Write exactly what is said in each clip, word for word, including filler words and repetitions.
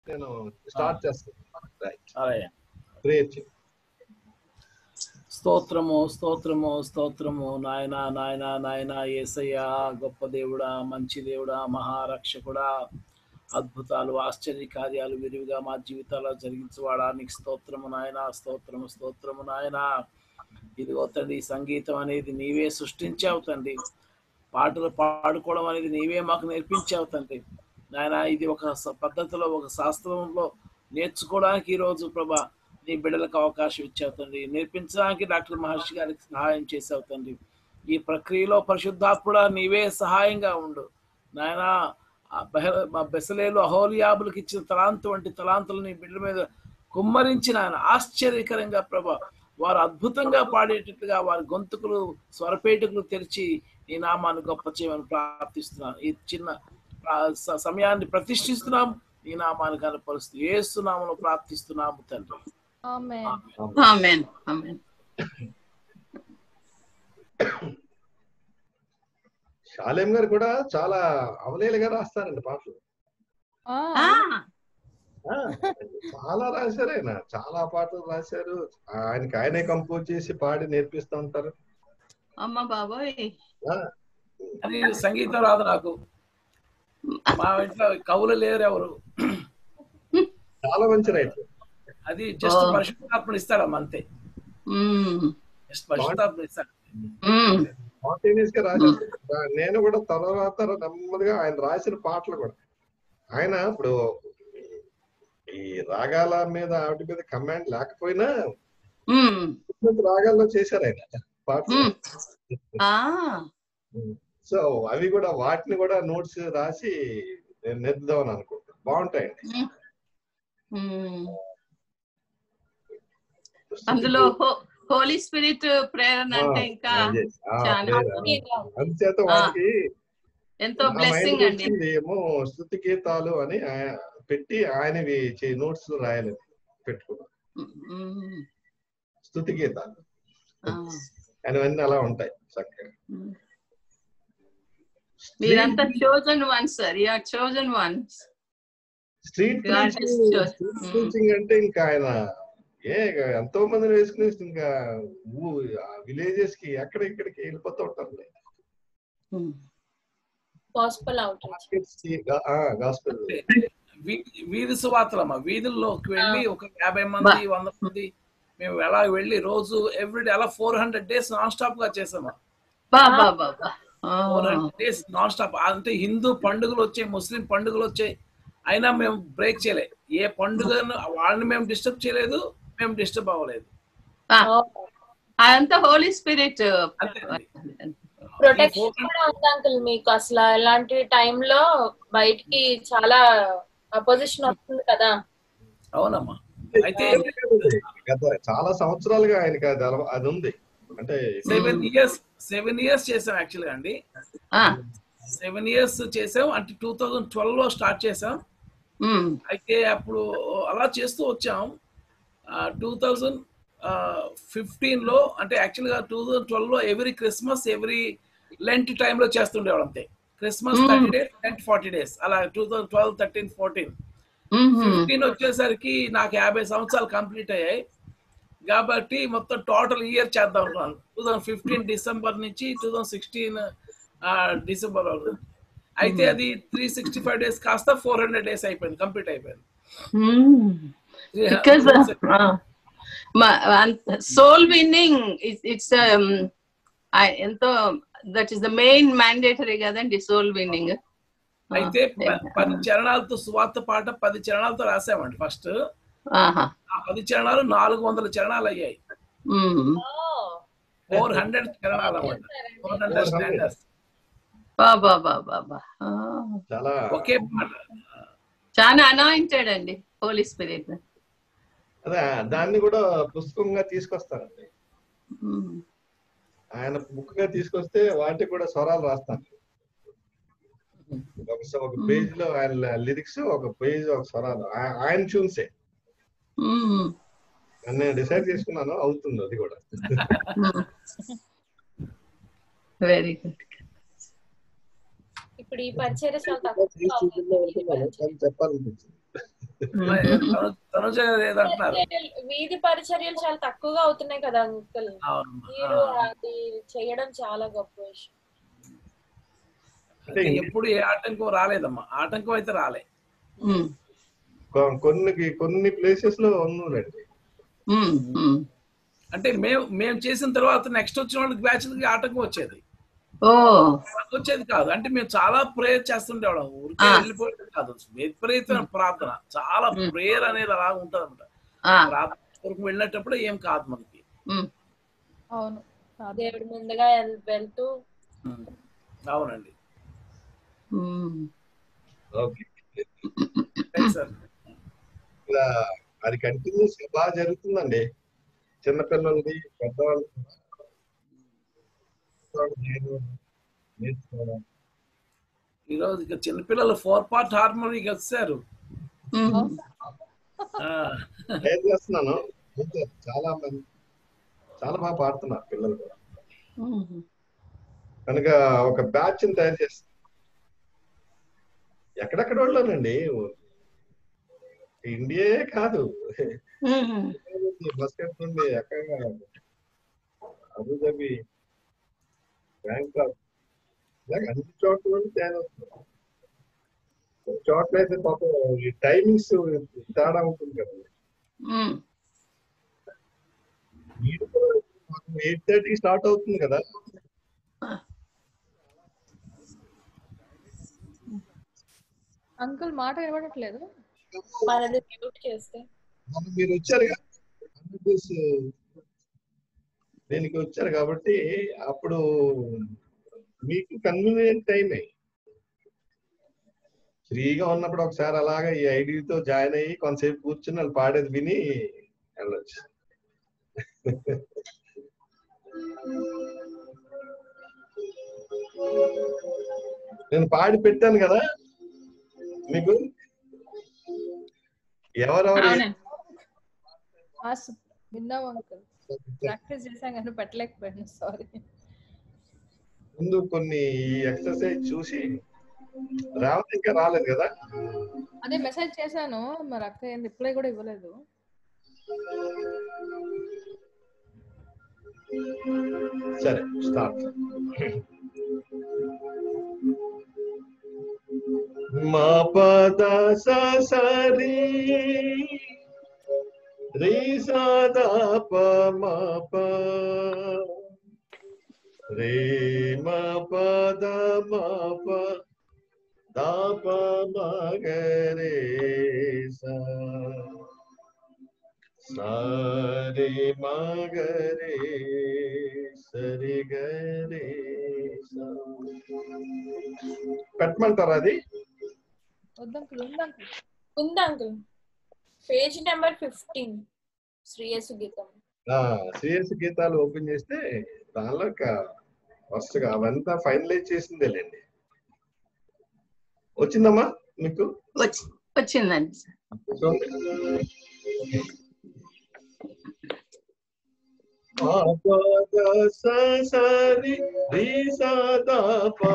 నేను స్టార్ట్ చేస్తాను. రైట్, అలాగే. ప్రేయర్. స్తోత్రము స్తోత్రము స్తోత్రము నాయన నాయన నాయన యేసయ్యా, గొప్ప దేవుడా, మంచి దేవుడా, మహారక్షకుడా, అద్భుతాలు ఆశ్చర్య కార్యాలు విరివిగా మా జీవితాల్లో జరిగించువాడా, నీకు స్తోత్రము నాయన, స్తోత్రము స్తోత్రము నాయన. ఇదిగో తండ్రి, సంగీతం అనేది నీవే సృష్టించావు తండ్రి, పాటలు పాడుకోవడం అనేది నీవే మాకు నేర్పించావు తండ్రి నాయన. ఇది ఒక పద్ధతిలో, ఒక శాస్త్రంలో నేర్చుకోవడానికి ఈరోజు ప్రభా నీ బిడ్డలకు అవకాశం ఇచ్చావు తండ్రి. నేర్పించడానికి డాక్టర్ మహర్షి గారికి సహాయం చేసావు తండ్రి. ఈ ప్రక్రియలో పరిశుద్ధాత్ముడా నీవే సహాయంగా ఉండు నాయన. మా బెసలేలు అహోలియాబులకు ఇచ్చిన తలాంతు వంటి తలాంతులు నీ బిడ్డల మీద కుమ్మరించి నాయన ఆశ్చర్యకరంగా ప్రభా వారు అద్భుతంగా పాడేటట్టుగా వారి గొంతుకులు స్వరపేటుకులు తెరిచి నీ నామాన్ని గొప్ప చేయమని ప్రార్థిస్తున్నాను. ఈ చిన్న సమయాన్ని ప్రతిష్ఠిస్తున్నాం, నీ నామాన్ని కనపరుస్తూ యేసు నామములో ప్రార్థిస్తున్నాము తండ్రి. ఆమేన్. ఆమేన్. ఆమేన్. షాలేం గారు కూడా చాలా అవలేలుగా రాస్తారండి పాటలు. చాలా రాశారు ఆయన, చాలా పాటలు రాశారు. ఆయనకి ఆయనే కంపోజ్ చేసి పాడి నేర్పిస్తూ ఉంటారు. అమ్మ బాబోయ్, అది సంగీతం రాదు నాకు. మా ఇంట్లో కవులు లేరు ఎవరు. చాలా మంచి రైటర్. అది జస్ట్ పరిశుద్ధాత్మను ఇస్తాడమ్మ, అంతే. జస్ట్ పరిశుద్ధాత్మను ఇస్తాడు. స్పాంటేనియస్ గా రాసేస్తాడు. నేను కూడా తర్వాత నెమ్మదిగా ఆయన రాసిన పాటలు కూడా ఆయన ఇప్పుడు ఈ రాగాల మీద వాటి మీద కమాండ్ లేకపోయినా రాగాల్లో చేశారు ఆయన పాటలు. సో అవి కూడా వాటిని కూడా నోట్స్ రాసి నేర్పుదామని అనుకుంటాను. బాగుంటాయండి. అందులో హోలీ స్పిరిట్ ప్రేరణ అంటే ఇంకా అందుచేత వాటికి ఎంతో బ్లెస్సింగ్ అండి. ఏమో స్తుతి గీతాలు అని పెట్టి ఆయనవి నోట్స్ రాయాలని పెట్టుకున్నాను. స్తుతి గీతాలు ఆయనవన్నీ అలా ఉంటాయి చక్కగా. మీరంతా chosen ones sir, you are chosen ones. Street teaching అంటే ఇంకా ఆయన ఏ ఎంతో మందిని వేసుకుని ఇంకా విలేజెస్ కి అక్కడ ఇక్కడికి వెళ్ళిపోతూ ఉంటారు. వీధి సువార్తలమ్మా, వీధుల్లోకి వెళ్ళి ఒక యాభై మంది వంద మంది మేము ఎలా వెళ్ళి రోజు ఎవ్రీడే అలా four hundred days non stop గా చేసామా. Four hundred days non stop. అంటే హిందూ పండుగలు వచ్చాయి, ముస్లిం పండుగలు వచ్చాయి, అయినా మేము బ్రేక్ చేయలే. ఏ పండుగను వాళ్ళని మేము డిస్టర్బ్ చేయలేదు, మేము డిస్టర్బ్ అవ్వలేదు. అదంతా హోలీ స్పిరిట్ ప్రొటెక్షన్ కూడా ఉంది అంకుల్ మీకు. అసలు ఇలాంటి టైంలో బయటికి చాలా అపోజిషన్ వస్తుంది కదా. అవునమ్మా. అయితే చాలా సంవత్సరాలుగా ఆయనకి అది ఉంది. అంటే సెవెన్ ఇయర్స్ సెవెన్ ఇయర్స్ చేసాం యాక్చువల్గా అండి. సెవెన్ ఇయర్స్ చేసాం. అంటే టూ థౌజండ్ ట్వెల్వ్ లో స్టార్ట్ చేసాం. అయితే అప్పుడు అలా చేస్తూ వచ్చాం. టూ థౌజండ్ ఫిఫ్టీన్ లో అంటే యాక్చువల్గా టూ థౌజండ్ ట్వెల్వ్ లో ఎవ్రీ క్రిస్మస్ ఎవ్రీ లెంట్ టైంలో చేస్తుండేవాడు అంతే. Christmas thirty days, Lent forty days అలా. Two thousand twelve thirteen fourteen fifteen వచ్చేసరికి నాకు యాభై సంవత్సరాలు కంప్లీట్ అయ్యాయి కాబట్టి మొత్తం టోటల్ ఇయర్ చేద్దాం అనుకున్నాను. టూ థౌజండ్ ఫిఫ్టీన్ డిసెంబర్ నుంచి టూ థౌజండ్ సిక్స్టీన్ డిసెంబర్ వరకు. అయితే అది త్రీ సిక్స్టీ ఫైవ్ డేస్ కాస్త ఫోర్ హండ్రెడ్ డేస్ అయిపోయింది, కంప్లీట్ అయిపోయింది. సోల్ విన్నింగ్ ఇట్స్ ఎంతో, that is the main mandatory కదండి సోల్ విన్నింగ్. అయితే పది చరణాలతో సువార్త పాట పది చరణాలతో రాసామండి ఫస్ట్. ఆ పది చరణాలు నాలుగు వందల చరణాలు అయ్యాయి. ఫోర్ హండ్రెడ్ చరణాలు అన్నమాట. Four hundred standards. ఒకే పాట. చాలా అనాయింటెడ్ అండి హోలీ స్పిరిట్. అదే దాన్ని కూడా పుస్తకంగా తీసుకొస్తారండి ఆయన. బుక్ గా తీసుకొస్తే వాటికి కూడా స్వరాలు రాస్తాను. ఒక పేజ్ లో ఆయన లిరిక్స్, ఒక పేజ్ ఒక స్వరాలు ఆయన ట్యూన్సే. నేను డిసైడ్ చేసుకున్నాను, అవుతుంది అది కూడా. Very good. ఇప్పుడు ఈ పరిచర్య చెప్పాలనిపించింది. తనుజ ఏదంటున్నారు? వీధి పరిచర్యలు చాలా తక్కువగా అవుతున్నాయి కదా అంకుల్, అవునమ్మా. మీరు అది చేయడం చాలా గొప్ప విషయం. అంటే ఎప్పుడు ఏ ఆటంకం రాలేదమ్మా, ఆటంకం అయితే రాలే. కొన్ని కొన్ని ప్లేసెస్ లో ఉందండి. అంటే మేము మేము చేసిన తర్వాత నెక్స్ట్ వచ్చిన వాళ్ళకి బ్యాచ్ ఆటంకం వచ్చేది వచ్చేది కాదు. అంటే మేము చాలా ప్రేయర్ చేస్తుండేవాళ్ళం, ఊరికే వెళ్ళిపోయేది కాదు. విపరీత ప్రార్థన, చాలా ప్రేయర్ అనేది అలా ఉంటది అనమాట. ప్రార్థన వరకు వెళ్ళేటప్పుడు ఏం కాదు మనకి. అవును, దేవుడి ముందుగా వెళ్తూ. అవునండి. అది కంటిన్యూస్ గా బాగా జరుగుతుందండి. చిన్నపిల్లలది, పెద్దవాళ్ళు ఈరోజు ఇక చిన్నపిల్లలు ఫోర్ పార్ట్ హార్మోనికి వచ్చారు. చేస్తున్నాను, చాలా మంది చాలా బాగా పాడుతున్నారు పిల్లలు కూడా. కనుక ఒక బ్యాచ్ తయారు చేస్తాం. ఎక్కడెక్కడ వాళ్ళనండి, ఇండియా కాదు, మస్కట్ నుండి ఎక్కడ, అబుదాబి, బ్యాంకాక్, ఇలాగ అన్ని చోట్ల నుండి తయారవుతున్నారు. చోట్ల అయితే పాపం ఈ టైమింగ్స్ తేడా ఉంటుంది కదా. ఎయిట్ థర్టీ స్టార్ట్ అవుతుంది కదా. అంకుల్ మాట వినబడట్లేదు, మనది మ్యూట్ చేస్తే. మీరు వచ్చారు దీనికి వచ్చారు కాబట్టి అప్పుడు మీకు కన్వీనియంట్ టైమే. ఫ్రీగా ఉన్నప్పుడు ఒకసారి అలాగా ఈ ఐడితో జాయిన్ అయ్యి కొంతసేపు కూర్చుని వాళ్ళు పాడేది విని వెళ్ళొచ్చు. నేను పాడి పెట్టాను కదా మీకు. ఎవరెవరు విన్నాం అంకుల్, ప్రాక్టీస్ చేసాం కానీ పెట్టలేకపోయాను, సారీ. ముందు కొన్ని ఎక్సర్సైజ్ చూసి రావడం ఇంకా రాలేదు కదా. అదే మెసేజ్ చేశాను, మరి అక్క ఏం రిప్లై కూడా ఇవ్వలేదు. సరే స్టార్ట్. మా పద సరి రి సదా ప మా ప రే మా పద మా ప దా ప మా గ రే సా సా రే మా గ రే సరి గ రే సా. పెట్టమంటారా అది? వద్దంకుల్, ఉందంకుల్, ఉందంకుల్. పేజ్ నెంబర్ ఫిఫ్టీన్, శ్రీయేసు గీతం. శ్రీయేసు గీతాలు ఓపెన్ చేస్తే దానిలో వరుసగా అవంతా ఫైనలైజ్ చేసిందేలేండి. వచ్చిందమ్మా మీకు? వచ్చిందండి. సరి రి సదా ప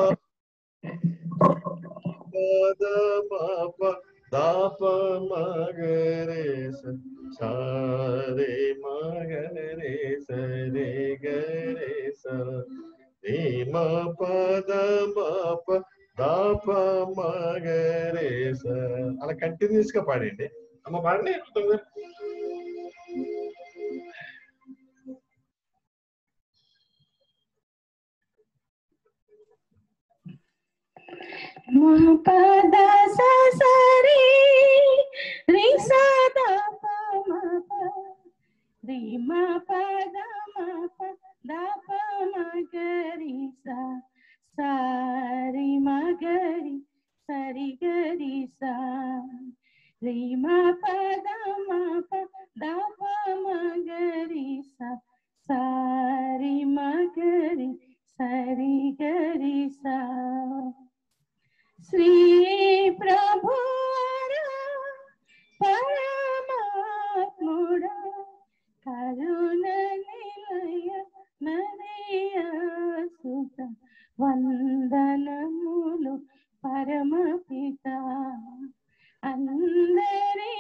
పద మా ప దా ప మా గ రే సా రే మా గ రే స రే గ రే స రే మా పద మా ప దా ప మా గ రే స. అలా కంటిన్యూస్ గా పాడండి అమ్మ, పాడండి. మా పద సరి రి సదా ప మా ప రి మా పద మా ప దా ప మా గ రి సా సా రి మా గ రి సరి గ రి సా రి మా పద మా ప దా ప మా గ రి సా సా రి మా గ రి సరి గ రి సా. శ్రీ ప్రభురా పరమాత్ముడా కరుణ నిలయ మరియా సుత వందనములు పరమపిత అందరి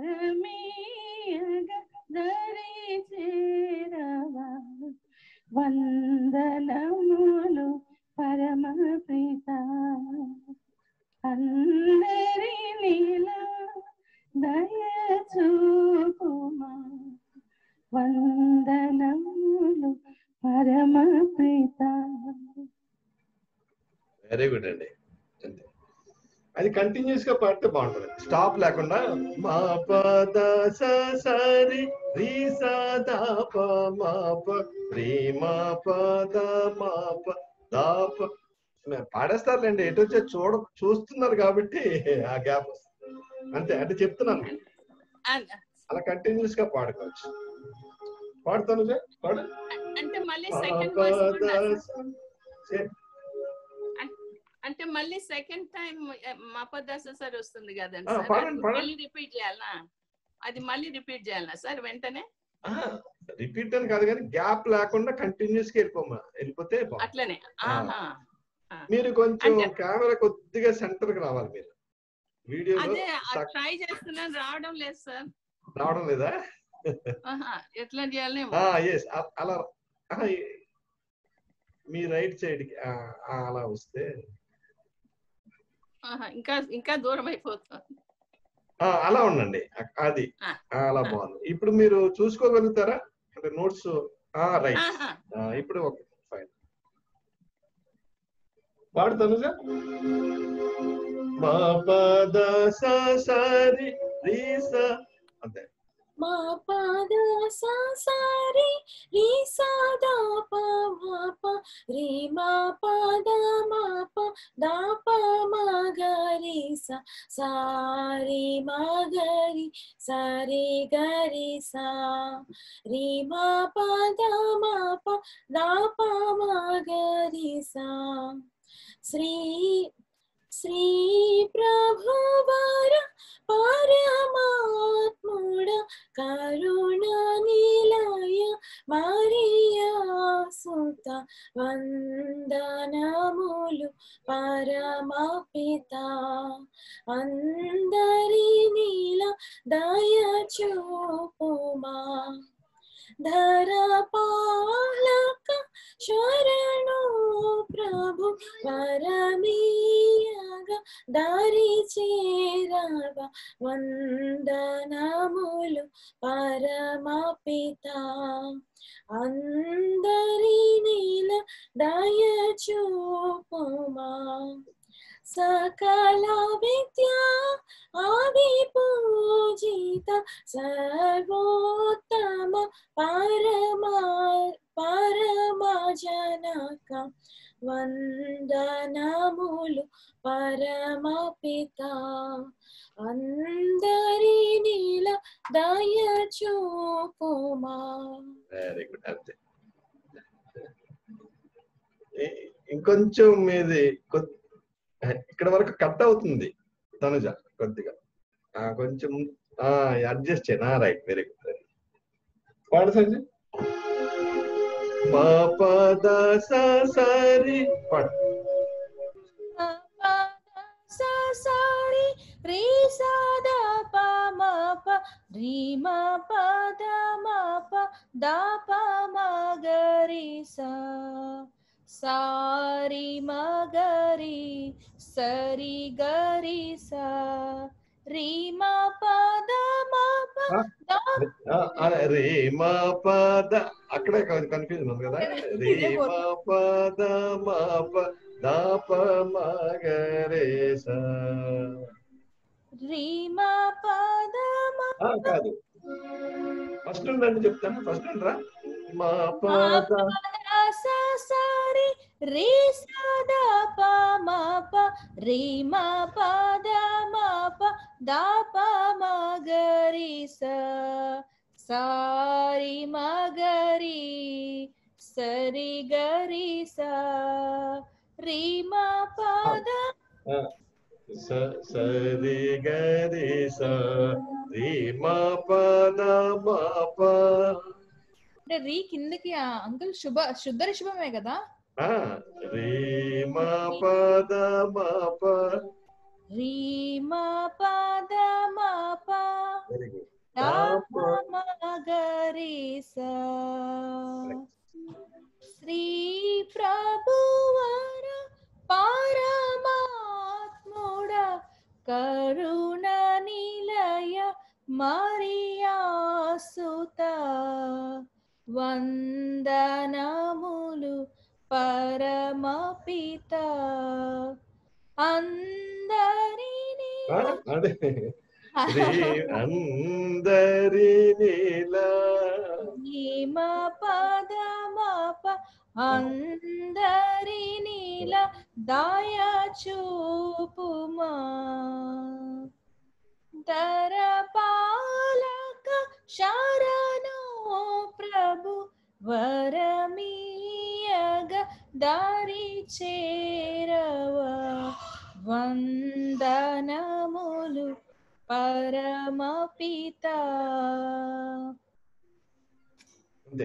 వరమీయగ దరి చేరవా వందనములు పరమ ప్రీత అందరి నీలా దయ చూపుమా వందనములు పరమ ప్రీత. వెరీ గుడ్ అండి. అంతే, అది కంటిన్యూస్ గా పాడితే బాగుంటుంది, స్టాప్ లేకుండా. మా పద సరి రీ సదా ప మా ప రీ మా పద మా ప దా ప. పాడేస్తారులేండి, ఎటు వచ్చే చూడ చూస్తున్నారు కాబట్టి ఆ గ్యాప్ వస్తుంది అంతే. అంటే చెప్తున్నాను, అలా కంటిన్యూస్ గా పాడుకోవచ్చు. పాడుతాను సార్, పాడు. అంటే మళ్ళీ సెకండ్ వర్స్ అంటే మళ్ళీ సెకండ్ టైం మాపదాస సార్ వస్తుంది కదండి సార్, మళ్ళీ రిపీట్ చేయాలా? అది మళ్ళీ రిపీట్ చేయాలా సార్ వెంటనే? రిపీట్ అని కాదు కానీ గ్యాప్ లేకుండా కంటిన్యూస్ గా వెళ్ళిపోమా వెళ్ళిపోతే అట్లనే. మీరు కొంచెం కెమెరా కొద్దిగా సెంటర్ కి రావాలి. మీరు వీడియో ట్రై చేస్తున్నాను, రావడం లేదు సార్. రావడం లేదా? ఎట్లా చేయాలి? అలా మీ రైట్ సైడ్ కి అలా వస్తే ఇంకా ఇంకా దూరం అయిపోతుంది. అలా ఉండండి, అది అలా బాగుంది. ఇప్పుడు మీరు చూసుకోగలుగుతారా? అంటే నోట్స్ రైట్. ఇప్పుడు ఓకే, ఫైన్. పాడుతాను సార్. మా పద సరి రీ స అంతే. మా పద సరి రీ సదా ప మా ప రీ మా పద మా ప దా ప మా గరి స సారి మా గరి సరి గరి సా రీ మా పద మా ప దా ప మా గరి సా. శ్రీ శ్రీ ప్రభువర పరమాత్ముడ కరుణ నిలయ మరియా సుత వందనములు పరమా పిత అందరి నీల దయ చూపుమా ధర పాలక శరణు ప్రభు పరమీయగ దారి చేరవ వందనములు పరమా పిత అందరి నీల దయ చూపుమా. సకల విద్యా ఆది పూజిత సర్వోత్తమ పరమా పరమా జనక వందనములు పరమా పిత అందరి నీల దయ చూపుమా. Very good. అంతే, ఇంకొంచెం మీది ఇక్కడ వరకు కట్ అవుతుంది తనుజ, కొద్దిగా కొంచెం అడ్జస్ట్ చేయనా? Right, very good. వెరీ పాడు సంజయ్. మా పద సరి పాడు. సరి రీ సదా ప మా ప రీ మా పద మా ప దా ప మా గరి సా సారి మా గరి సరి గరి సా రీ మా పద మా ప దా రే మా పద అక్కడే కన్ఫ్యూజన్ ఉంది కదా. రే మా పద మా ప దా ప మా గరి సా రీ మా పద మా కాదు, ఫస్ట్ ఉండండి చెప్తాను. ఫస్ట్ ఉండరా? మా పద సరి రీ సదా ప మా ప రీ మా పద మా ప దా ప మా గరి సా సారి మా గరి సరి గరి సా రీ మా పద సరి గరి సా రీ మా పద మా ప. అంటే రీ కిందకి అంకుల్ శుభ శుద్ధ శుభమే కదా. రీ మా పద మా ప రీ మా పద మా ప వెరీ గుడ్. దా ప మ గ రి స. శ్రీ ప్రభువర పరమాత్ముడ కరుణ నిలయ మరియాసుత వందనములు పరమపిత అందరినీ అదే శ్రీ అందరినీలా మ పద మ ప అందరినీల దయ చూపుమా. దరపాలక శరణు ప్రభు వరమీయగ దారి చేరవా. వందనములు పరమపిత. అంతే.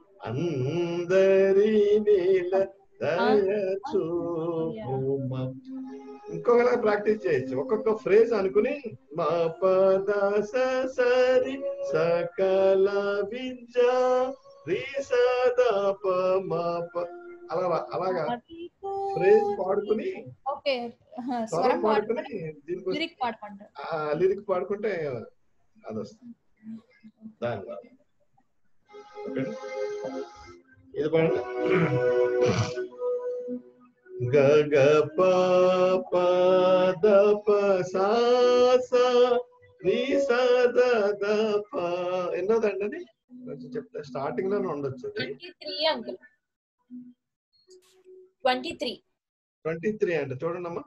అందరినీల దయ చూపుమా. ఇంకొకలా ప్రాక్టీస్ చేయొచ్చు. ఒక్కొక్క ఫ్రేజ్ అనుకుని మా పద సరి సకల విద్యా రీ సదా ప మా ప అలా అలాగా ఫ్రేజ్ పాడుకుని ఓకే స్వరం పాడుకుని దీనికి లిరిక్ పాడుకుంటారు. లిరిక్ పాడుకుంటే అది వస్తుంది. దాని వల్ల ఇది పాడండి. గ గ ప ప ద ప సా సా రి స ద ద ప. ఎన్నోదండి అది కొంచెం చెప్తే స్టార్టింగ్ లోనే ఉండొచ్చు. Twenty three uncle twenty three twenty three twenty చూడండి అమ్మా.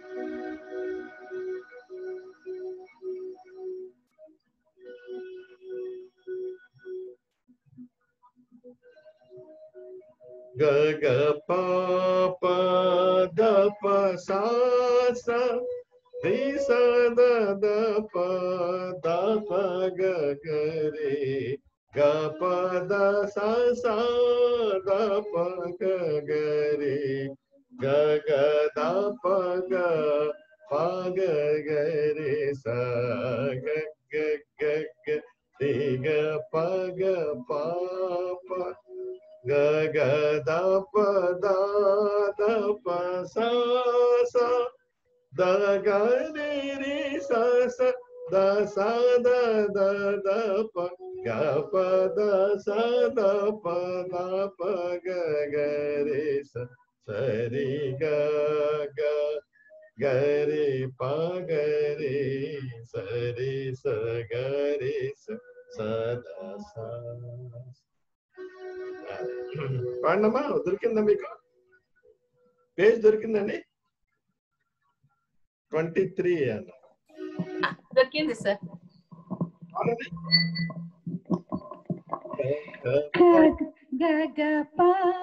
గ గ ప ప ద ప సా సా రి స ద ద ప ద ప గ గ రే గ ప ద సా సా ద ప గ గ రే గ గ ద ప గ ప గ గ రే స గ గ గ గ రే గ ప గ ప ప గ గ ద ప ద ద ప సా సా ద గ రే రే స స ద స ద ద ద ప గ ప ద స ద ప ద ప గ గ రే స స రి గ గ గ రే ప గ రే స రి స గ రే స స ద స. పాండమ్మా దొరికిందా మీకు? పేజ్ దొరికిందండి. ట్వంటీ త్రీ అన్న దొరికింది సార్. గ గ ప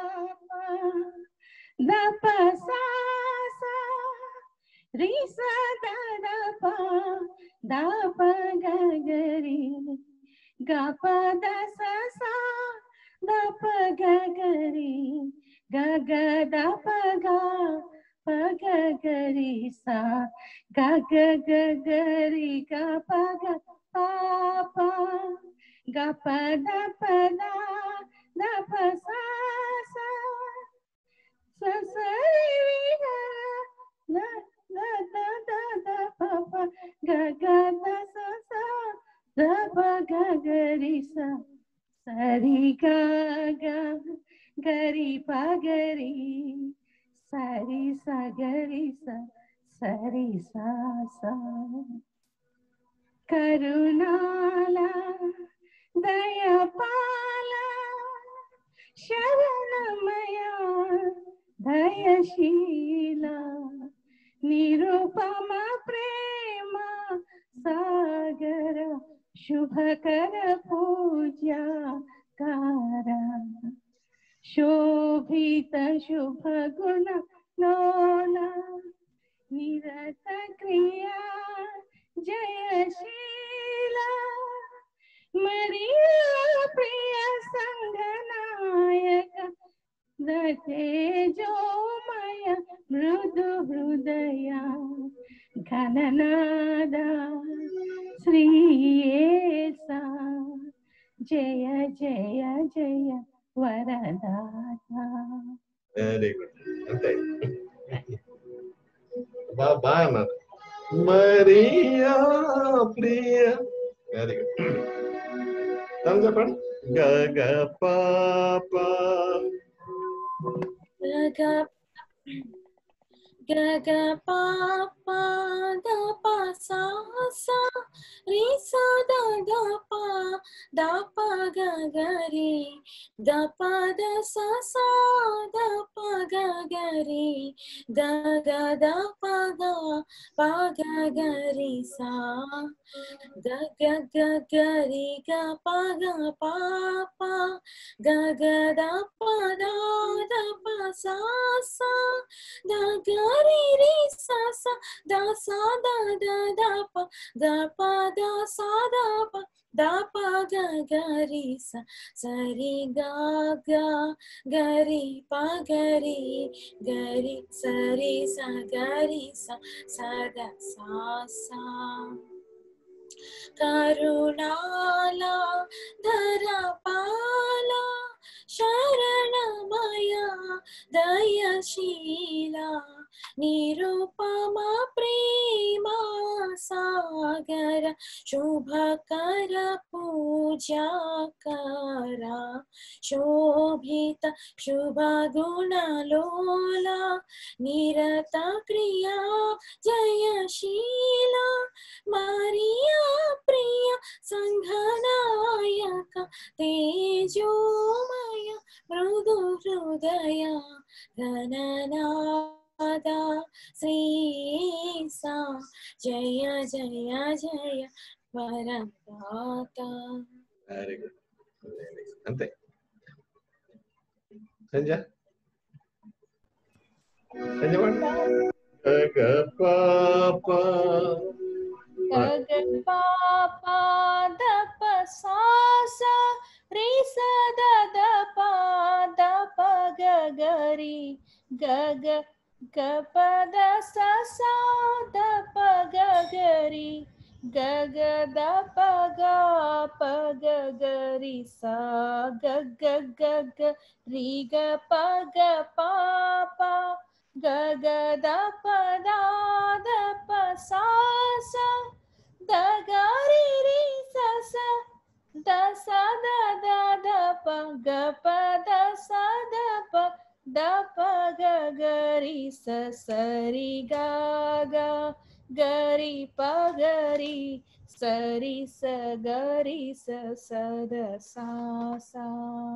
ద ప సా సా రి స ద ద ప ద ప గ గ రి గ ప ద స సా ద ప గ గ రి గ గ ద ప గ ప గ గ రి సా గ గ గ గ రి గ ప గ ప ప గ ప ద ప ద ద ప సా సా స స రి గ ద ద ద ద ద ప ప గ గ ద స సా ద ప గ గ రి సా స రి గ గ గ రి ప గ రి స రి స గ రి స స రి సా సా. కరుణాల దయపాల శరణమయ దయశీల నిరుపమ ప్రేమ సాగర శుభకర పూజ్యాకార శోభిత శుభ గుణ లోల నిరత క్రియా జయశీల మరియా ప్రియ సంగనాయక తేజోమయ మృదు హృదయ ఘననాద శ్రీయేసా జయ జయ జయ వరదాత. Very good. అంతే బా బాగా అన్నారు. మరియా ప్రియ. Very good. తను చెప్పండి. గగ పాప గగ గగ పాప ద ప సా సా రి సా ద ద ప ద ప గ గ రి ద ప ద సా సా ద ప గ గ రి గ గ ద ప గ ప గ గ రి సా గ గ గ గ రి గ ప గ ప ప గ గ ద ప ద ద ప సా సా ద గ రి రి సా సా ద సా ద ద ద ప గ ప ద సా ద ప ద ప గ గ రి సా సరి గ గ గ రి ప గ రి గ రి సరి స గ రి స స ద సా సా. కరుణాల ధరపాల శరణమయ దయశీల నిరుపమ ప్రేమ సాగర శుభకర పూజాకర శోభిత శుభగుణలోల నిరత క్రియా జయశీల మరియా ప్రియ సంఘనాయక తేజోమయ మృదు హృదయ ఘననాద శ్రీసా జయ జయ జయ వరదాత. Very good. అంతే. సంజయ్ సంజయ్ గగ పాప గగ పాప ద ప సా సా రి స ద ద ప ద ప గ గ రి గ గ గ ప ద స సా ద ప గ గ రి గ గ ద ప గ ప గ గ రి సా గ గ గ గ రి గ ప గ ప ప గ గ ద ప ద ద ప సా సా ద గ రి రి స స ద స ద ద ద ప గ ప ద స ద ప ద ప గ గ రి స స రి గ గ గ రి ప గ రి స రి స గ రి స స ద సా సా.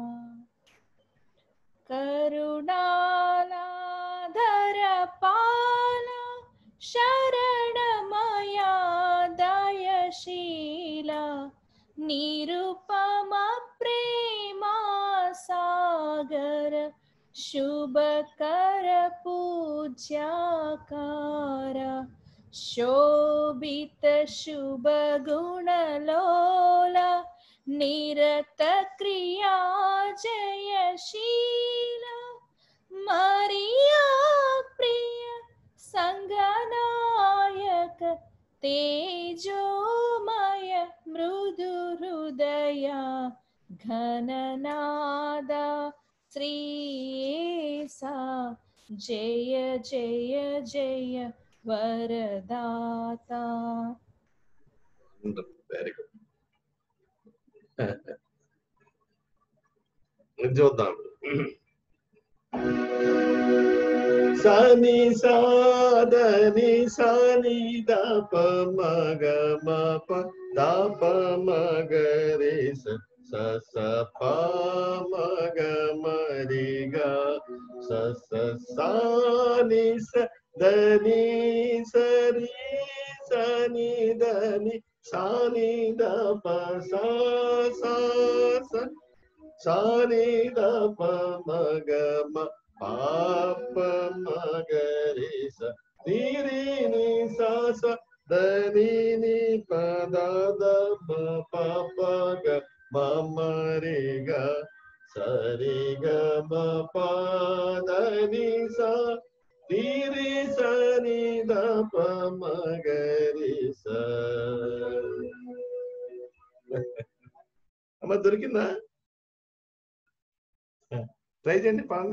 కరుణాల ధరపాల శరణమయా దయశీల నిరుపమ ప్రేమా సాగర శుభకర పూజ్యాకార శోభిత శుభగుణలోల నిరత క్రియా జయశీల మరియా ప్రియ సంగనాయక తేజోమయ మృదు హృదయ ఘననాద శ్రీయేసా జయ జయ జయ వరదాత. Very good. చూద్దాం. సని సాదని సని దప మగ మప దప మగ రే స స ప మగ మరి గ స స సాని స దని సరి సని దని సాని దప సా సా స సాని దప మగ మ పాప మగరి స ని ని సా స దని ని పద ద మ పాప గ మ మరి గ సరి గ మ పద ని సా ని రి స ని ద ప మగ అమ్మ దొరికిందా? ట్రై చేయండి, పాడండి.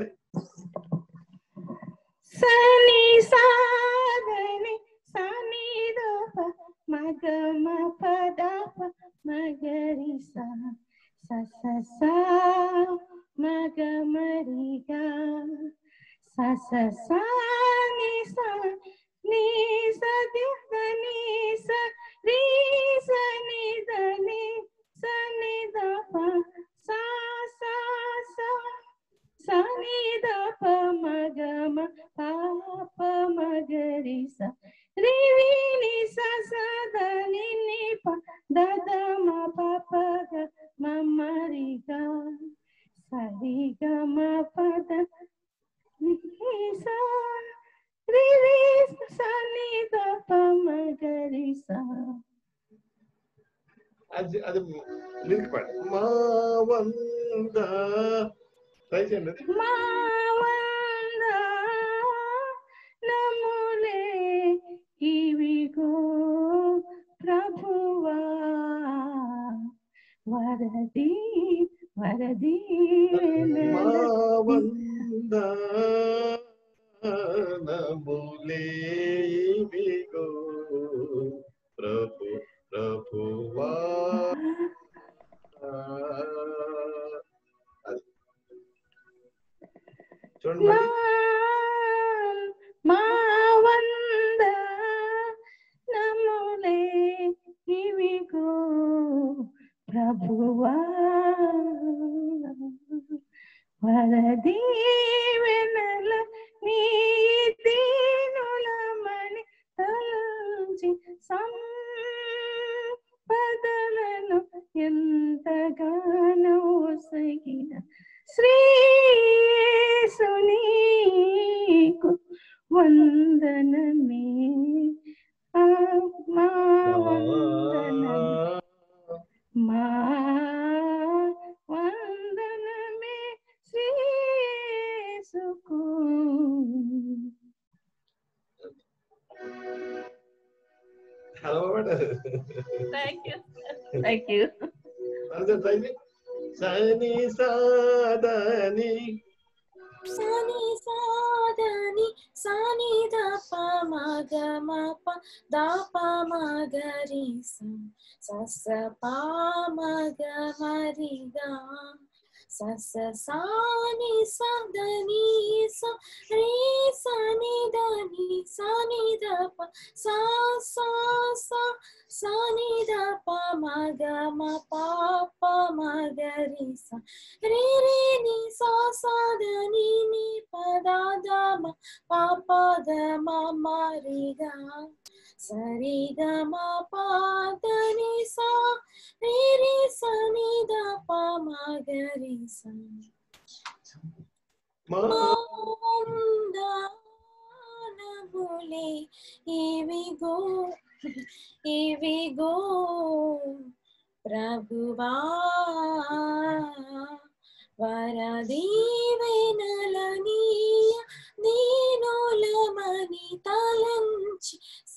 సని సాదని సని దప మగ మ పద మగరి సా స స మగ మరిగా స స స ని స ని స ది స ని స రి స ని ద ని స ని ద ప సా సా సా స ని ద ప మగ మ ప ప మగరి స రి రి ని స స ద ని ని ప ద ద మ ప ప గ మ మ రి గ స రి గ మ ప ద ని స రి రి స ని ద ప మగరి స. అది అది లిరిక్ పాడు. మా వంద ట్రై చేయండి. అది మా వంద నములే ఇవిగో ప్రభువా వరది వరది మా వంద నములే ఇవిగో ప్రభు ప్రభువా. అది చూడండి మా మళ్ళీ. మా వంద నములే ఇవిగో ప్రభువా వరది వెనల నీ దీనులమని తలంచి సంపదలను ఎంతగానో సగిన శ్రీయేసు నీకు వందనమే. మా వందనమే మా వందనమే శ్రీయేసుకు. Hello thank you. Thank you. సని సాదని సని సాదని సని ద ప మగ మ ప ద ప మగరి స స స ప మగ మరి గ స స సా ని స ద ని స రి స ని ద ని స ని ద ప సా సా సా స ని ద ప మగ మ ప ప మగరి స రి రి ని సా సా ద ని ని ప ద ద మ ప ప ద మ మ రి గ స రి గ మ ప ద ని సా రి రి స ని ద ప మగరి స. మా వందనములే ఇవిగో ఇవిగో ప్రభువా వరదీవెనలనీయ దీనులమని తలంచి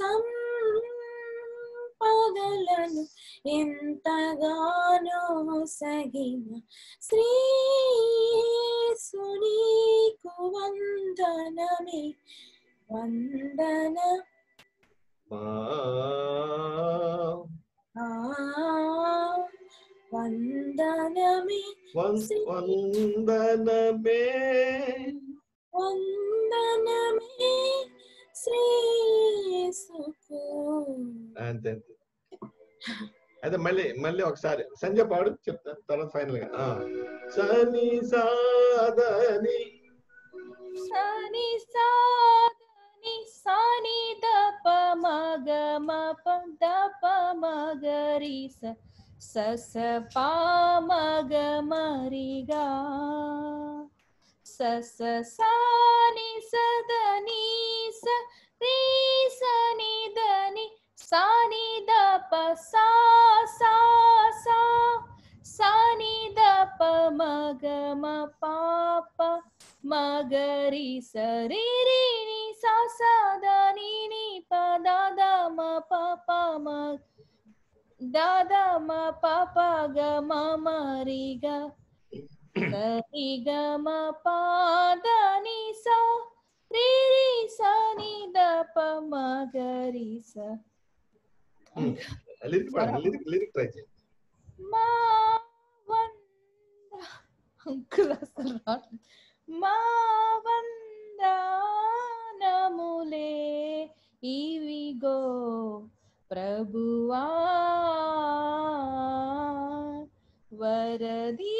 సంపదలను ఎంతగానో సగిన శ్రీయేసు నీకు వందనమే వందన మా ఆ వందనమే వందనమే వందనమే శ్రీయేసుకు. అంతే అంతే. అయితే మళ్ళీ మళ్ళీ ఒకసారి సంజయ్ పాడు, చెప్తా తర్వాత ఫైనల్ గా. సని సాదని సని సాదని సని ద ప మగ మ ప ద ప మగరి స స స ప మగ మరి గ స స సా ని స ద ని స రి స ని ద ని సా ని ద ప సా సా సా సా ని ద ప మగ మ ప ప మగరి స రి రి ని సా సా ద ని ని ప ద ద మ ప ప మ దాదా మా పాప గ మా మరి గ సరి గ మా పాద ని సా రి రి సా ని ద ప మ గ రి సా. లిరిక్ లిరిక్ లిరిక్ ట్రై చేయి. మా వంద అంకుల్ అసలు రావట్లేదు. మా వందనములే ఇవిగో ప్రభువా వరదీవెనలనీయ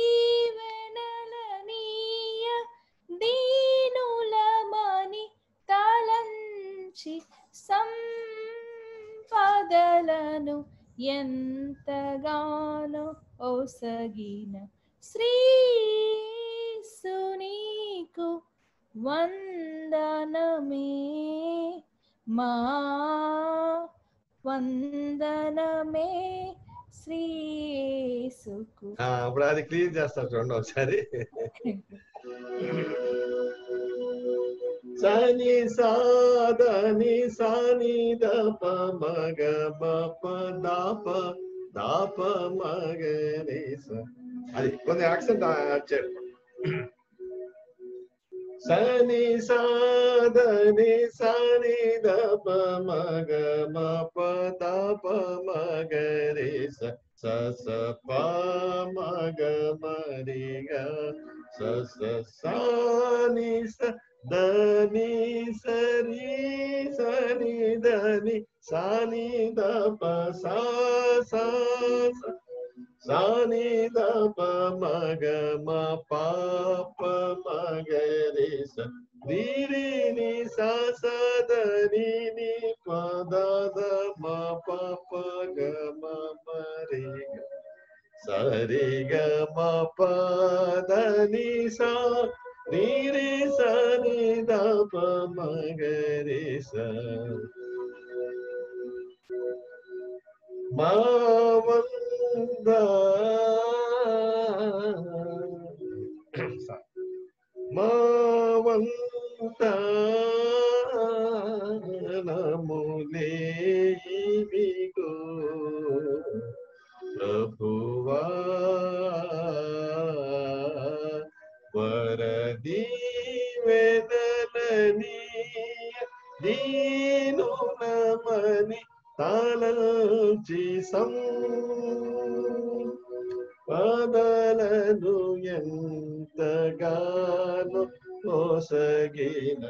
దీనులమని తలంచి సంపదలను ఎంతగానో ఒసగిన శ్రీసునీకు వందనమే మా వందనమే శ్రీసుకు. ఇప్పుడు అది క్లియర్ చేస్తారు చూడండి ఒకసారి. సని సాదని సాని దప మగ బప దాప దాప మగ రే స. అది కొంచెం యాక్సెంట్ యాడ్ చేయండి. సని సాదని సాని దప మగ మప దాప మగ రే స స స ప మగ మరి గ స స సాని స దని సరి సని దని సాని దప సా సా సాని దప మగ మ పాప మగ రే స రి రి ని సా సా దని ని ప ద ద మ పాప గ మ మ రే గ స రి గ మ ప ద ని సా రి రి స ని ద ప మ గ రే స. మా వంద మా వందనములే ఇవిగో ప్రభువా వరదీవెనలనీయ దీనులమని తలంచి సంపదలను ఎంతగానో ఒసగిన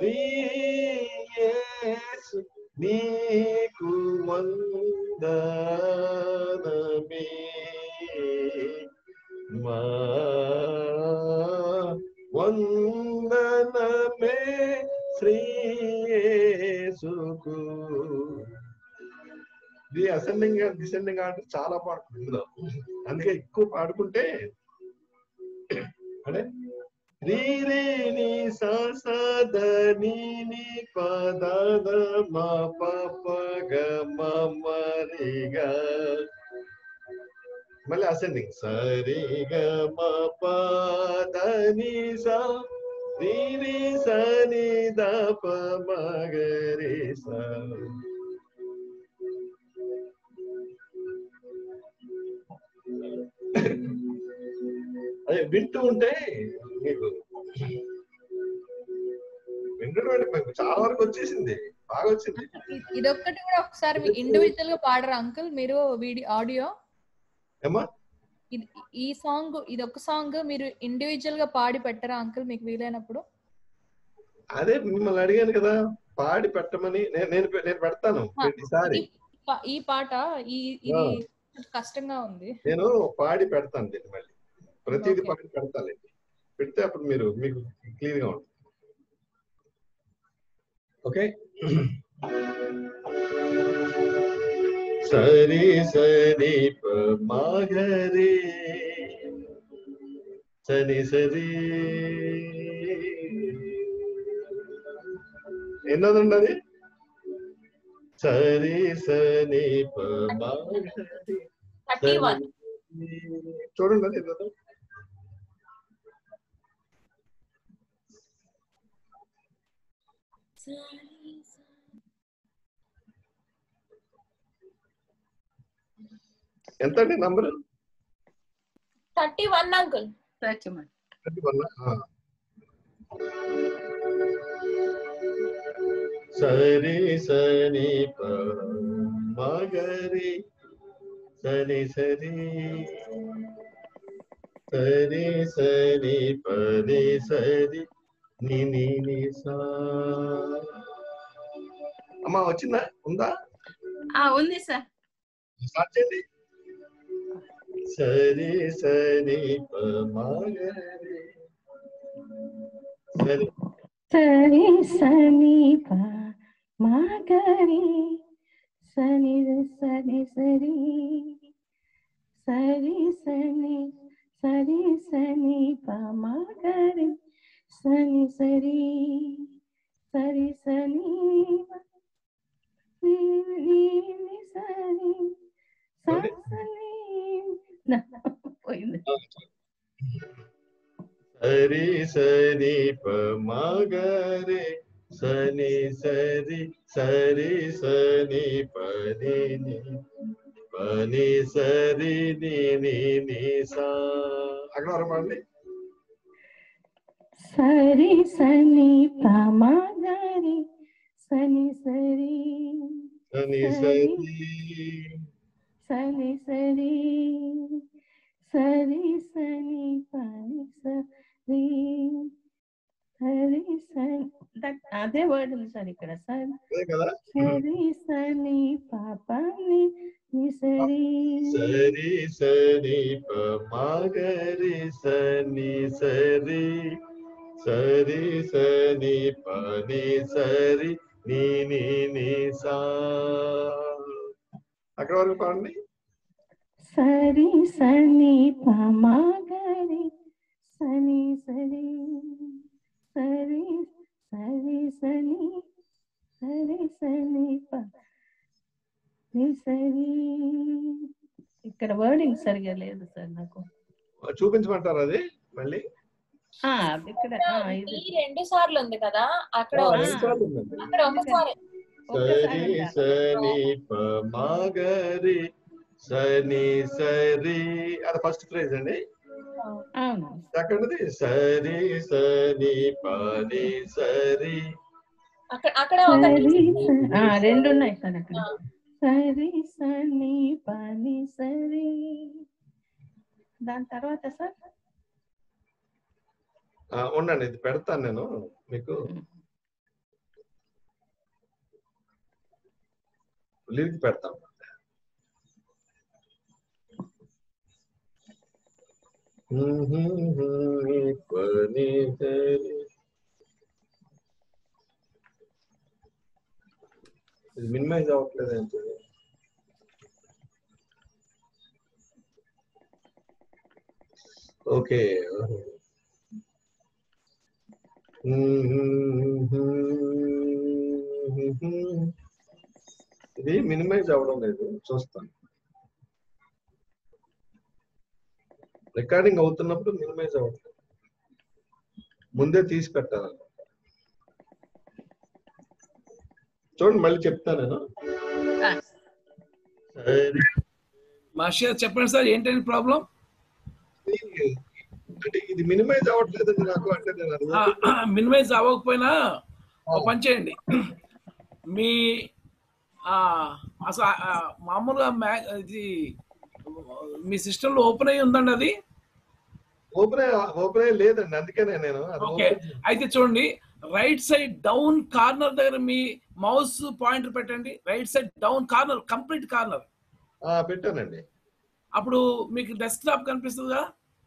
శ్రీయేసు నీకు వందనమే మా వందనమే శ్రీయేసుకు. ఇది అసెండింగ్ డిసెండింగ్ అంటే చాలా పాడుతుంది ఇందులో, అందుకే ఎక్కువ పాడుకుంటే అంటే రీ రే ని సా సా ద ని ని ప ద ద మ ప ప గ మ మ రి గ. మళ్ళీ అసెండింగ్ సరి గ మ ప ద ని సా రి రి స ని ద ప మ గ రి స. అదే వింటూ ఉంటే మీకు వింటున్నాడు చాలా వరకు వచ్చేసింది, బాగా వచ్చింది. ఇదొక్కటి కూడా ఒకసారి ఇండివిజువల్ గా పాడరా అంకుల్ మీరు వీడియో ఆడియో? ఏమా ఈ సాంగ్ ఇది ఒక సాంగ్ మీరు ఇండివిజువల్ గా పాడి పెట్టరా అంకుల్ మీకు వీలైనప్పుడు? అదే మిమ్మల్ని అడిగాను కదా పాడి పెట్టమని. నేను నేను పెడతాను ప్రతిసారి. ఈ పాట ఈ ఇది కష్టంగా ఉంది, నేను పాడి పెడతాను దీన్ని, మళ్ళీ ప్రతిదీ పాడి పెడతానండి. పెడితే అప్పుడు మీరు మీకు క్లియర్ గా ఉంటుంది. ఓకే. సరి సరి ప మగరి సరి సరి ఎన్నదండి అది? సరి సరి ప మగరి చూడండి అది ఎన్నదో. ఎంత అండి number? Thirty one uncle. Thirty one. Thirty one. సరి సని ప మగరి సరి సరి సరి సరి పరి సరి ని ని ని సా. అమ్మా వచ్చిందా? ఉందా? ఉంది సార్. స్టార్ట్ చేయండి. సరి సరి ప మగరి సరి సరి సని ప మగరి సని సని సరి సరి సని సరి సని ప మగరి సని సరి సరి సని ని ని సరి సని పోయింది. సరి సరి ప మగరి సని సరి సరి సని పని ని పని సరి ని ని ని సా. అక్కడ వరకు పాడండి. సరి సని ప మగరి సని సరి సని సరి సని సరి సరి సని పని సరి సరి సని. అదే వర్డ్ ఉంది సార్ ఇక్కడ. సరి సరి సని పాపని సరి సరి సరి ప మగరి సని సరి సరి సని పని సరి ని ని ని సా. అక్కడ వరకు పాడండి. సరి సని ప మగరి సని సరి సరి సరి సని సరి సని ప సరి. ఇక్కడ వర్డింగ్ సరిగా లేదు సార్ నాకు. చూపించమంటారు అది మళ్ళీ? ఇక్కడ రెండు సార్లు ఉంది కదా, అక్కడ అక్కడ ఒకసారి. సరి సని ప మగరి సని సరి అది ఫస్ట్ ఫ్రేజ్ అండి. సెకండ్ది సరి సని పని సరి. అక్కడ రెండు ఉన్నాయి సార్ అక్కడ. సరి సని పని సరి. దాని తర్వాత సార్ ఉండండి, ఇది పెడతాను నేను మీకు. లిరిక్ పెడతాం. పని సరి. ఇది మినిమైజ్ అవ్వట్లేదు ఏంటి? ఓకే, ఇది మినిమైజ్ అవ్వడం లేదు, చూస్తాను. రికార్డింగ్ అవుతున్నప్పుడు మినిమైజ్ అవ్వట్లేదు, ముందే తీసి పెట్టాలి. చూడండి, మళ్ళీ చెప్తాను నేను. మాస్టర్ చెప్పండి సార్, ఏంటంటే ప్రాబ్లం? అంటే ఇది మినిమైజ్ అవ్వట్లేదు నాకు. అంటే మినిమైజ్ అవ్వకపోయినా ఒక పని చేయండి, మీ అసలు మామూలుగా ఇది మీ సిస్టమ్ లో ఓపెన్ అయ్యి ఉందండి? అది ఓపెన్ ఓపెన్ అయ్యి లేదండి, అందుకనే నేను. ఓకే, అయితే చూడండి, రైట్ సైడ్ డౌన్ కార్నర్ దగ్గర మీ మౌస్ పాయింటర్ పెట్టండి. Right side down corner, complete corner పెట్టానండి. అప్పుడు మీకు డెస్క్టాప్ కనిపిస్తుందా?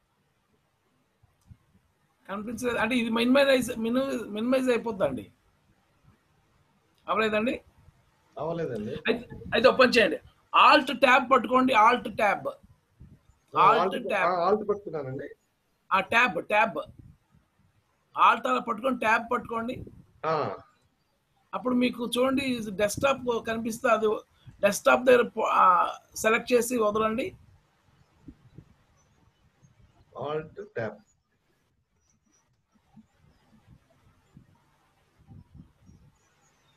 కనిపించలేదు అంటే ఇది మినిమైజ్ మినిమైజ్ అయిపోద్దండి. అవ్వలేదండి? అవ్వలేదండి. అయితే ఓపెన్ చేయండి, ఆల్ట్ ట్యాబ్ పట్టుకోండి. Alt tab alt tab alt పట్టుకున్నానండి. ఆ ట్యాబ్ ట్యాబ్ ఆల్ట్ అలా పట్టుకోండి, ట్యాబ్ పట్టుకోండి. అప్పుడు మీకు చూడండి డెస్క్టాప్ కనిపిస్తే అది డెస్క్టాప్ దగ్గర సెలెక్ట్ చేసి వదలండి. ఆల్ట్ ట్యాబ్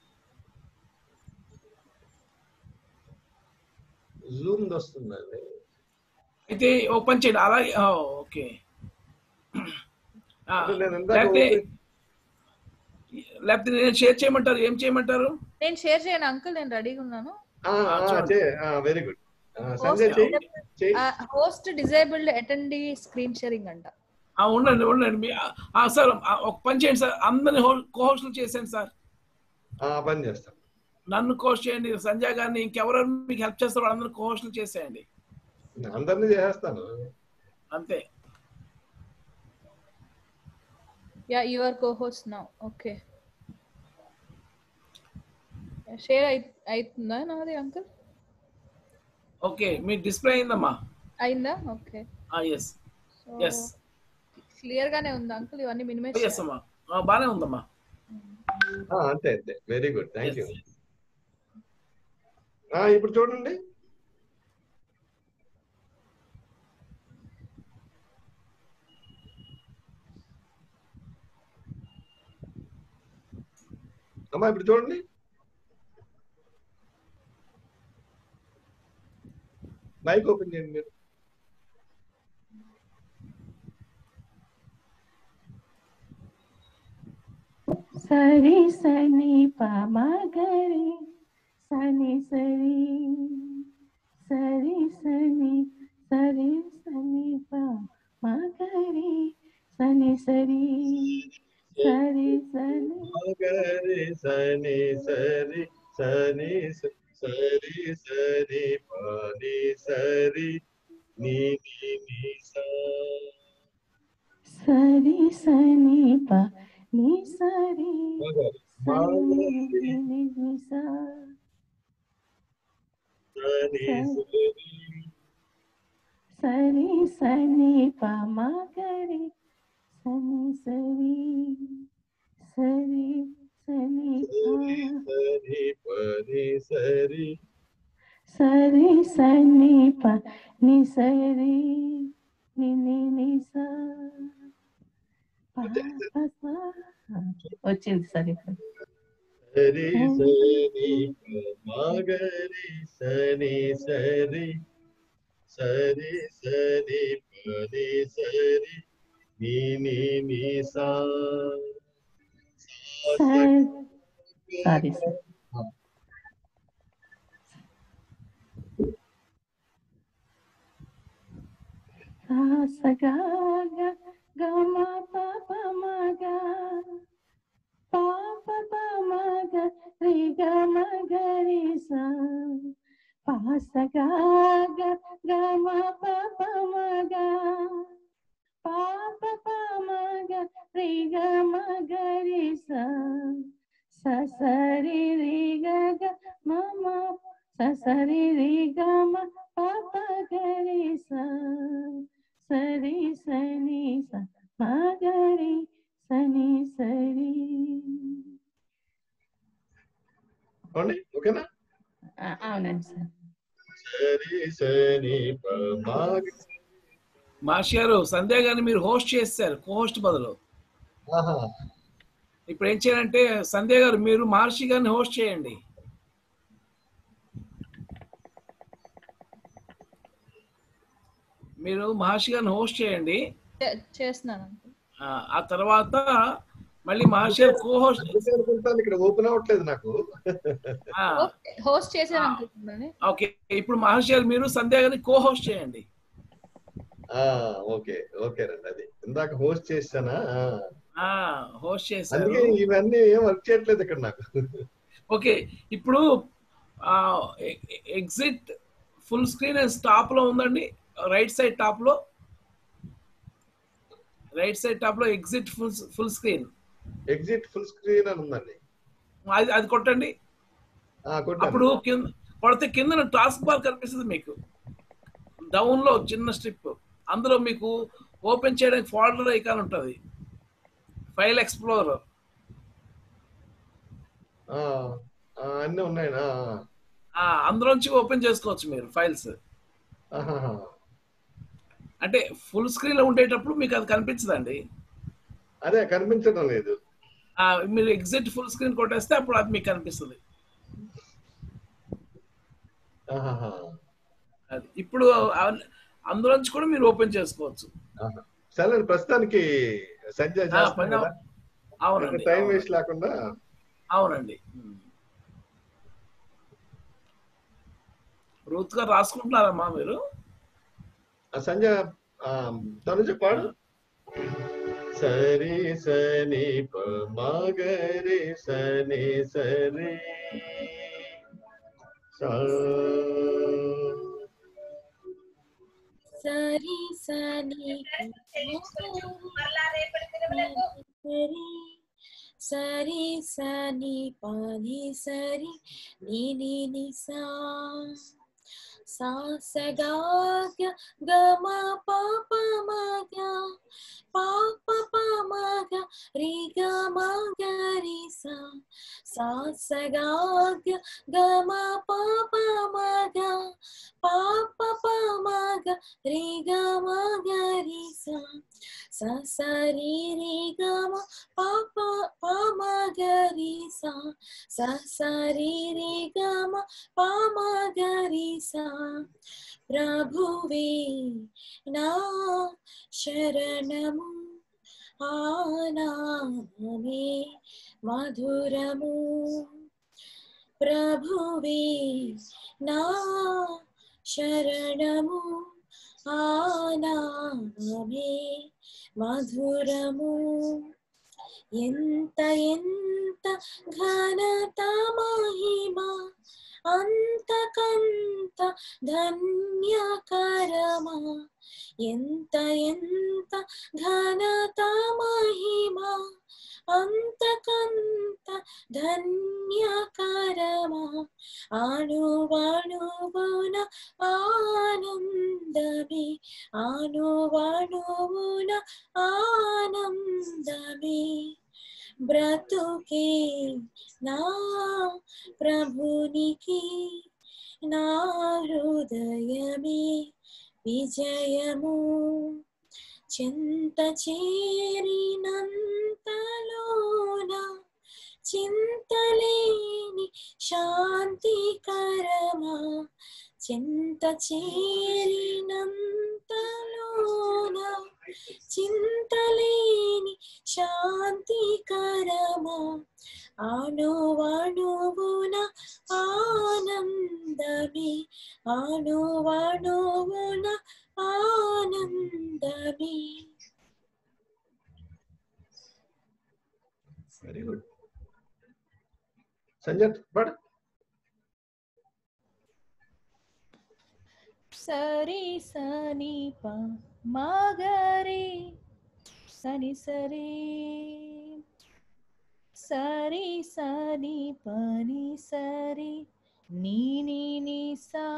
జూమ్ వస్తుందండి. అయితే ఓపెన్ చేయండి అలాగే. ఓకే, లేకపోతే లేకపోతే నేను షేర్ చేయమంటారు? ఏం చేయమంటారు? నేను షేర్ చేయను అంకుల్, నేను రెడీగా ఉన్నాను. Very good. Host disabled attendee screen sharing అంట. ఉండండి ఉండండి సార్, ఒక పని చేయండి సార్, అందరిని కోహోస్టులు చేసేయండి సార్. పని చేస్తాను. నన్ను కోస్ట్ చేయండి, సంజయ్ గారిని, ఇంకెవరైనా మీకు హెల్ప్ చేస్తారో అందరిని కోహోస్టులు చేసేయండి. అందరినీ చేస్తాను అంతే. Yeah you are cohost now. Okay, share అవుతుందా నాది అంకుల్? ఓకే, మీ డిస్ప్లే అయిందమ్మా? అయిందా? ఓకే, ఎస్ ఎస్, క్లియర్ గానే ఉంది అంకుల్, ఇవన్నీ మినిమైజ్ చేస్తామా? బానే ఉందమ్మా. అంతే అంతే, వెరీ గుడ్, థ్యాంక్ యూ. ఇప్పుడు చూడండి. అమ్మా ఇప్పుడు చూడండి. మైక్ ఓపెన్ చేయండి మీరు. సరి సని పమగరి సని సరి సరి సని సరి సని పమగరి సని సరి సరి సని మగరి సని సరి సని సరి సరి పని సరి ని ని ని సా సరి సని ప ని సరి సరి ని ని సా సరి సని ప మగరి సని సరి సరి సని సరి పని సరి సరి సని ప ని సరి ని ని ని సా వచ్చింది. సరే సరి సని మగరి సని సరి సరి సని పని సరి ని ని ని సా సారీ సార్. సగా గమ పాప మగ పాప మగ రి గమ గరి సా పాసగా గమ పాప మగ పాప మగ రి గమ గరి సా సరి రి గ మమ సరి రి గమ పాప గరి సా సరి సని స మగరి సని సరి. ఓకేనా? అవునండి సార్. సరి సని ప మాస్టర్ గారు, సంధ్య గారిని మీరు హోస్ట్ చేస్తారు కోహోస్ట్ బదులు. ఇప్పుడు ఏం చేయాలంటే సంధ్య గారు మీరు మహర్షి గారిని హోస్ట్ చేయండి. మీరు మహర్షి గారిని హోస్ట్ చేయండి. చేస్తున్నాను. ఆ తర్వాత మళ్ళీ మహర్షి గారు కోహోస్ట్. ఇక్కడ ఓపెన్ అవ్వట్లేదు నాకు. హోస్ట్ చేశాను అనుకుంటున్నాను. ఓకే, ఇప్పుడు మహర్షి గారు మీరు సంధ్య గారిని కోహోస్ట్ చేయండి. ఓకే ఓకే రండి. అది ఇందాక హోస్ట్ చేశానా? హోస్ట్ చేశారు. ఇవన్నీ ఏం వర్క్ చేయట్లేదు ఇక్కడ నాకు. ఓకే, ఇప్పుడు ఎగ్జిట్ ఫుల్ స్క్రీన్ టాప్ లో ఉందండి, రైట్ సైడ్ టాప్ లో రైట్ సైడ్ టాప్ లో exit full full screen exit full screen అని ఉందండి. అది అది కొట్టండి. అప్పుడు కింద కొడితే కింద టాస్క్ బార్ కనిపిస్తుంది మీకు, డౌన్ లో చిన్న స్ట్రిప్. అందులో మీకు ఓపెన్ చేయడానికి ఫోల్డర్ ఐకాన్ ఉంటుంది, ఫైల్ ఎక్స్ప్లోరర్ అన్నీ ఉన్నాయి. అందులోంచి ఓపెన్ చేసుకోవచ్చు మీరు ఫైల్స్. అంటే ఫుల్ స్క్రీన్ లో ఉండేటప్పుడు మీకు అది కనిపించదండి. అదే కనిపించడం లేదు. మీరు ఎగ్జిట్ ఫుల్ స్క్రీన్ కొట్టేస్తే అప్పుడు అది మీకు కనిపిస్తుంది. అది ఇప్పుడు అందులోంచి కూడా మీరు ఓపెన్ చేసుకోవచ్చు. సరే ప్రస్తుతానికి సంజయ్ చేస్తాం కదా. అవునండి, టైం వేస్ట్ లేకుండా. అవునండి. రూత్ గారు రాసుకుంటున్నారమ్మా మీరు? సంజయ్ తను చెప్పాడు. సరి సని పమగరి సని సరి సరి సని సరి సని పని సరి ని ని ని సా సా స గా గ గ మ ప ప మ గ ప ప ప మ గ రి గ మ గ రి సా సా స గా గ గ మ ప ప మ గ ప ప ప మ గ రి గ మ గ రి సా సా స రి రి గ మ ప ప ప మ గ రి సా సా స రి రి గ మ ప మ గ రి సా ప్రభువే నా శరణము ఆనామే మధురము ప్రభువే నా శరణము ఆనామే మధురము ఎంత ఎంత ఘనత మహిమ అంతకంత ధన్యకరమా ఎంత ఎంత ఘనత మహిమ అంతకంత ధన్యకరమా అణువణువున ఆనందమే అణువణువున ఆనందమే బ్రతుకే నా ప్రభునికి నా హృదయమే విజయము చింత చేరినంతలోన చింతలేని శాంతికరమా చింత చేరినంతలోన చింతలేని శాంతికరమా అణువణువున ఆనందమే అణువణువున ఆనందమే. Very good. సంజయ్ పడు. సరి సని ప మగరి సని సరి సరి సని పని సరి ని ని ని సా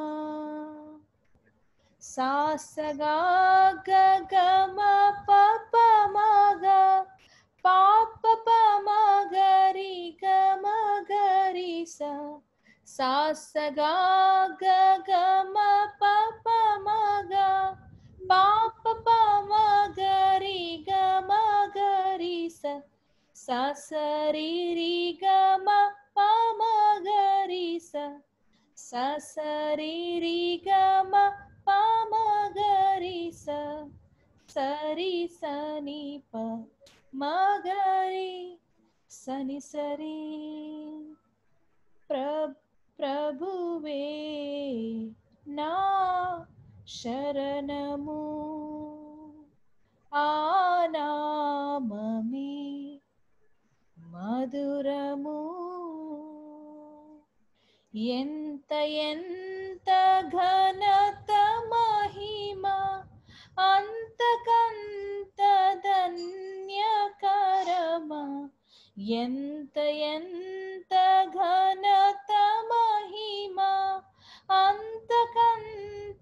సా స గా గ గ మ ప ప మ గ ప ప ప మ గ రి గ మ గ రి సా సా స గా గ గ మ ప ప మ గ ప ప ప మ గ రి గ మ గ రి సా సా స రి రి గ మ ప మ గ రి సా సా స రి రి గ మ ప మ గ రి సా సరి సని ప మ గ రి సని సరి ప్రభు ప్రభువే నా శరణము ఆనామమే మధురము ఎంత ఎంత ఘనత మహిమ అంతకంత ధన్యకరమా ఎంత ఎంత ఘనత మహిమ అంతకంత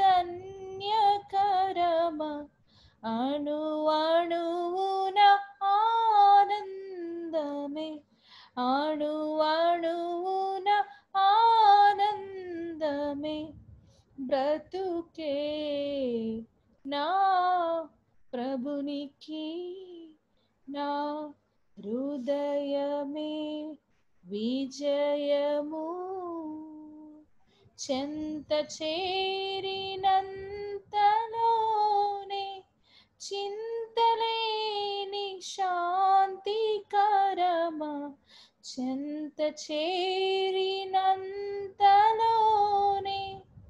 ధన్యకరమా అణు అణువున ఆనందమే అణు అణువున ఆనందమే బ్రతుకే నా ప్రభునికి నా హృదయమే విజయము చెంత చేరినంతలోన చెంత చేరినంతలోనే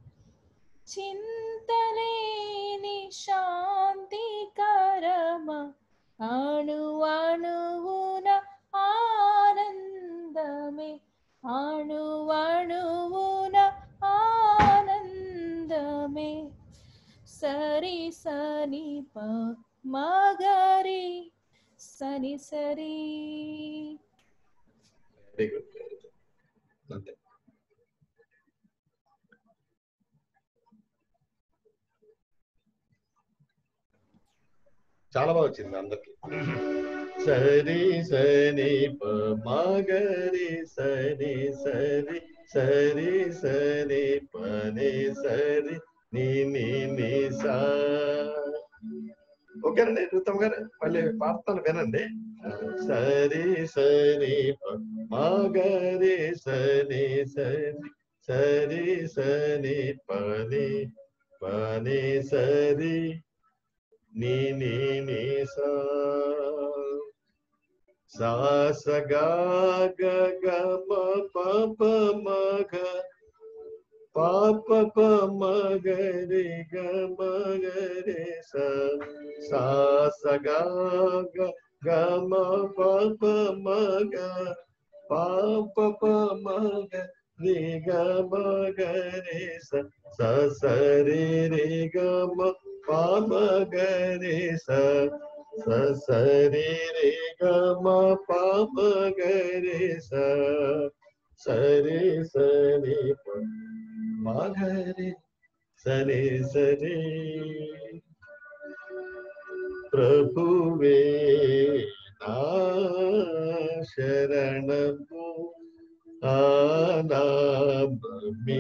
చింతలేని శాంతికరమ అణు అణువున ఆనందమే అణు అణువున ఆనందమే సరి సని ప మగరి సని సరి. వెరీ గుడ్, అంతే. చాలా బాగా వచ్చింది అందరికి. సరి సని ప మగరి సరి సరి సరి సరి పని సరి నీ నీ నీ సా. ఓకేనండి రుతమ్ గారు, మళ్ళీ పాడతాను వినండి. సరి సరి ప మగరి సరి సరి సరి సరి పని పని సరి నీ నీ నీ సా. సా స గా గ గ మ ప ప మ గ ప ప ప మ గ రి గ మ గ రి సా. సా స గా గ గ మ ప ప మ గ ప ప ప మ గ రి గ మ గ రి సా. స స రి రి గ మ ప మ గ రి సా. స స రి రి గ మ ప మ గ రి సా. సరి సరి ప మ గ రి సరి సరి. ప్రభువే నా శరణము ఆనామమే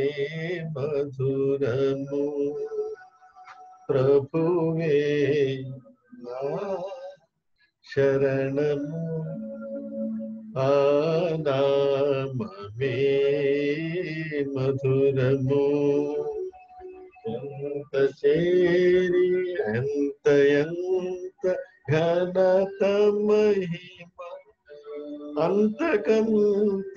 మధురము. ప్రభువే నా శరణము ఆనామమే మధురము. ఎంత చేరి ఎంత ఎంత ఘనత మహిమ అంతకంత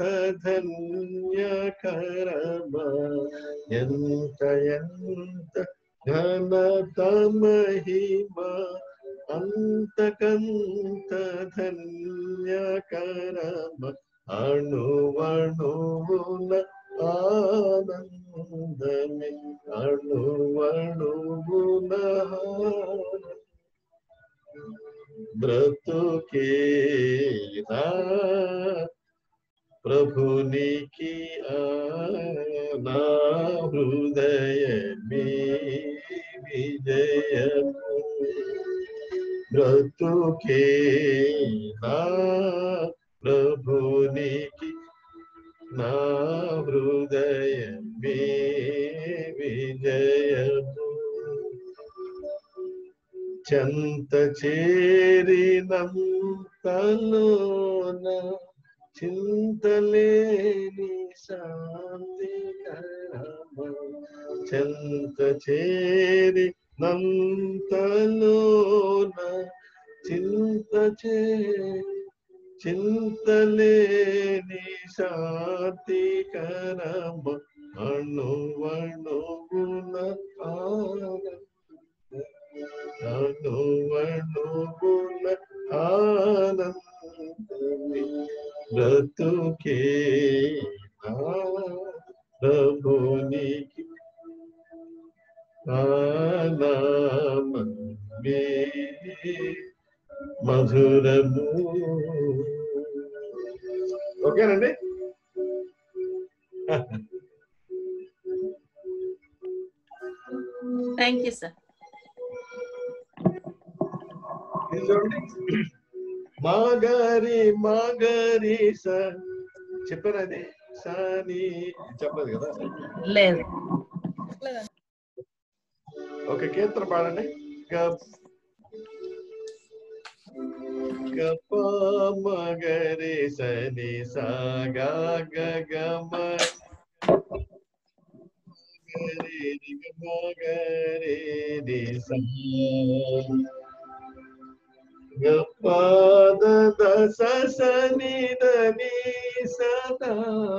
ధన్యకరమ. ఎంత ఎంత ఘనత మహిమ అంతకంత ధన్యకరమ. అణువణువున ఆనందమే అణువణువున బ్రతుకే నా ప్రభునికి నా హృదయమే విజయము. బ్రతుకే నా ప్రభునికి నా హృదయమే విజయము. చెంత చేరినంతలోన చింతలేని శాంతికరమ. చెంత చేరి నంతలోన చింత చే చింతలేని శాంతికరమ. అణువణువున అణువణువున ఆనందమే బ్రతుకే నా ప్రభునికి ఆనామమే మధురము. ఓకేనండి. Thank you sir. మాగరి మాగరి సార్ చెప్పారు, అది సాని చెప్పలేదు కదా. లేదు. ఓకే, కీర్తన పాడండి. గప మగరి సని సాగా గమ గరి మగరి రి సా. గపద దస సని దని సదా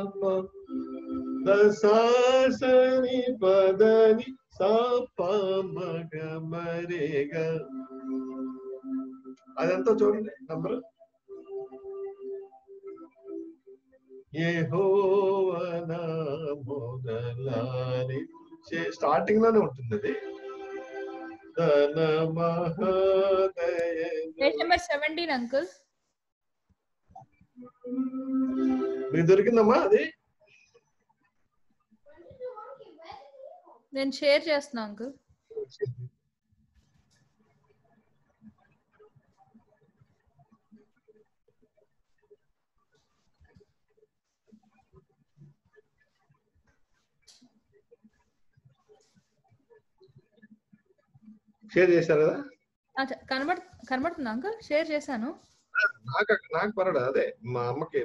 దస సని పదని సప మగ మరిగ. అదంతా చూడండి నంబర్. యెహోవా నామముదలాలించే స్టార్టింగ్ లోనే ఉంటుంది అది. తన పేజ్ నెంబర్ సెవెంటీన్ అంకుల్. మీకు దొరికిందమ్మా అది? నేను షేర్ చేస్తున్నా అంకుల్. షేర్ చేశారు కదా? కనబడు కనబడుతుందా అంకుల్? షేర్ చేశాను. నాకు నాకు పర్వాలేదు. అదే మా అమ్మకి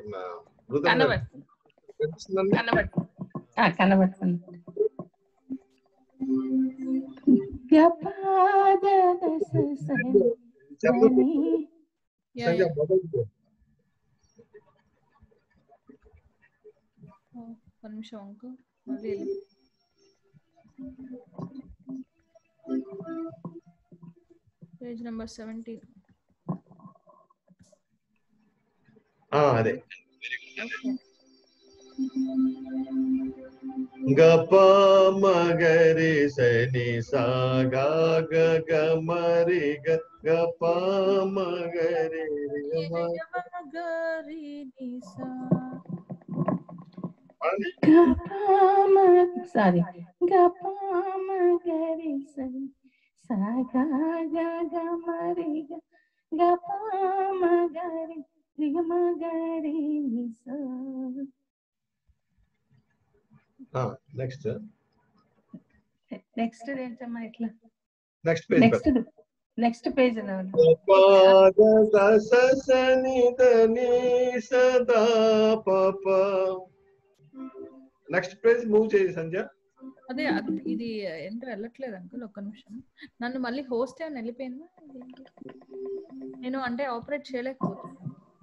కనబడుతుంది. ఒక నిమిషం అంకుల్, మళ్ళీ పేజ్ నెంబర్ సెవెంటీన్. అదే గప మగరి సని సాగా గ మరి గప మగరి మగరి నిసా. సారీ గప మగరి సని సాగా గ మరి గప మగరి మగరి నిసా. నెక్స్ట్ నెక్స్ట్ ఏంటమ్మా? ఇట్లా next page next next page సదా పాప. నెక్స్ట్ పేజ్ మూవ్ చేయి సంధ్య. అదే ఇది ఏంటో వెళ్ళట్లేదు అంకుల్, ఒక్క నిమిషం. నన్ను మళ్ళీ హోస్ట్ ఏమైనా వెళ్ళిపోయిందా? నేను అంటే ఆపరేట్ చేయలేకపోతున్నాను.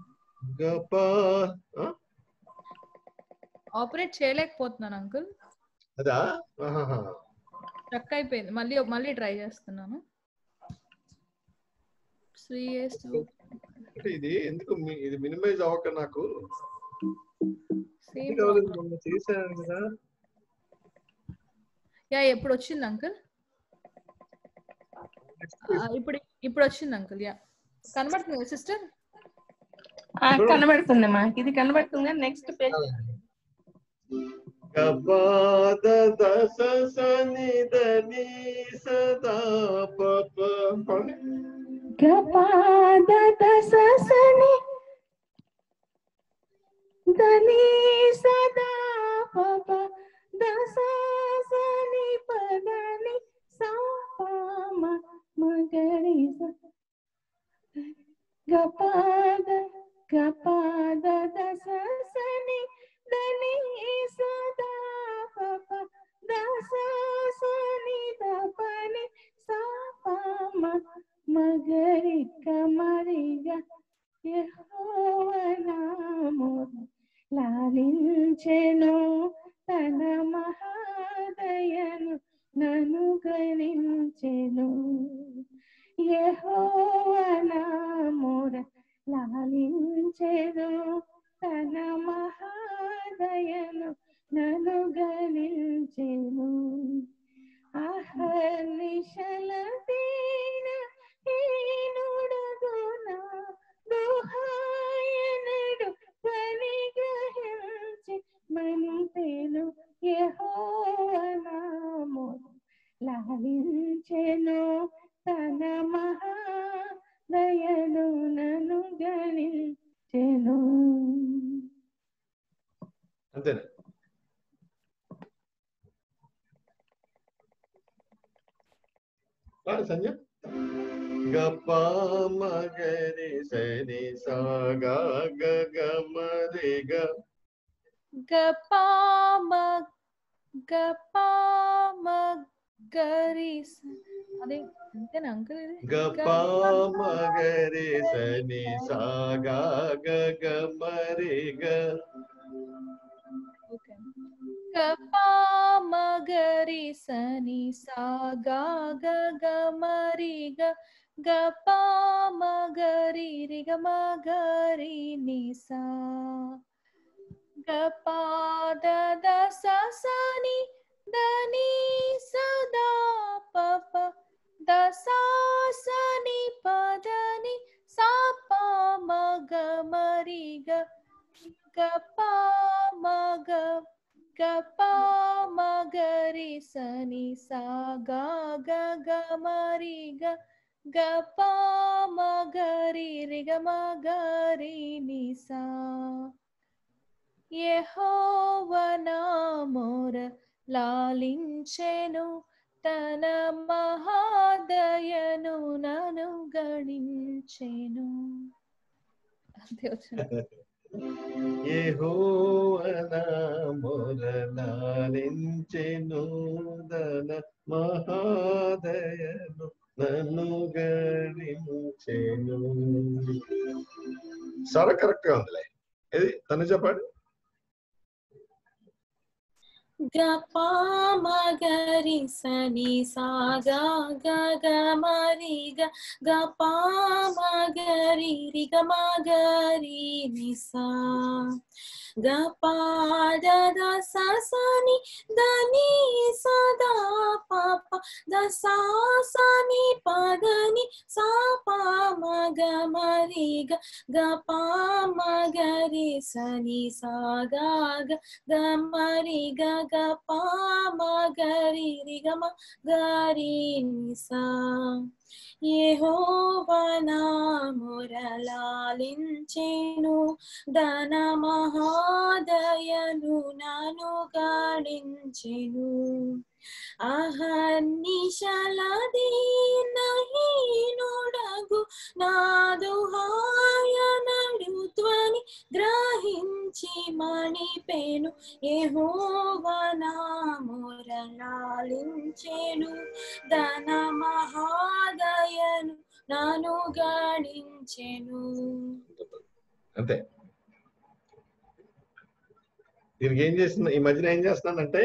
ఆపరేట్ చేయలేకపోతున్నాను అంకుల్. అదా స్ట్రక్ అయిపోయింది. మళ్ళీ మళ్ళీ ట్రై చేస్తున్నాను. ఇది ఎందుకు ఇది మినిమైజ్ అవ్వక నాకు చేశాను కదా. యా ఎప్పుడు వచ్చింది అంకుల్? ఇప్పుడు ఇప్పుడు వచ్చింది అంకుల్. యా కనబడుతుంది సిస్టర్? కనబడుతుందమ్మా, ఇది కనబడుతుంది. నెక్స్ట్ పేజ్ గపద దస సని దని సదా పప. గపద దస సని దని సదా పప దస సని పదని సా మగరి గపద గపద దస సని దని సదా పప దస సని దపని సా మగరి కమరిగా. యెహోవా నామమున లాలించెను, తన మహాదయను నన్ను గణించెను. యెహోవా నామమున లాలించెను, తన మహాదయను నన్ను గణించెను. అహర్నిశల దీన హీనుడగున దుహాయనుడు పరిగ్రహించి మంతెను. యెహోవా నామమున లాలించెను, తన మహాదయను నన్ను గణించెను. అంతేనా? సంజయ్ గప మగరి సని సాగా గ మరి గప మ గప మ గరి స- అదే అంతేనా అంకుల్ ఇది గప మగరి సని సాగా గగ మరి గ. ఓకే గప మగరి సని సాగా గగ మరి గ గప మగరి రి గ మగరి ని సా గప దద స సని దని సదా పప దసాసని పదని సాప మగ మరి గ గప మగ గప మగరి సని సాగా గగ మరి గ గప మగరి రి గ మగరి ని సా యెహోవా నా మొర లాలించెను తన మహాదయను నను గణించెను. అంతే వచ్చింది. యెహోవా నా మొర లాలించెను తన మహాదయను నన్ను గణించెను. సర కరెక్ట్ గా ఉందిలే. ఇది తను చెప్పండి. గప మగరి సని సాగా గగ మరి గ గప మగరి రి గ మగరి ని సా గప దద స సని దని సదా పప దసా సని పదని సా ప మగ మరి గ గప మగరి సని సాగా గ మరి గ గప మగరి రి గ మగరి ని సా యెహోవా నా మొర లాలించెను ధన మహాదయను నను గణించెను. అహర్నిశల దీనహీనుడగు నాదు హాయనడు ధ్వని గ్రహించి మణిపెను. యెహోవా నా మొర లాలించెను ధన మహాదయను నను గణించెను. అంతే. దీనికి ఏం చేస్తున్నా ఈ మధ్యన ఏం చేస్తున్నానంటే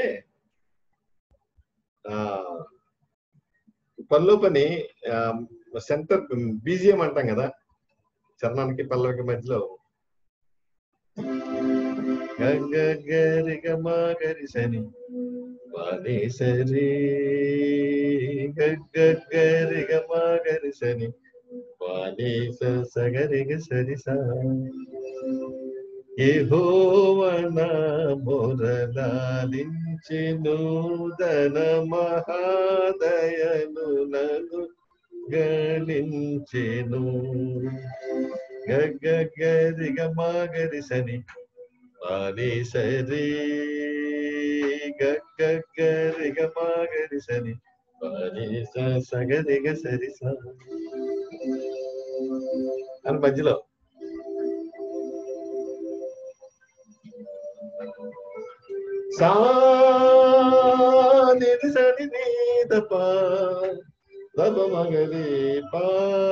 ఆ పనిలో పని సెంటర్ బీజిఎం అంటాం కదా, చరణానికి పల్లవికి మధ్యలో గరి గమ గరి సని వాణి సరి గరి గమ గరి సని వాణి సగరి గ సరి సా. యెహోవా నా మొర లాలించెను ధన మహాదయను నను గణించెను. గగ గరి గ మగరి సని వాణి సరి గగ గరి గ మగరి సని వాణి సగరి గ సరి సా అని మధ్యలో సా నిది సని నీ దప దప మగరి పా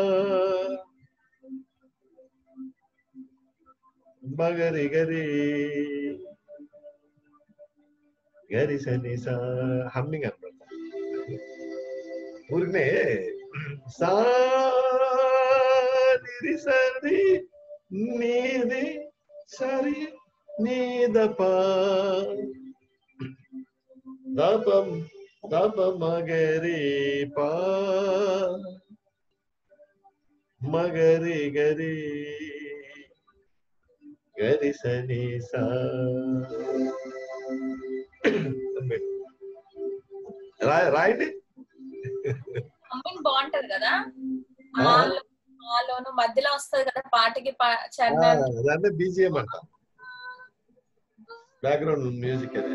మగరి గరి గరి సని సా హమ్మింగ్ అనమాట. ఊరినే సా నిది సరి నీది సరి నీదప దపం దప మగరి పా మగరి గరి గరి సని సా. రాయండి. బాగుంటది కదా, ఆలోను మధ్యలో వస్తుంది కదా పాటకి చరణానికి. అదే బీజిఎం అంట, బ్యాక్గ్రౌండ్ మ్యూజిక్. అదే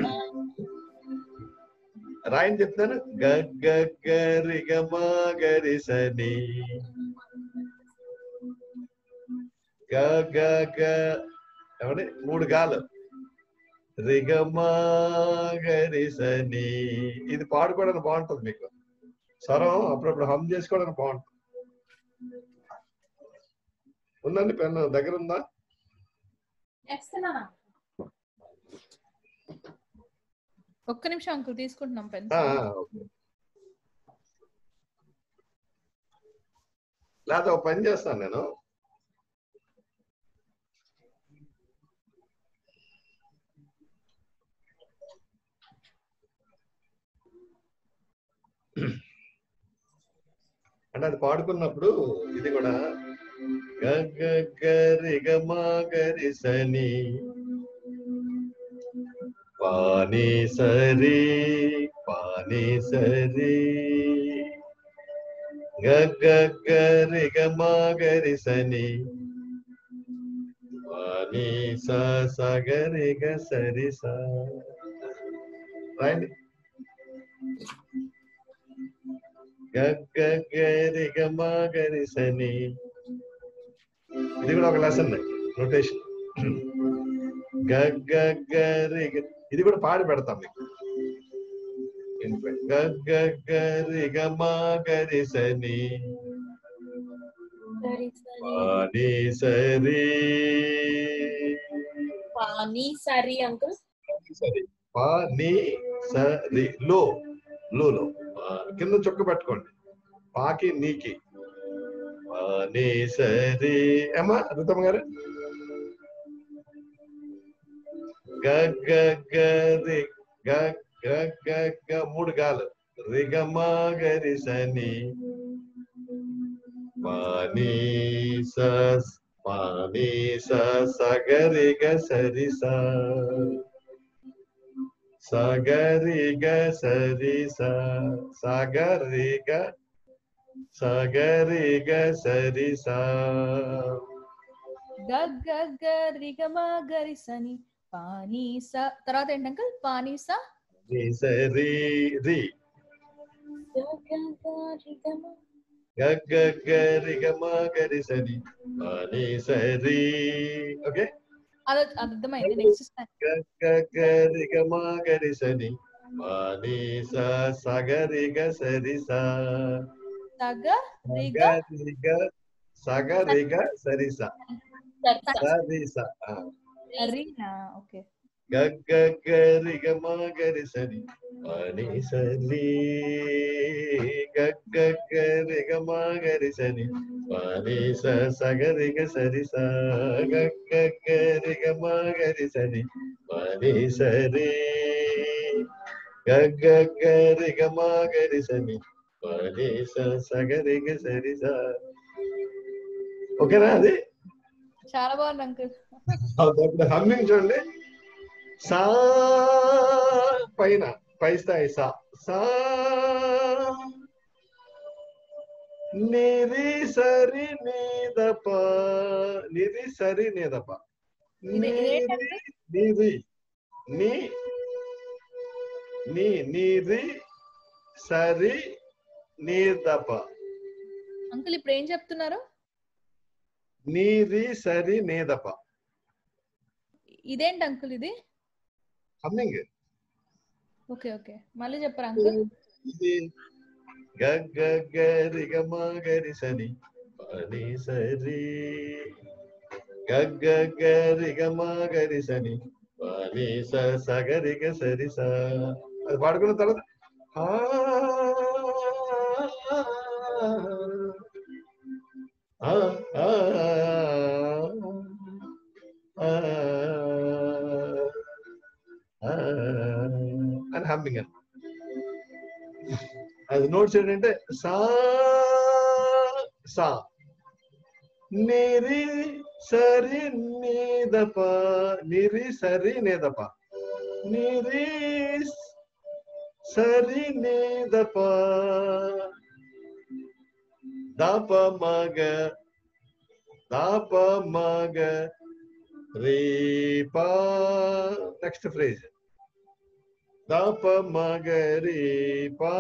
రాయని చెప్తాను. గగ్గ గరి గ మగరి సని గ గ గ ఏమంటే మూడు గాలు రిగమా గరిసని. ఇది పాడుకోవడానికి బాగుంటుంది మీకు, స్వరం అప్పుడప్పుడు హమ్ చేసుకోవడానికి బాగుంటుంది. ఉందండి పెన్ను దగ్గర ఉందా? ఒక్క నిమిషం అంకుల్ తీసుకుంటున్నాం పెన్. లేదా ఒక పని చేస్తాను నేను, అంటే అది పాడుకున్నప్పుడు ఇది కూడా గరిగమగరిసని పాని సరి పాని సరి గరిగమగరిసని పాని సగరిగ సరి సా. రాయండి. గరిగమగరిసని. ఇది కూడా ఒక లెసన్ నోటేషన్. గరిగ ఇది కూడా పాడి పెడతాం మీకు. గరిగమగరిసని పాని సరి పాని సరి అంకుల్. సరి పాని సరి లో లో లో కింద చొక్క పెట్టుకోండి. పాకి నీకి పాని సరి. ఏమా రుతమ్మ గారు? గరి గ మూడు గాలు రిగమగరిసని పాని స పాని సగరిగ సరి సా సగరిగ సరి సా సగరిగ సగరిగ సరి సా. గరిగమగరిసని పాని స. తర్వాత ఏంటి అంకుల్? పాని స సరి రి గరిగమగరిసని పాని సరి. ఓకే, అది అర్థమైంది. నెక్స్ట్ గరిగమగరిసని పాని సగరిగ సరి సా సగరిగ సగరిగ సరి సా సరి సా. ఓకే. గరిగమగరిసని పాని సరి గరిగమగరిసని పాని సగరిగ సరి సా గరిగమగరిసని పాని సరి గరిగమగరిసని పాని సగరిగ సరి సా. ఓకేనా? అది చాలా బాగుంది అంకుల్. హమ్మింగ్ చూడండి. సా పైన పై స్థాయి సా సా నిరి సరి నీదప నిరి సరి నీదప నిరి నిరి నీ నీ నిరి సరి నీదప. అంకుల్ ఇప్పుడు ఏం చెప్తున్నారు? నీది సరి నేదప. ఇదేంటి అంకుల్? ఇది హమ్మింగ్. ఓకే ఓకే, మళ్ళీ చెప్పరా అంకుల్? ఇది గరిగమగరిసని పాని సరి గరిగమగరిసని పాని సగరిగ సరి సా. అది పాడుకున్న తర్వాత అని హమ్మింగ్ అని. అది నోట్స్ ఏంటంటే సా సా నిరి సరి నీదప నిరి సరి నేదప నిరి సరి నేదప దప మగ దప మగ రేపా. నెక్స్ట్ ఫ్రేజ్ దప మగ రేపా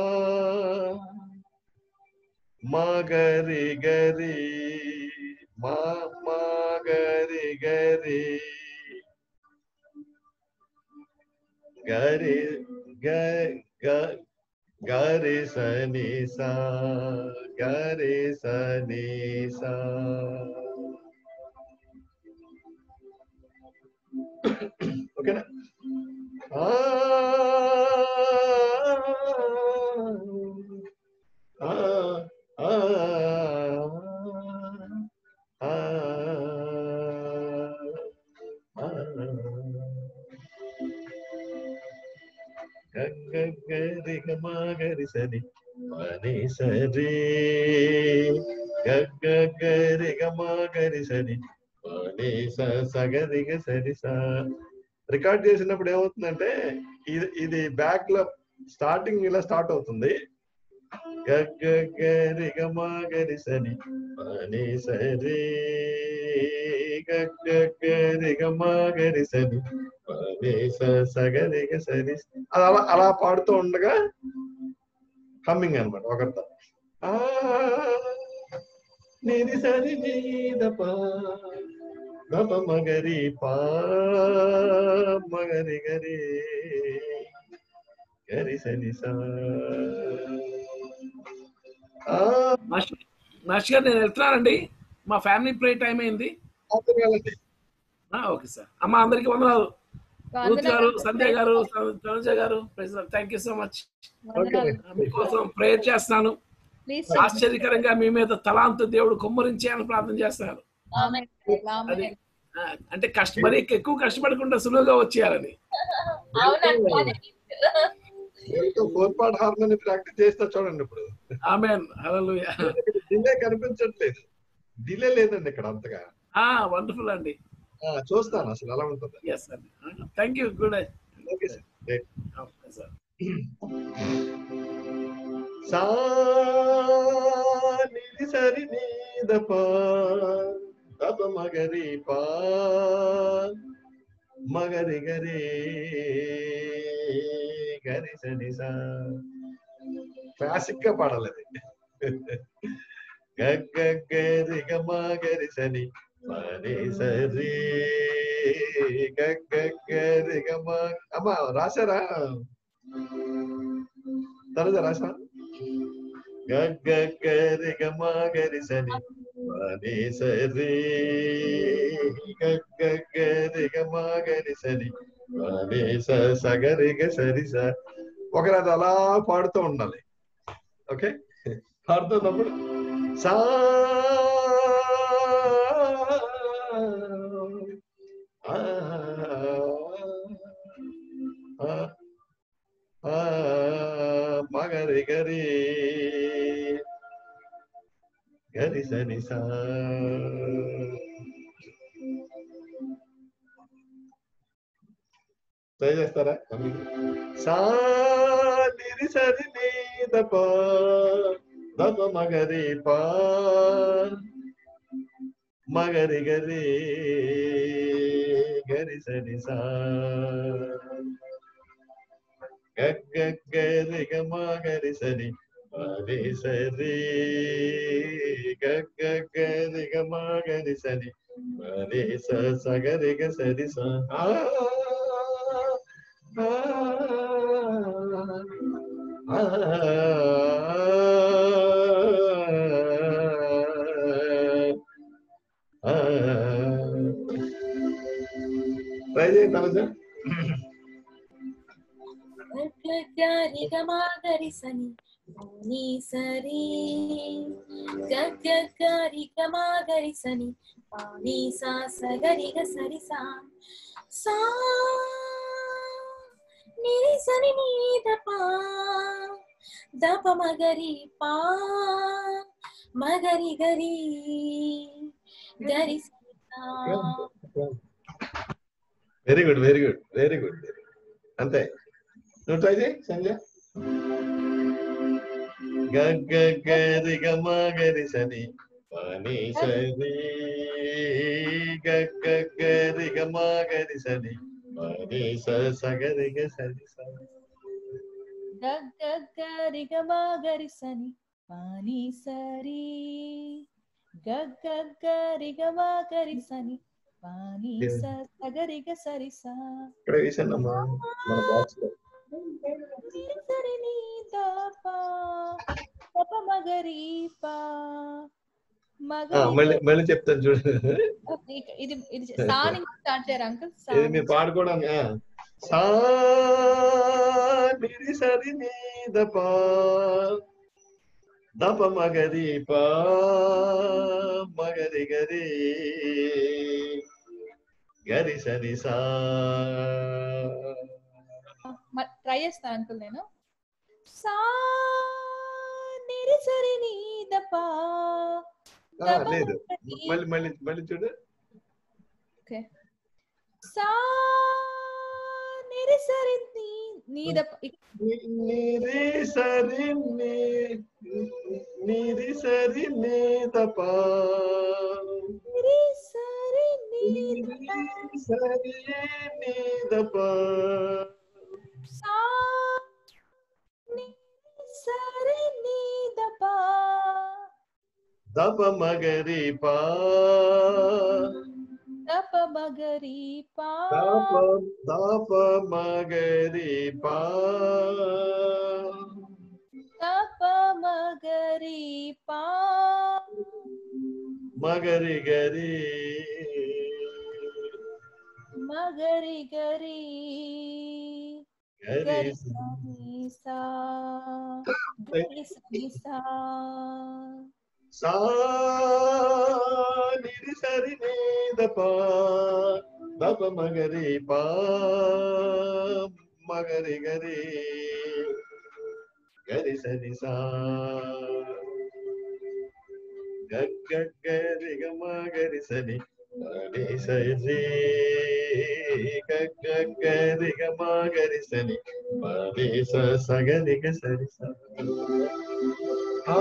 మగరి గరి మా మగరి గరి గరి గరి సని సా గరి సని సా. ఓకేనా? ఆ గరి గరి సని పని సరి గరి గరి సని పని సగరిగ సరి సా. రికార్డ్ చేసినప్పుడు ఏమవుతుందంటే ఇది ఇది బ్యాక్ లో స్టార్టింగ్ ఇలా స్టార్ట్ అవుతుంది. గరి గరి సని పని సరి గరి గరి సని పని సగరిగ సరి. అది అలా అలా పాడుతూ ఉండగా హమ్మింగ్ అనమాట ఒకరితో. ఆ నిది సరి నీదప దప మగరి పా మగరి గరి గరి సని సా. మాస్టర్ గారు నేను వెళ్తున్నానండి, మా ఫ్యామిలీ ప్రే టైం అయింది. Okay sir. అమ్మ అందరికి వందనాలు. రూత్ గారు, సంధ్య గారు, తనుజ గారు, థ్యాంక్ యూ సో మచ్. మీకోసం ప్రేయర్ చేస్తున్నాను. ఆశ్చర్యకరంగా మీ మీద తలాంతు దేవుడు కుమ్మరించాలని ప్రార్థన చేస్తున్నారు. అది అంటే కష్ట మరి ఎక్కువ కష్టపడకుండా సులువుగా వచ్చేయాలని. ఫోర్ పార్ట్ హార్మోని ప్రాక్టీస్ చేస్తా చూడండి ఇప్పుడు. ఆమేన్. హల్లెలూయా. డిలే కనిపించట్లేదు, డిలే లేదండి ఇక్కడ అంతగా. ఆ వండర్ఫుల్ అండి. చూస్తాను అసలు ఎలా ఉంటుంది. ఎస్ అండి. Thank you. Good night. Okay sir. Okay sir. సా నిది సరి నీదప దప మగరి పా మగరి గరి గరి సని సా. క్లాసిక్ గా పాడాలి అది. గరి గరి సని పని సరి గరి గమ. అమ్మా రాశారా? తనజ రాసా? గరి గమ గరి సని పని సరి గరి గమ గరి సని పని సగరిగ సరి సా. ఒకరు అది అలా పాడుతూ ఉండాలి. ఓకే, పాడుతున్నప్పుడు సా మగరి గరి గరి సని సా. ట్రై చేస్తారా? సా నిది సరి నీదప దప మగరి పా మగరి గరి గరి సని సా. గరి గమ గరి సని పని సరి గరి గమ గరి సని పని సగరిగ సరి సా. ట్రై చేయండి తనజ. గరి గమా గరి సని పని సరి గరి గమా గరి సని పని సా సగరిగ సరి సా. సా నిది సని నీదప దప మగరి పా మగరి గరి గరి సని సా. Very good, very good, very good. అంతే. నువ్వు ట్రై చేయి సంజయ్. గరి గమ గరి సని పని సరి గరి గమ గరి సని పని సగరిగ సరి సా. గరి గమా గరి సని పని సరి గరి గమా గరి సని పాని సగరిగ సరిసా ఇక్కడ వేసానమ్మా మన బాక్స్ లో. సరి నీ దపా దప మగరి పా మళ్ళీ మళ్ళీ చెప్తాను చూడు. ఇది ఇది సా నుంచి స్టార్ట్ చేయరు అంకుల్. ఇది మీరు పాడుకోవడానికి. సా నిరి సరి నీ దపా దప మగరి పా మగరి గరి గరి సరి సా. ట్రై చేస్తాను అంకుల్ నేను. సా నిరి సరి నీ దపా లేదు మళ్ళీ మళ్ళీ మళ్ళీ చూడు. ఓకే. సా నిరి సరి నీ దపా నిరి సరి నీ నిరి సరి నీ దపా నిరి సరి నీ సరి నీ దపా సా నిరి సరి నీ దపా దప మగరి పా దప మగరి పా దప దప మగరి పా దప మగరి పా మగరి గరి మగరి గరి గరి గరి సా గరి సా సా నిరి సరి నీ దపా దప మగరి పా మగరి గరి గరి సరి సా గరి గ మగరి సరి గరి సరి గరి గ మగరి సరి మరి సగరి గ సరి సా. ఆ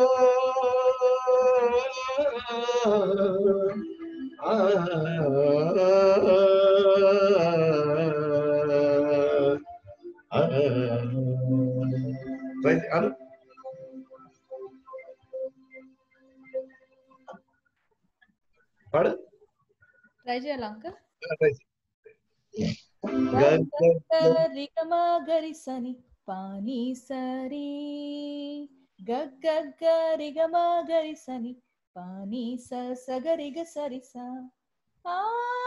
పాడు. ట్రై చేయాలి అంకుల్. గరి గ మగరి సని పాని సరి గరి గ మగరి సని పాని స సగరి గ సరి సా. ఆ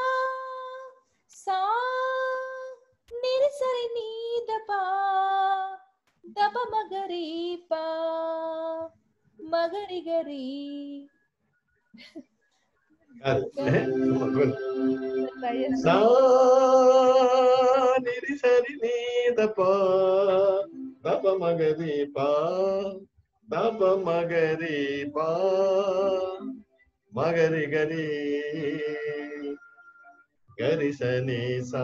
సా నిరి సరి నీ దపా దప మగరి పా మగరి గరి. సా నిరి సరి నీ దపా దప మగరి పా దప మగరి పా మగరి గరి గరి సని సా.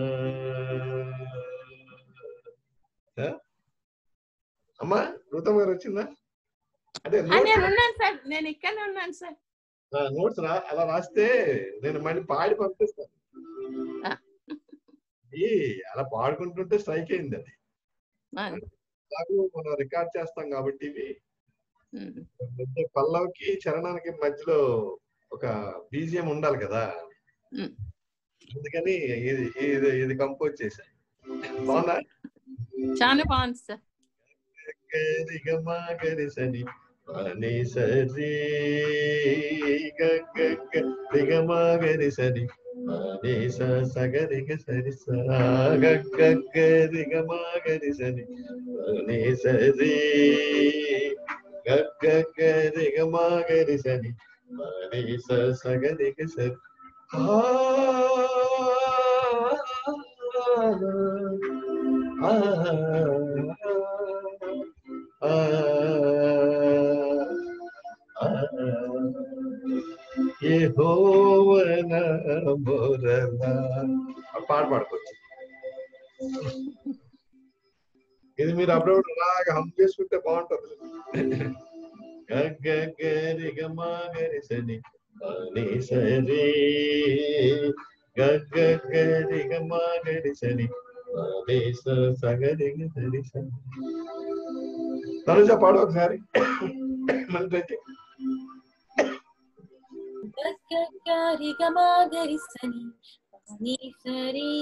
అమ్మా గౌతమ్ గారు వచ్చిందా? అంటే నేను ఉన్నాను సార్, నేను ఇక్కడనే ఉన్నాను సార్. నోట్స్ రా అలా రాస్తే నేను మళ్ళీ పాడి పంపిస్తాను. అలా పాడుకుంటుంటే స్ట్రైక్ అయింది అది. మనం రికార్డ్ చేస్తాం కాబట్టి ఇవి పల్లవికి చరణానికి మధ్యలో ఒక బీజిఎం ఉండాలి కదా, అందుకని ఇది ఇది ఇది కంపోజ్ చేశాను. బాగుందా? చాలా బాగుంది సార్. సని అని సరి గరి సరి అని సగరి సరి సగరి గరి సరి అని సరి గరి గరి సరి అని సగరి సరి. పాట పాడుకోవచ్చు. ఇది మీరు అప్పుడప్పుడు అలాగా హమ్ చేసుకుంటే బాగుంటుంది. గరి గరి సని అని సరి గరి గరి సని సగరి సరి సని. తనుజ పాడు ఒకసారి. గరి గమా గరి సని ని సరి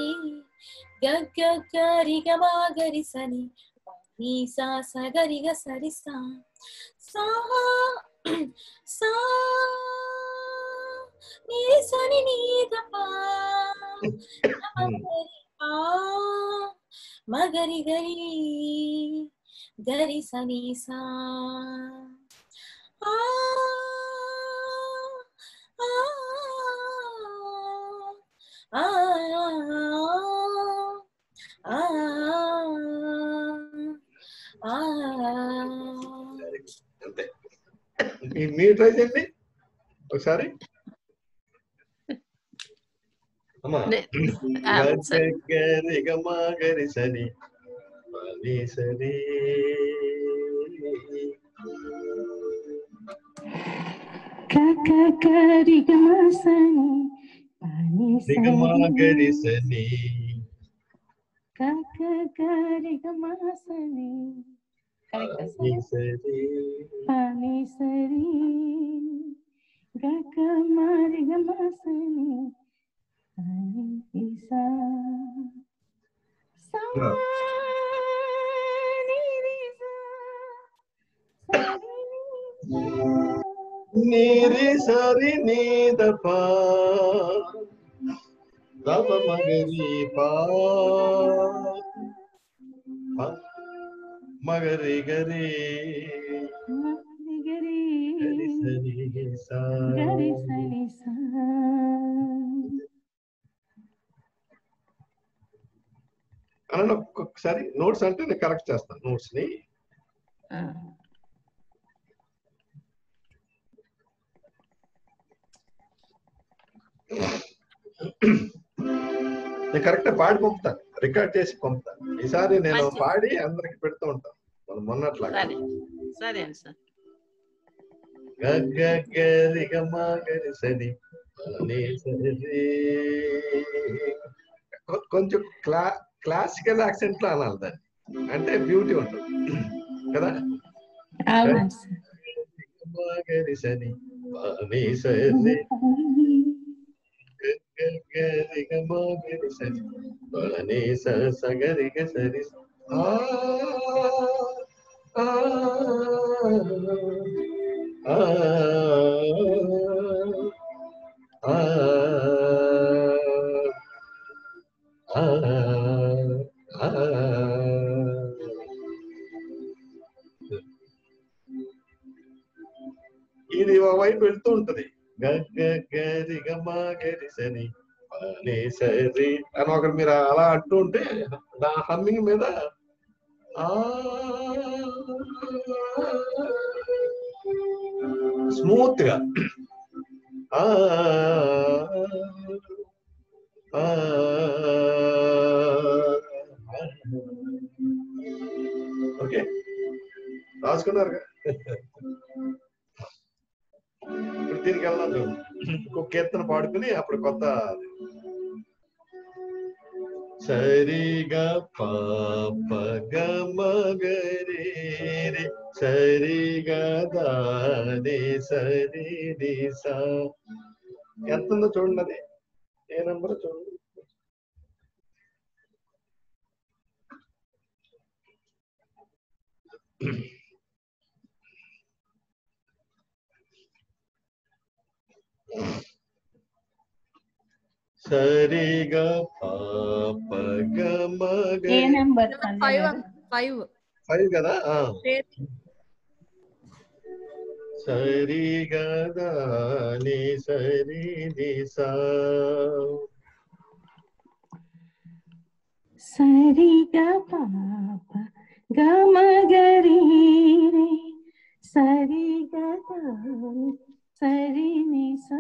గరి గమా గరి సని ని సా స గరి గ సరి సా సా సా ని సని ని ద పా పా మగరి గరి గరి సని సా ఆ ఆ ఆ ఆ అంతే. మీరు ట్రై చేయండి ఒకసారి అమ్మా. గరి గమా గరి సని పని సరి గరి గమా సని పని గమా గరి సని గరి గమా సని పని సరి పని సరి గ మరి గమా సని పని సా సా ని రి సా నీరి సరి నీదప దప మగరి పా మగరి గరి గరి గరి సరి సా గరి సని సా అనండి ఒక్కొక్కసారి. నోట్స్ అంటే నేను కరెక్ట్ చేస్తాను నోట్స్ ని. నేను కరెక్ట్ పాడి పంపుతాను, రికార్డ్ చేసి పంపుతాను. ఈసారి నేను పాడి అందరికి పెడుతూ ఉంటాను మనం మొన్నట్లా. సరే అండి సార్. గరి గమా గరి సని కొంచెం క్లా క్లాసికల్ యాక్సెంట్ లో అనాలి దాన్ని, అంటే బ్యూటీ ఉంటుంది కదా. గరి సని సరి గరి గమా గరి సని పని స గరి గ సరి ఆ ఆ ఆ ఆ ఇది వైపు వెళ్తూ ఉంటది. గరి గమా గరి సని పని సరి అని ఒకటి మీరు అలా అంటూ ఉంటే నా హమ్మింగ్ మీద ఆ స్మూత్ గా ఆ ఓకే రాసుకున్నారు. ఇప్పుడు దీనికి వెళ్దాం. ఇంకొక కీర్తన పాడుకుని అప్పుడు కొత్త సరిగా పాప గమగరి సరిగా దాని సరి సా ఎంత ఉందో చూడండి. అది ఏ నంబర్ చూడండి. సరిగా పాప గమగరి ఫైవ్ ఫైవ్ కదా. సరిగా దాని సరి సా సరిగా పాప గమగరి సరిగా దాని సరి ని సా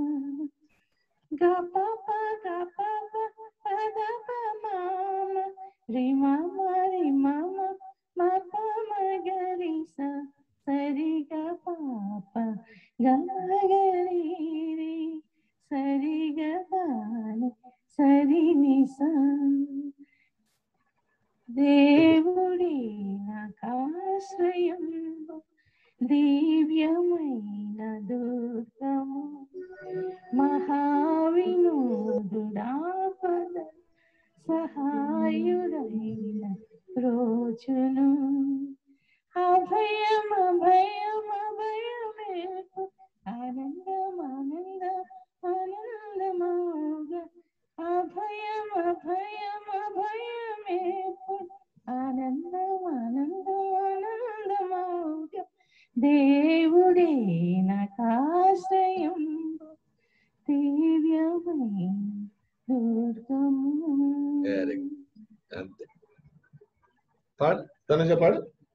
గ ప ప గ ప ప ప ద ప మామ రి మామ రి మామ మ ప మ గ రి సా సరి గ పాప గమగరి సరి గ దాని సరి ని సా దేవుడి నాకాశ్రయం దివ్యమైన దుర్గము మహావినోదుడా పద సహాయుడైన రోజును అభయం అభయం అభయమేపు ఆనందం ఆనంద ఆనందమోగ అభయం అభయం అభయమేపు ఆనందం ఆనందం ఆనందమోగ దేవుడే నాకాశ్రయం దివ్యమైన దుర్గము. అంతే పాడు తనుజ పాడు.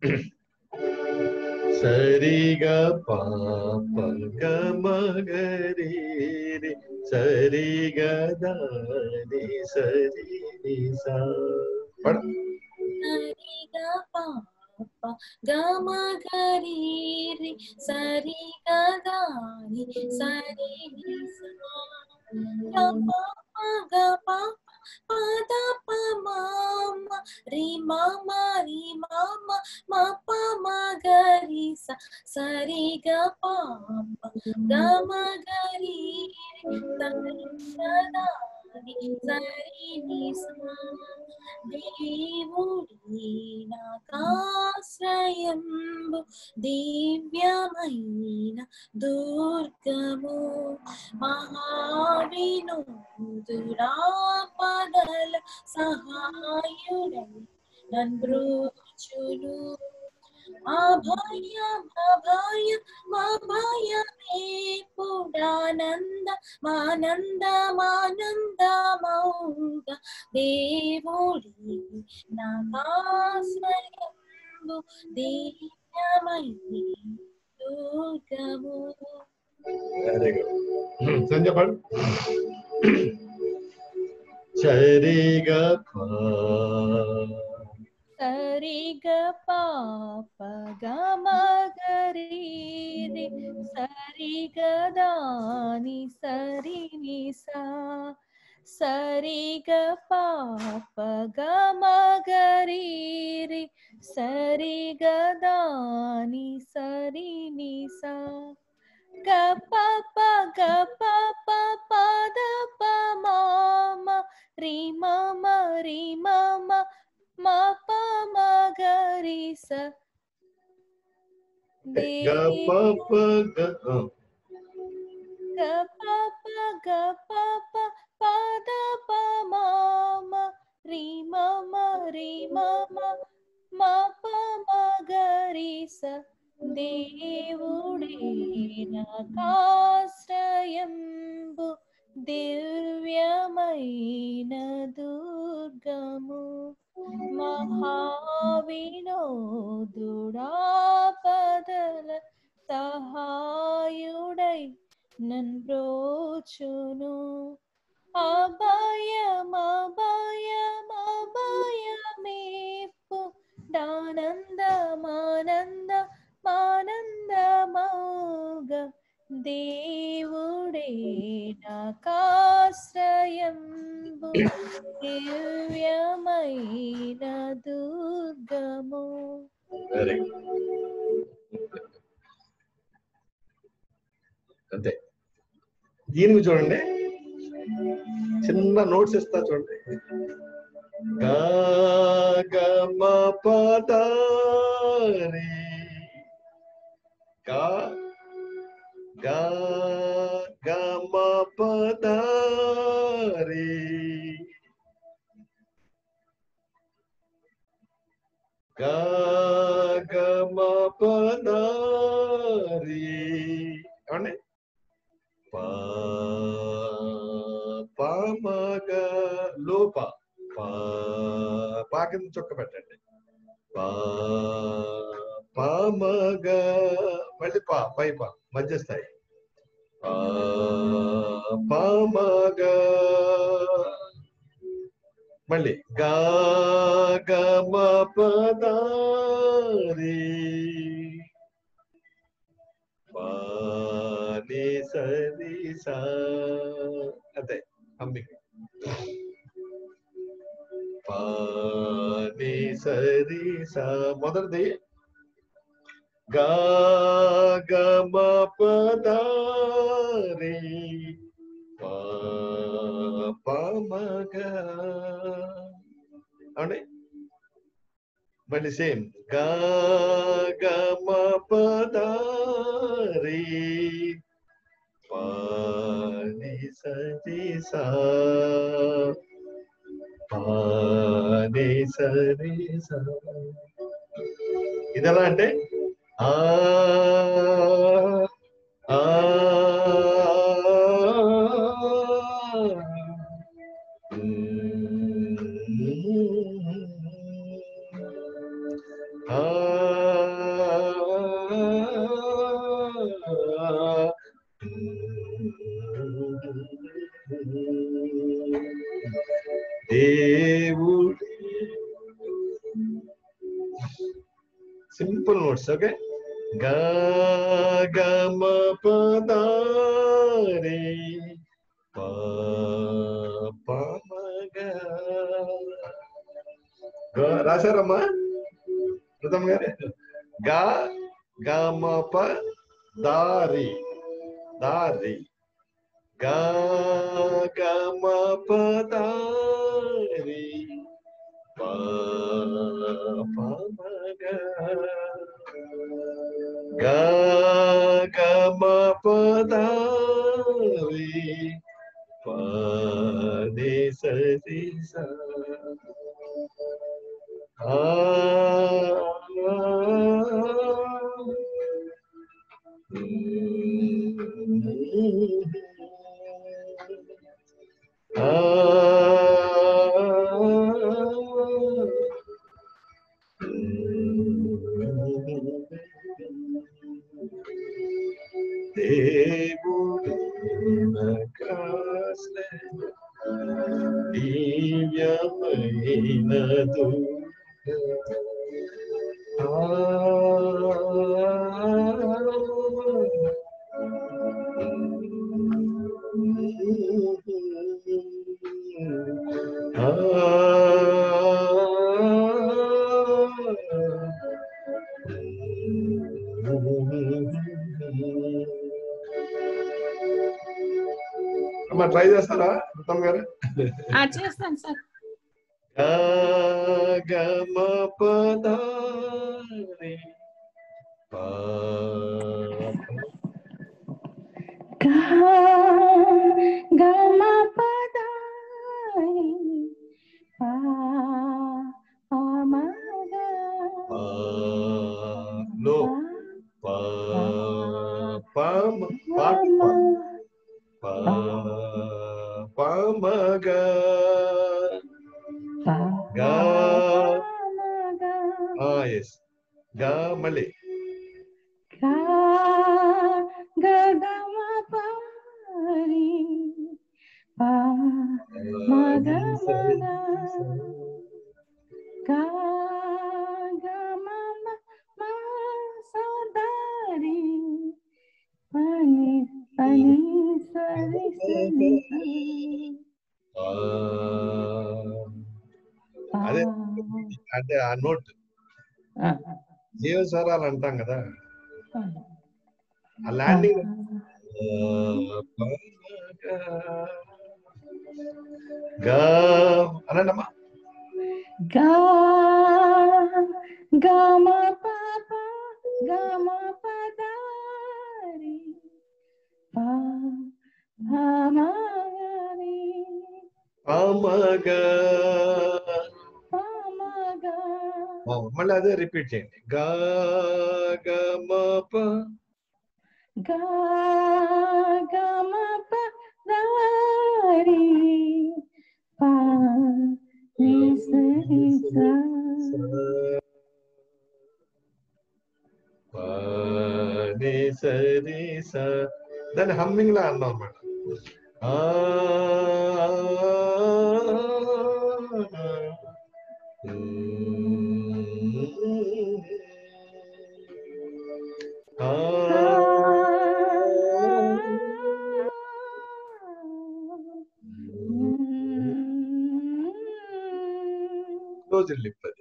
సరిగా పాప గమగరి సరిగా దాని సరి సా పాడు. సరిగా పాప గమగరి సరిగా దాని సరి గ పద పమ రి మమ రి మమ మ పమ గరి స సరి గ పాప గమ గరి సరి ని స దేవుడి నాకాశ్రయంబు దివ్యమైన దుర్గము మహావినోదుడా పదల సహాయుడై నన్బ్రోచును అభయం అభయం అభయమేపుడానంద మానందమానందమౌగ దేవుడి నాకాశ్రయంబు దివ్యమైన దుర్గము. Very good. సంజయ్ పాడు. సరిగా సరిగ పాప గమ గరి సరిగ దాని సరి ని సా సరిగ పాప గమ గరి సరిగ దాని సరి ని సా గ పప గ పప పద పమ రి మమ రి మమ మ పమ గరి స గ పప గ గ పప గ పప పద పమ రి మమ రి మమ మ పమ గరి స దేవుడే నాకాశ్రయంబు దివ్యమైన దుర్గము మహావినోదుడా పదల సహాయుడై నన్బ్రోచును అభయం అభయం అభయమేపు దానందమానంద మానందమౌగ దేవుడే నాకాశ్రయంబు దివ్యమైన దుర్గము. Very good. అంతే. దీనికి చూడండి, చిన్న నోట్స్ ఇస్తా చూడండి. గా గమ పద రే గా గా గమ పద రే గా గమ పద రే అవునండి. పా పామగ లోప పా పా కింద చొక్క పెట్టండి. పా పామగ మళ్ళీ పా పై పా మధ్య స్థాయి పా పామగ మళ్ళీ గా గమ పద రే పా ని సరి సా అంతే హమ్మింగ్. పా ని సరి సా మొదటిది గా గమ పద రే పమగా అవునే మళ్ళీ సేమ్ గా గమ పదారి పాని సరి సా పాని సరి సా ఇదెలా అంటే ఆ ఆ దేవుడు సింపుల్ నోట్స్ ఓకే గా గమ పదారి పా పమగా రాశారమ్మా ప్రథమ్ గారు గా గమ ప దారి దారి గా గమ పదారి పా పమగా గా గమ పదారి పాని సరి సా ఆ ఆ దేవుడు నకాస్ల దివ్యమైనదు ఆ ఆ అమ్మా ట్రై చేస్తారా ఉత్తమ్ గారు చేస్తాను సార్ గమ పదారి పా గమ పదారి పా పమగా నో పా పమ పమ పా పమగా గా ఆ ఎస్ గా మళ్ళీ గా గమ పరి పా మగ మగ గా గమ మా సోదరి పని పని సరి సరి అదే అంటే ఆ నోట్ జీవస్వరాలు అంటాం కదా ఆ ల్యాండింగ్ గా అనండమ్మా గా గమ పాప గమ పదారి పా పమగరి పమగా పమగా మళ్ళీ అదే రిపీట్ చేయండి గా గమ ప గా గమ పదారి పా ని సరి సా పాని సరి సా దాన్ని హమ్మింగ్ లా అన్నాం అన్నమాట ఆ రోజులు లిప్పది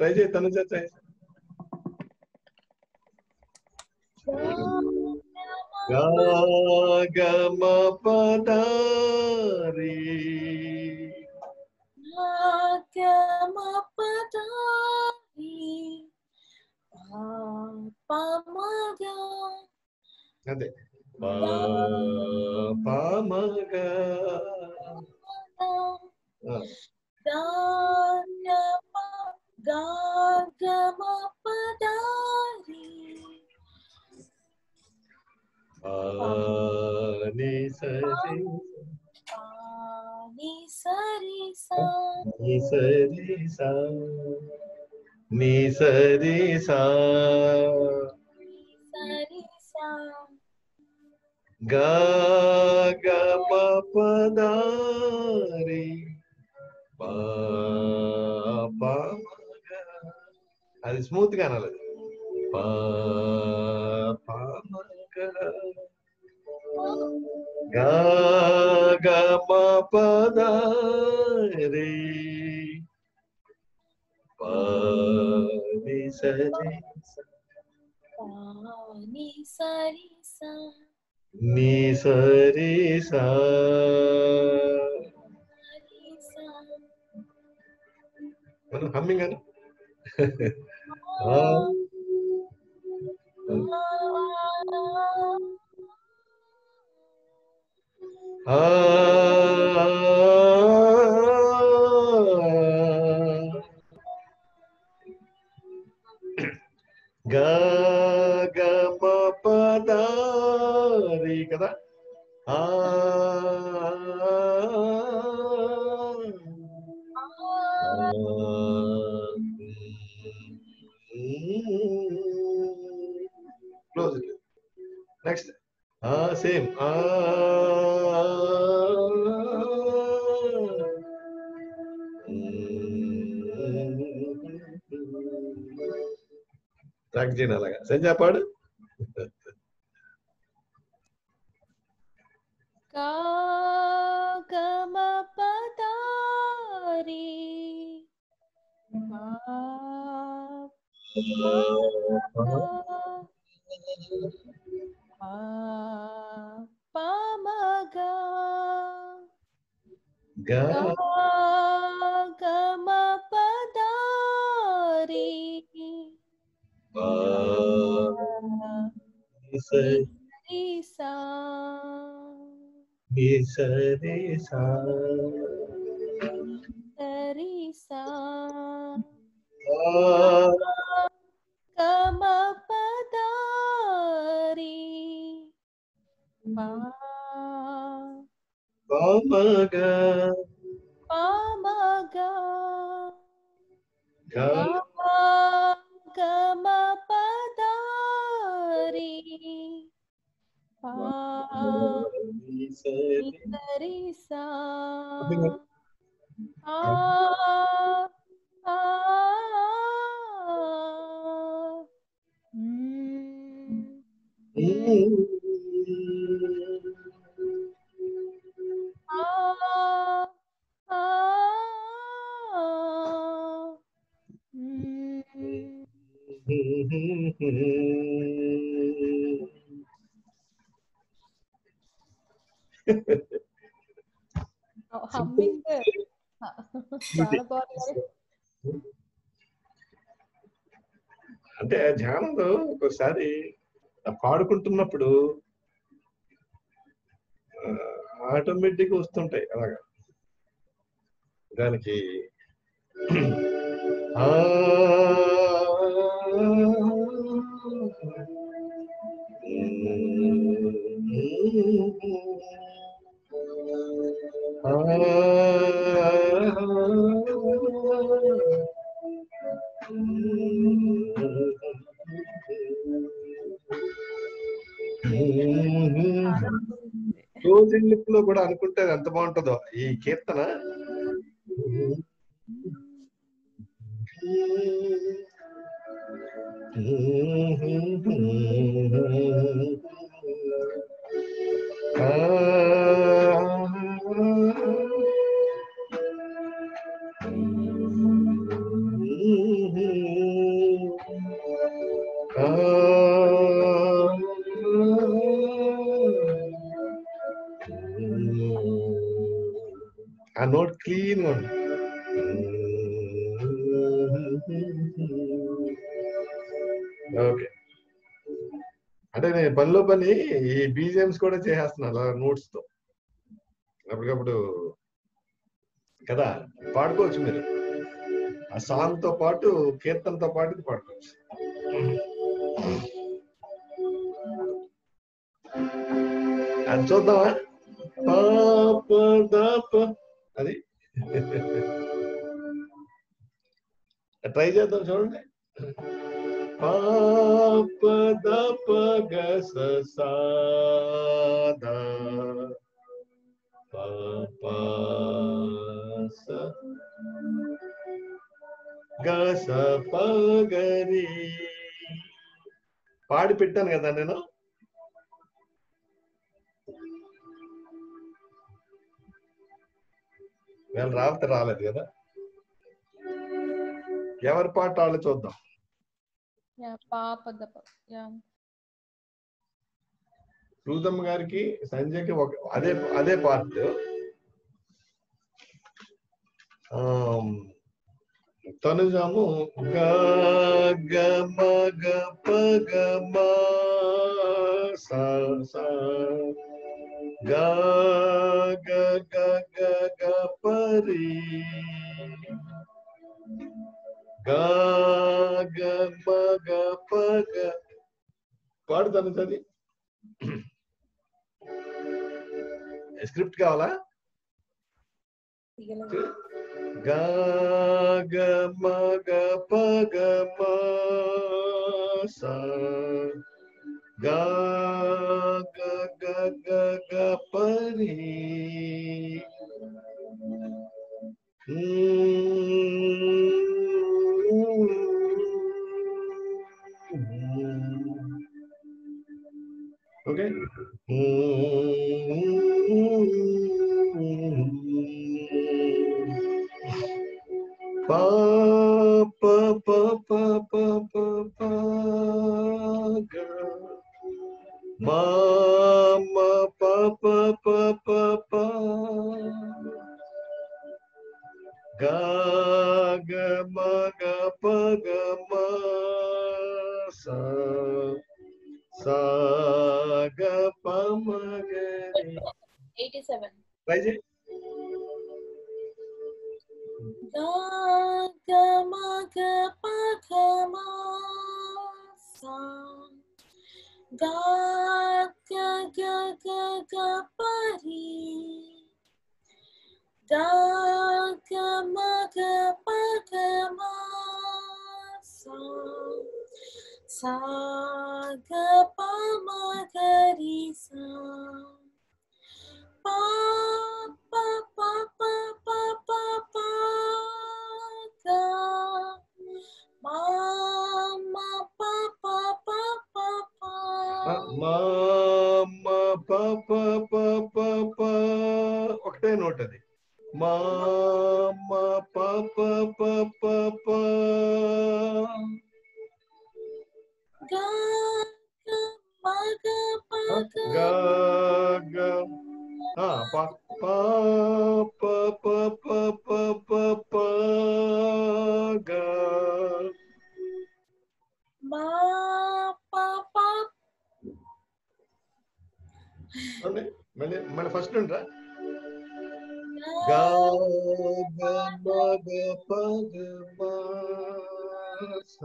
ట్రై చేయి తనుజ ట్రై గా గమ పదారి అదే పామగా ని సరి ని సరి సా ని సరి సా గా గమ పదారి పా పామగా అది స్మూత్ గా అనాలి పా పామగా గా గమ పదారి పా ని సరి ని సరి సా ని సరి సా మనం హమ్మింగ్ అని ఆ గా గమ పదారి కదా ఆ క్లోజ్ నెక్స్ట్ ఆ సేమ్ ఆ ప్రాక్టీస్ చేయండి అలాగా సంజయ్ పాడు గమ పదారి పామగా గమ పదారి సరి సా సరి సా సరి సా గమ పదారి పామగా పామగా గమ పదారి సరి సా ఆ ఆ హమ్మింగ్ చాలా బాగుంది. అంటే ధ్యానంలో ఒక్కోసారి పాడుకుంటున్నప్పుడు ఆటోమేటిక్ వస్తుంటాయి అలాగా దానికి ఆ క్లోజింగ్ లిప్ లో కూడా అనుకుంటే ఎంత బాగుంటుందో ఈ కీర్తన. ఆ నోట్ క్లీన్ గా ఉంది. ఓకే, అంటే నేను పనిలో పని ఈ బీజిఎమ్స్ కూడా చేసేస్తున్నాను అలా నోట్స్ తో అప్పటికప్పుడు కదా. పాడుకోవచ్చు మీరు ఆ సాంగ్ తో పాటు, కీర్తనతో పాటు ఇది పాడుకోవచ్చు. అది చూద్దామా? పాప దాప అది ట్రై చేద్దాం, చూడండి. పాప దప గస సాదా పాప స గస పగరి. పాడి పెట్టాను కదా నేను. వీళ్ళు రావతే రాలేదు కదా. ఎవరి పాట వాళ్ళు చూద్దాం. రూదమ్మ గారికి, సంజయ్కి ఒక అదే అదే పార్ట్. తనుజాము గ గ మ గ ప గ మ స స గ గ గ గ గ పరి గ గ మ గ ప గ. పాడుతాను అది. స్క్రిప్ట్ కావాలా? గ గ మ గ ప గ మ స గ గ గ గ గ పరి ఓకే. పా ప ప ప ప ప ప గ మా మా ప ప ప ప ప గ గ మ గ ప గ మ స స గ ప మ గ రి. Eighty seven. ట్రై చేయి. Ga ga ma ga pa ga ma sa ga ga ga ga ga pa ri ga ga ma ga pa ga ma sa sa ga pa ma ga ri sa pa pa pa pa pa pa pa ga ma ma pa pa pa pa pa మా మా ప ప ప ప ప ఒకటే note అది. మా మా ప ప ప ప ప ga ga ma ga pa గ ga గ ఆ ప ప ప ప ప ప ప ప గ ma pa pa. చూడండి మళ్ళీ మళ్ళీ ఫస్ట్ ఉంటా. గ గ మ గ ప గ మ స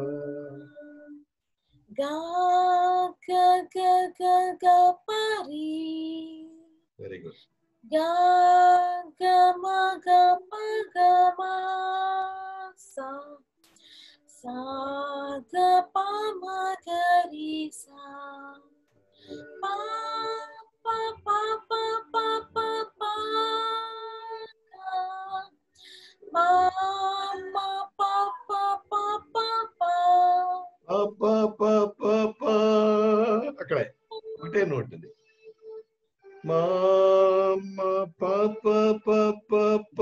ga ga ga ga ga pa ri very good. ga ga ma ga pa ga ma sa sa ga pa ma ga ri sa pa pa pa pa pa pa pa ga ma ma pa pa pa pa pa ప ప ప ప అక్కడే ఒకటే note అది. మా మా ప ప ప ప ప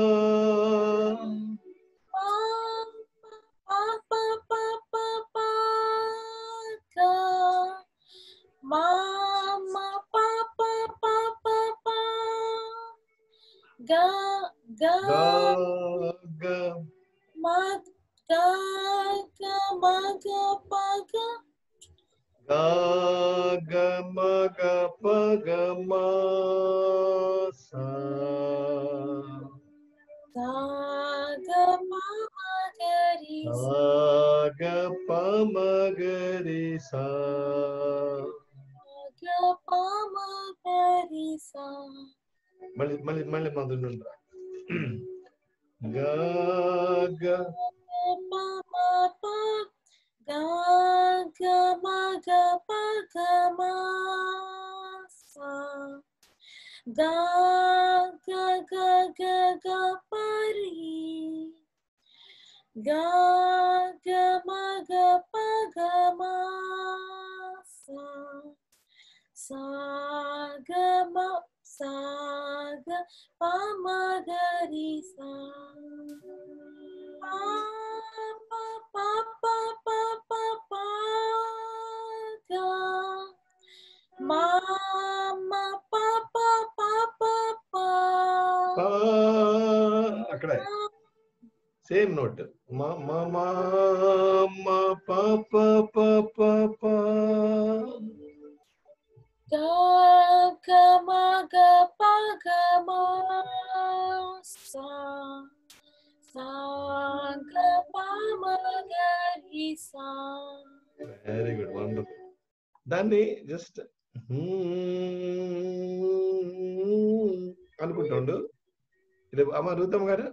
pa pa pa pa pa ga ma ma pa pa pa pa pa ga ga ga ga ma ga ga ma ga pa ga ga ga ma ga pa ga ma sa ga ga pa ma ga ri sa ga pa ma ga ri sa ga pa ma ga ri sa మళ్ళీ మళ్ళీ మళ్ళీ మొదలు ga ga pa ma pa ga ga ma ga pa ga ma sa ga ga ga ga ga pa ri ga ga ma ga pa ga ma sa sa ga ma sa ga pa ma ga ri sa pa pa pa pa pa pa pa ga ma ma pa pa pa pa pa అక్కడే same note మా మా మా మా పా పా పా పా పా ga ga ma ga pa ga ma sa sa ga pa ma ga ri sa very good wonderful. దాన్ని జస్ట్ అనుకుంటుండు. ఇది అమ్మ రూతమ్మ గారు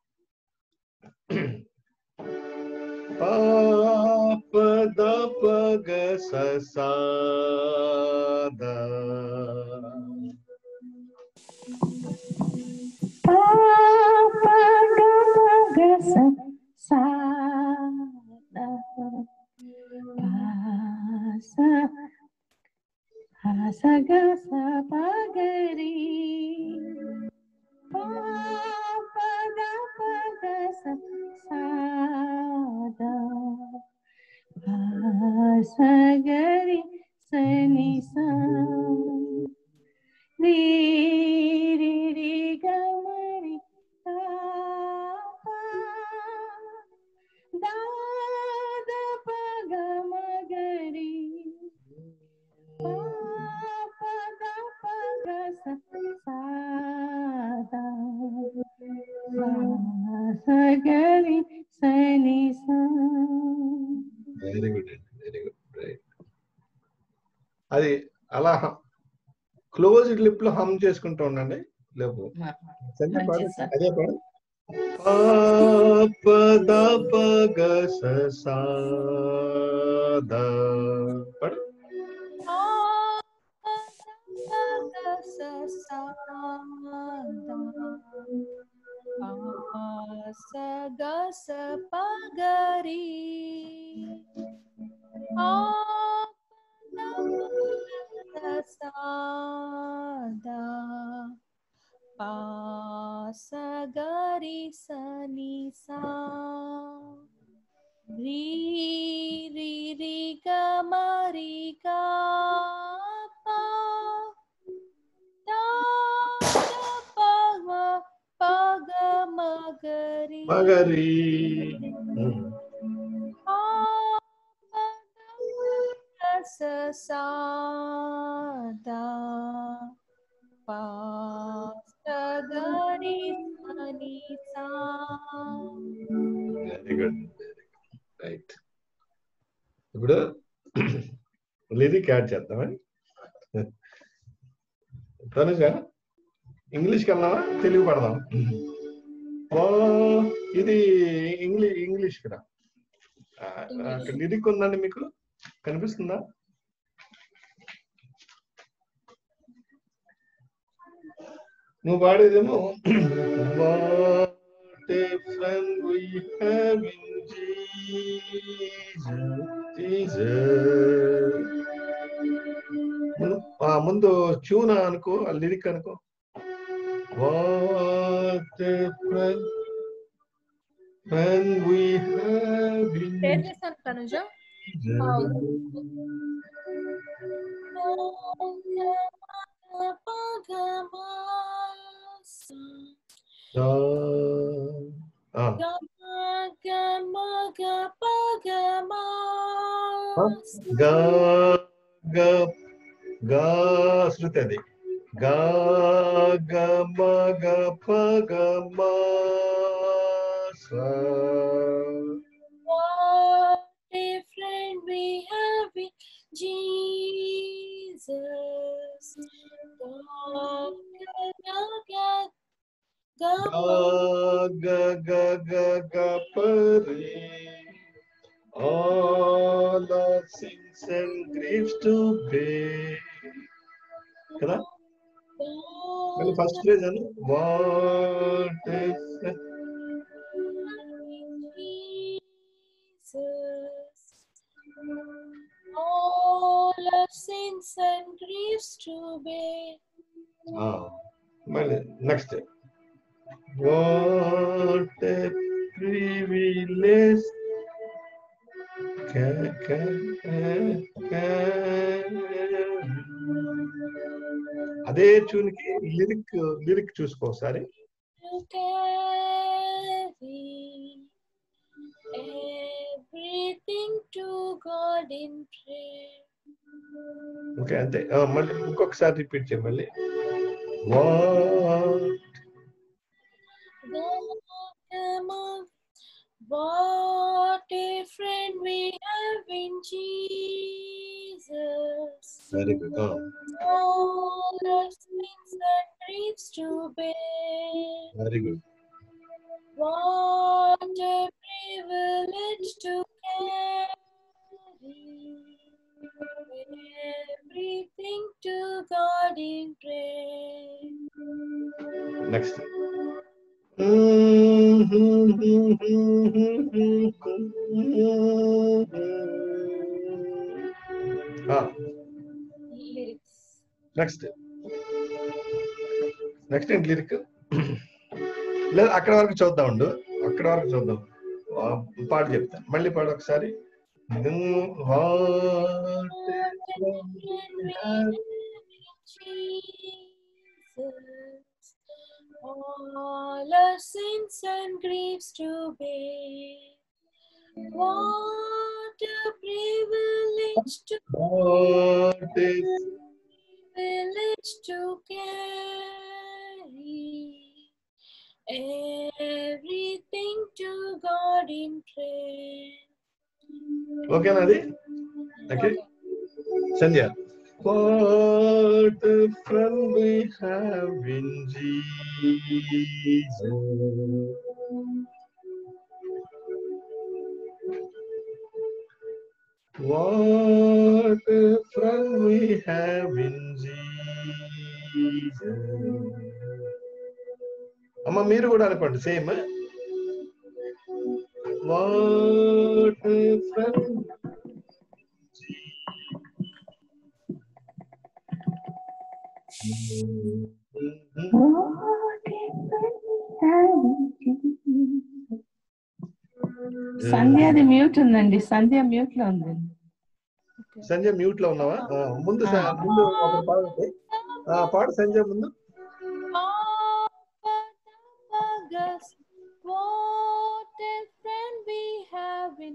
పాప ద పగ ససా ద పాప గ స సా ద పా స హా స గ స ప గ రి పాప ద ప గ స సా ద పా స గ రి స ని సా రి రి రి గ మ రి తా పా దా ద ప గ మ గ రి పా ప ద ప గ స సా ద పా స గ రి స ని సా. వెరీ గుడ్ అండి, వెరీ గుడ్, రైట్. అది అలా క్లోజ్డ్ లిప్ లో హమ్ చేసుకుంటూ ఉండండి. లేపు అదే పాడు. పాప ద పగ ససా ద పాడు. స గ స ప గ రి ఆ సా ద పా స గ రి స ని సా రి రి రి గ మ రి గ పా దా ద ప మ ప గ మ గ రి మగరి ఆ ప ద స సా ద పా స గ రి స ని సా. Very good, right. ఇప్పుడు లిరిక్ యాడ్ చేద్దామా? తనుజ ఇంగ్లీష్కి వెళ్దామా, తెలుగు పడదాం? ఇది ఇంగ్లీష్ ఇంగ్లీష్ కదా. అక్కడ లిరిక్ ఉందండి, మీకు కనిపిస్తుందా? నువ్వు పాడేదేమో What a friend we have in Jesus, Jesus. ముందు ట్యూన్ అనుకో, లిరిక్ అనుకో. What a friend friend we have in చేసేసాను Tanuja. pa ga ma sa శృతి అది గా గ మ గ ప గ మ సా. What a friend we have in Jesus. God, God, God, God, ga ga ga ga pa re. All our sins and griefs to bear. కదా మళ్ళీ ఫస్ట్ ఫ్రేజ్ అని what Jesus. All our sins and griefs to bear. మళ్ళీ next what a privilege. అదే ట్యూన్కి lyric lyric చూసుకో ఒకసారి. Everything to God in prayer. Okay అంతే. మళ్ళీ ఇంకొకసారి రిపీట్ చేయ మళ్ళీ. What What a friend we have in Jesus. Very good. Oh. All our sins and griefs to bear. Very good. What a privilege to carry everything to God in prayer. Next. Ah. Lyrics. Next. Next ఏంటి lyric? లేదు అక్కడ వరకు చూద్దాం ఉండు, అక్కడ వరకు చూద్దాం. పాట చెప్తాను, మళ్ళీ పాడు ఒకసారి. All our sins and griefs to bear. What a privilege to What is privilege to carry everything to God in prayer. ఓకేనా అది? Okay Sandhya. What a friend we have in Jesus. What a friend we have in Jesus. అమ్మ మీరు కూడా అనుకోండి same. What a friend. సంధ్యాది mute ఉందండి, Sandhya mute లో ఉంది. సంధ్య మ్యూట్ లో ఉన్నావా? ముందు ముందు ఒక పాడు పాడు సంధ్య ముందు. What a friend we have in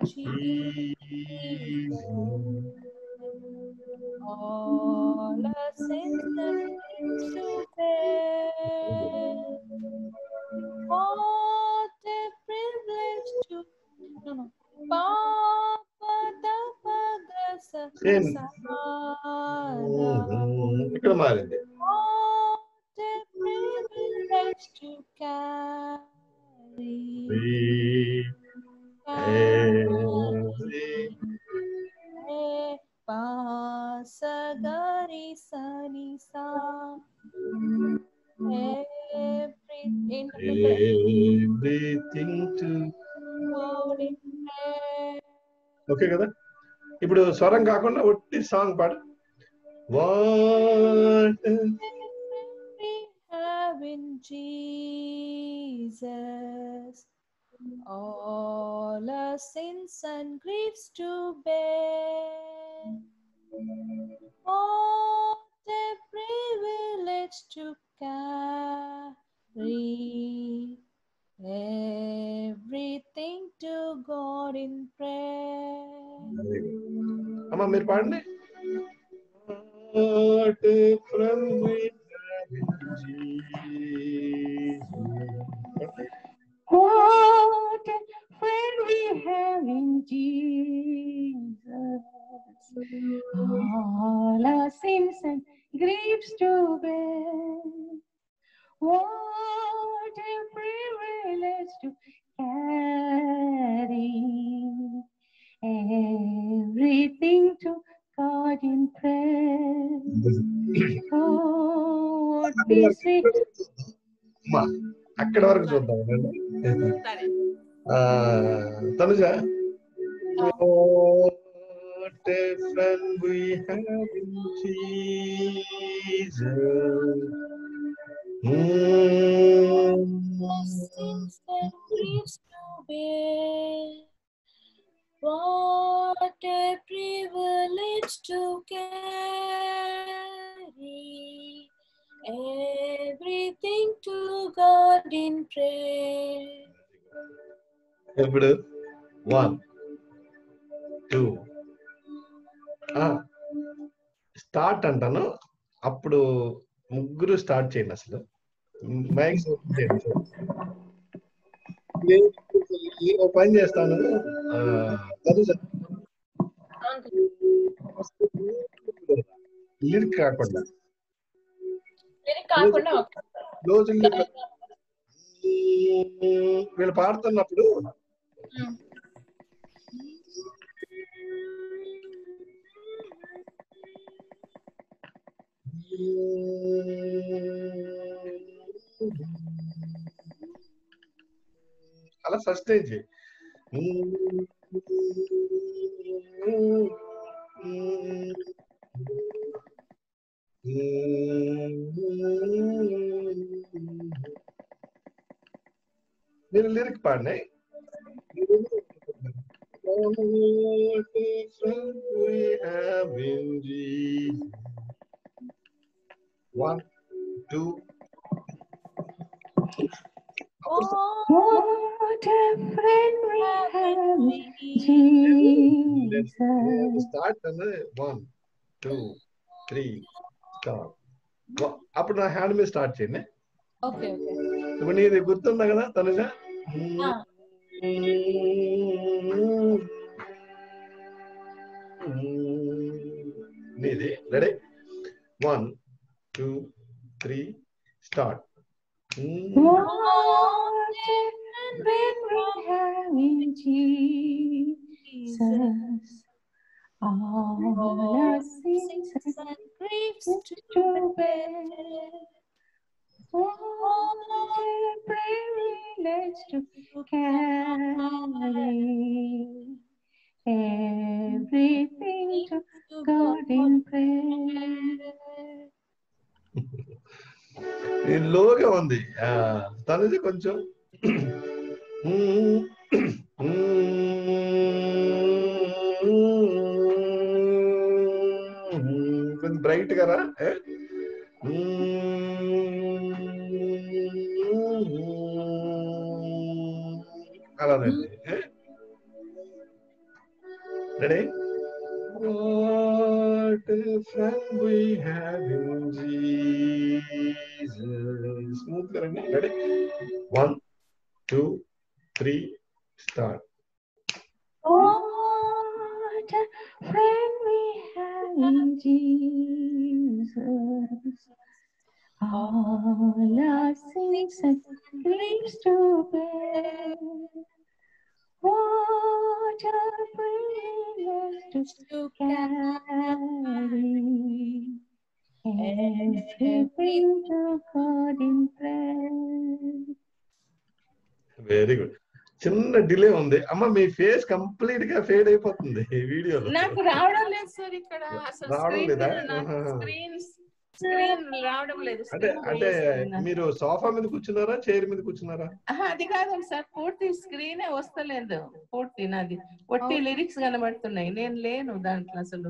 Jesus. All our sins and griefs to bear. What a privilege to no no Papa Dapa Gasa ఇక్కడ మారింది. What a privilege to carry Pasa Gari Sani Sa. Everything to God in prayer. Okay కదా? ఇప్పుడు స్వరం కాకుండా ఒట్టి song పాడు. What we have in Jesus, all our sins and griefs to bear. What a privilege to carry అమ్మా మీరు పాడండి. What a friend we have in Jesus. What a friend we have in Jesus. All our sins and griefs to bear. What a privilege to carry everything to God in prayer. Oh, what be sweet. అక్కడ వరకు చూద్దాం. సరే Tanuja, what a friend we have in Jesus. Sins and griefs to bear. What a privilege to carry everything to God in prayer. ఇప్పుడు one two start అంటాను, అప్పుడు ముగ్గురు start చేయండి. అసలు మైక్ ఓ పని చేస్తాను, లిరిక్ కాకుండా కాకుండా క్లోజ్ వీళ్ళు పాడుతున్నప్పుడు అలా సస్టైన్ చేయి. మీరు లిరిక్ పాడినాయి. One two What a friend we have in Jesus. Start అన్నది వన్ టూ త్రీ స్టార్ట్. అప్పుడు నా హ్యాండ్ మీద స్టార్ట్ చేయండి. ఓకే ఓకే ఇప్పుడు నీది గుర్తుందా కదా తనుజ? నీది ready? One two three start. What a friend we have in Jesus. All our sins and griefs to bear. What a privilege to carry everything to God in prayer. ఇది లోగా ఉంది. తనది కొంచెం కొంచెం బ్రైట్ కదా. అలానండి. Ready? What a friend we have in Jesus. Smooth గా రండి. Ready? One two three start. What a friend we have in Jesus. All our sins and griefs to bear. What a privilege to carry everything to God in prayer. Very good. చిన్న delay ఉంది అమ్మ, మీ face complete గా fade అయిపోతుంది ఈ వీడియోలో. నాకు రావడం లేదు సార్ ఇక్కడ అసలు. రావడం లేదా? స్క్రీన్ స్క్రీన్ రావడం లేదు. అంటే అంటే మీరు సోఫా మీద కూర్చున్నారా, చైర్ మీద కూర్చున్నారా? అది కాదండి సార్, పూర్తి స్క్రీనే వస్తలేదు. పూర్తి నాది పొట్టి లిరిక్స్ కనబడుతున్నాయి, నేను లేను దాంట్లో అసలు.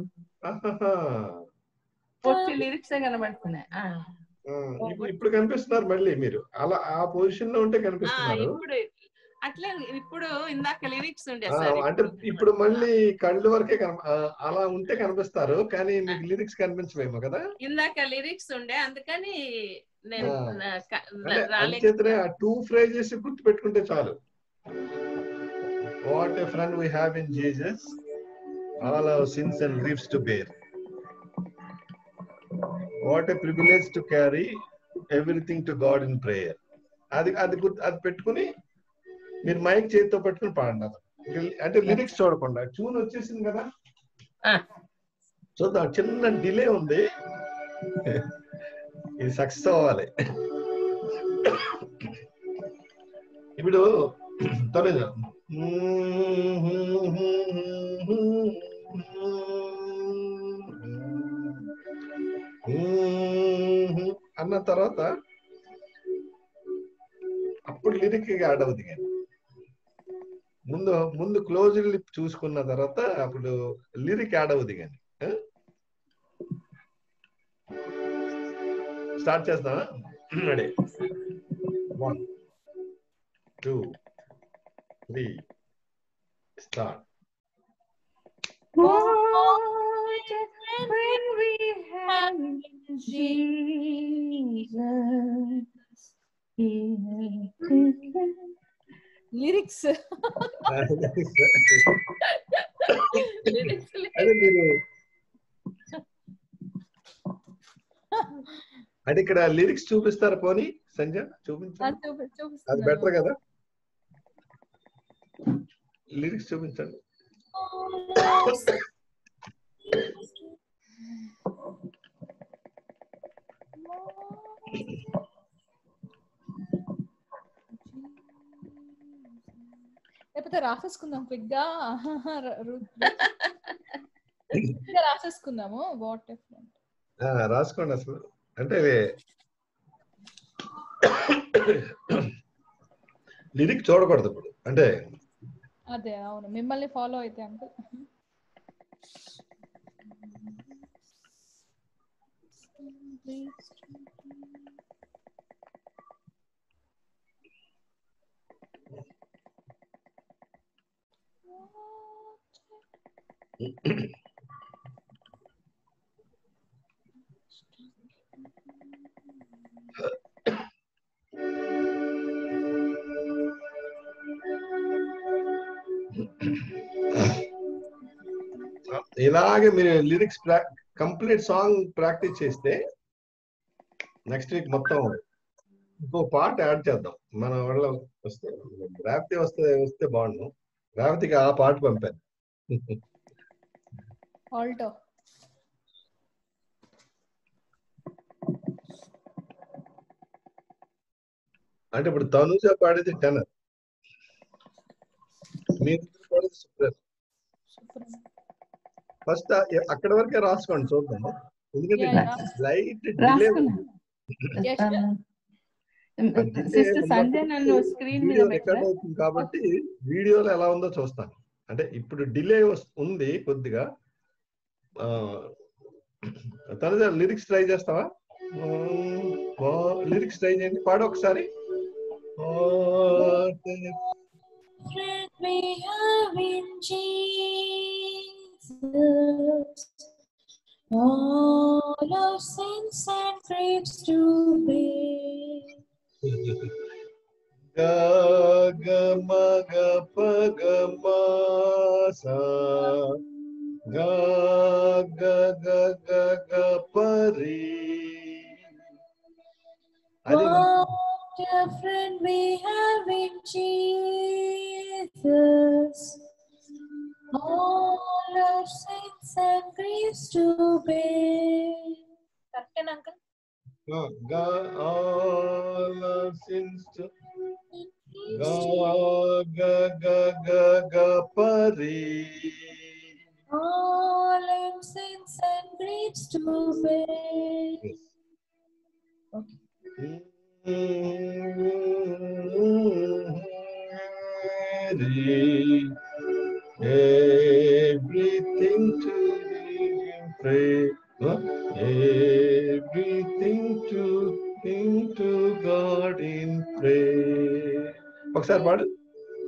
పొట్టి లిరిక్స్ కనబడుతున్నాయి. ఇప్పుడు కనిపిస్తున్నారు మళ్ళీ మీరు. అలా ఆ పొజిషన్ లో ఉంటే కనిపిస్తున్నారు. ఇప్పుడు అట్లే ఇప్పుడు ఇందాక లిరిక్స్ ఉండే ఆ, సార్ అంటే ఇప్పుడు మళ్ళీ కళ్ళు వరకే కన ఆ, అలా ఉంటే కనిపిస్తారు, కానీ మీకు లిరిక్స్ కనిపించవేమో కదా. ఇందాక లిరిక్స్ ఉండే అందుకని నేను ఆ. నా- క- అంటే రాలే అంచేతనే ఆ టూ ఫ్రేజెస్ గుర్తు పెట్టుకుంటే చాలు. What a friend we have in Jesus, all our sins and griefs to bear. What a privilege to carry everything to God in prayer. అది అది గుర్తు అది పెట్టుకుని మీరు మైక్ చేతితో పెట్టుకుని పాడండి. అంటే లిరిక్స్ చూడకుండా, ట్యూన్ వచ్చేసింది కదా. చూద్దాం, చిన్న డిలే ఉంది, ఇది సక్సెస్ అవ్వాలి. ఇప్పుడు తొలగ అన్న తర్వాత అప్పుడు లిరిక్ యాడ్ అవుతుంది కానీ ముందు ముందు క్లోజ్ లిప్ చూసుకున్న తర్వాత అప్పుడు లిరిక్ యాడ్ అవుతుంది కానీ. స్టార్ట్ చేస్తావా? Ready, one two three start. What a friend we have in Jesus. He lyrics అదే మీరు అంటే ఇక్కడ లిరిక్స్ చూపిస్తారు, పోనీ సంజయ్ చూపించండి, అది బెటర్ కదా. లిరిక్స్ చూపించండి. లేకపోతే రాసేసుకుందాం క్విక్ గా, రాసేసుకుందాము. వాట్ ఎ ఫ్రెండ్ రాసుకోండి. అసలు అంటే లిరిక్ చూడకూడదు ఇప్పుడు, అంటే అదే అవును, మిమ్మల్ని ఫాలో అయితే అంకుల్. ఇలాగే మీరు లిరిక్స్ కంప్లీట్ సాంగ్ ప్రాక్టీస్ చేస్తే నెక్స్ట్ వీక్ మొత్తం ఇంకో పాట యాడ్ చేద్దాం. మన వాళ్ళ వస్తే రేవతి వస్తే వస్తే బాగుండు. రేవతికి ఆ పాట పంపాను. ఆల్టో అంటే ఇప్పుడు తనుజ పాడేది టెనర్, మీరు పాడేది సుప్రన్. ఫస్ట్ అక్కడ వరకే రాసుకోండి, చూద్దాం. ఎందుకంటే లైట్ డిలే వీడియో రికార్డ్ అవుతుంది కాబట్టి వీడియోలో ఎలా ఉందో చూస్తాను. అంటే ఇప్పుడు డిలే ఉంది కొద్దిగా. తనుజ లిరిక్స్ ట్రై చేస్తావా? లిరిక్స్ ట్రై చేయండి, పాడు ఒకసారి. We have in Jesus all our sins and griefs to bear. Ga ga ma ga pa ga ma sa ga ga ga ga ga pa re. What a friend we have in Jesus, all our sins and griefs to bear. Correct, uncle? Ga all our sins to ga ga ga ga ga pa re. All our sins and griefs to bear. Yes. Okay. Everything to pray, everything to think to God in prayer. ఒకసారి పాడు.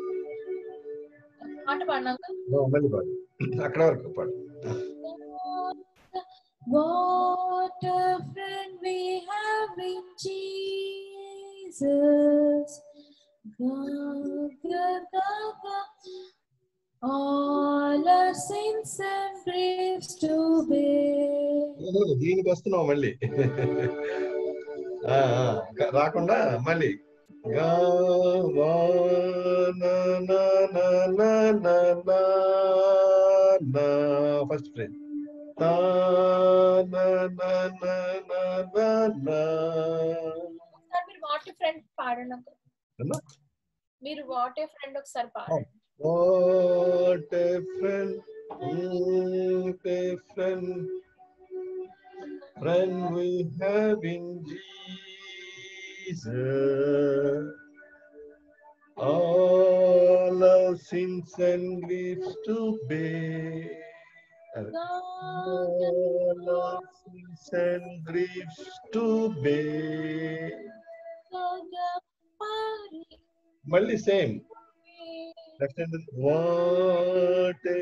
మళ్ళీ పాడు, అక్కడ వరకు పాడు. What a friend we have in Jesus. God, God, God, God. All our sins and griefs to bear. దీనికి వస్తున్నావు మళ్ళీ రాకుండా మళ్ళీ ఫస్ట్ ఫ్రేజ్ మీరు వాట్ ఏ ఫ్రెండ్ పాడండి. మీరు వాట్ ఏ ఫ్రెండ్ ఒకసారి పాడండి. What a friend, what a friend, friend we have in Jesus. All our sins and griefs to bear. All our sins and griefs to bear. Malli same. What a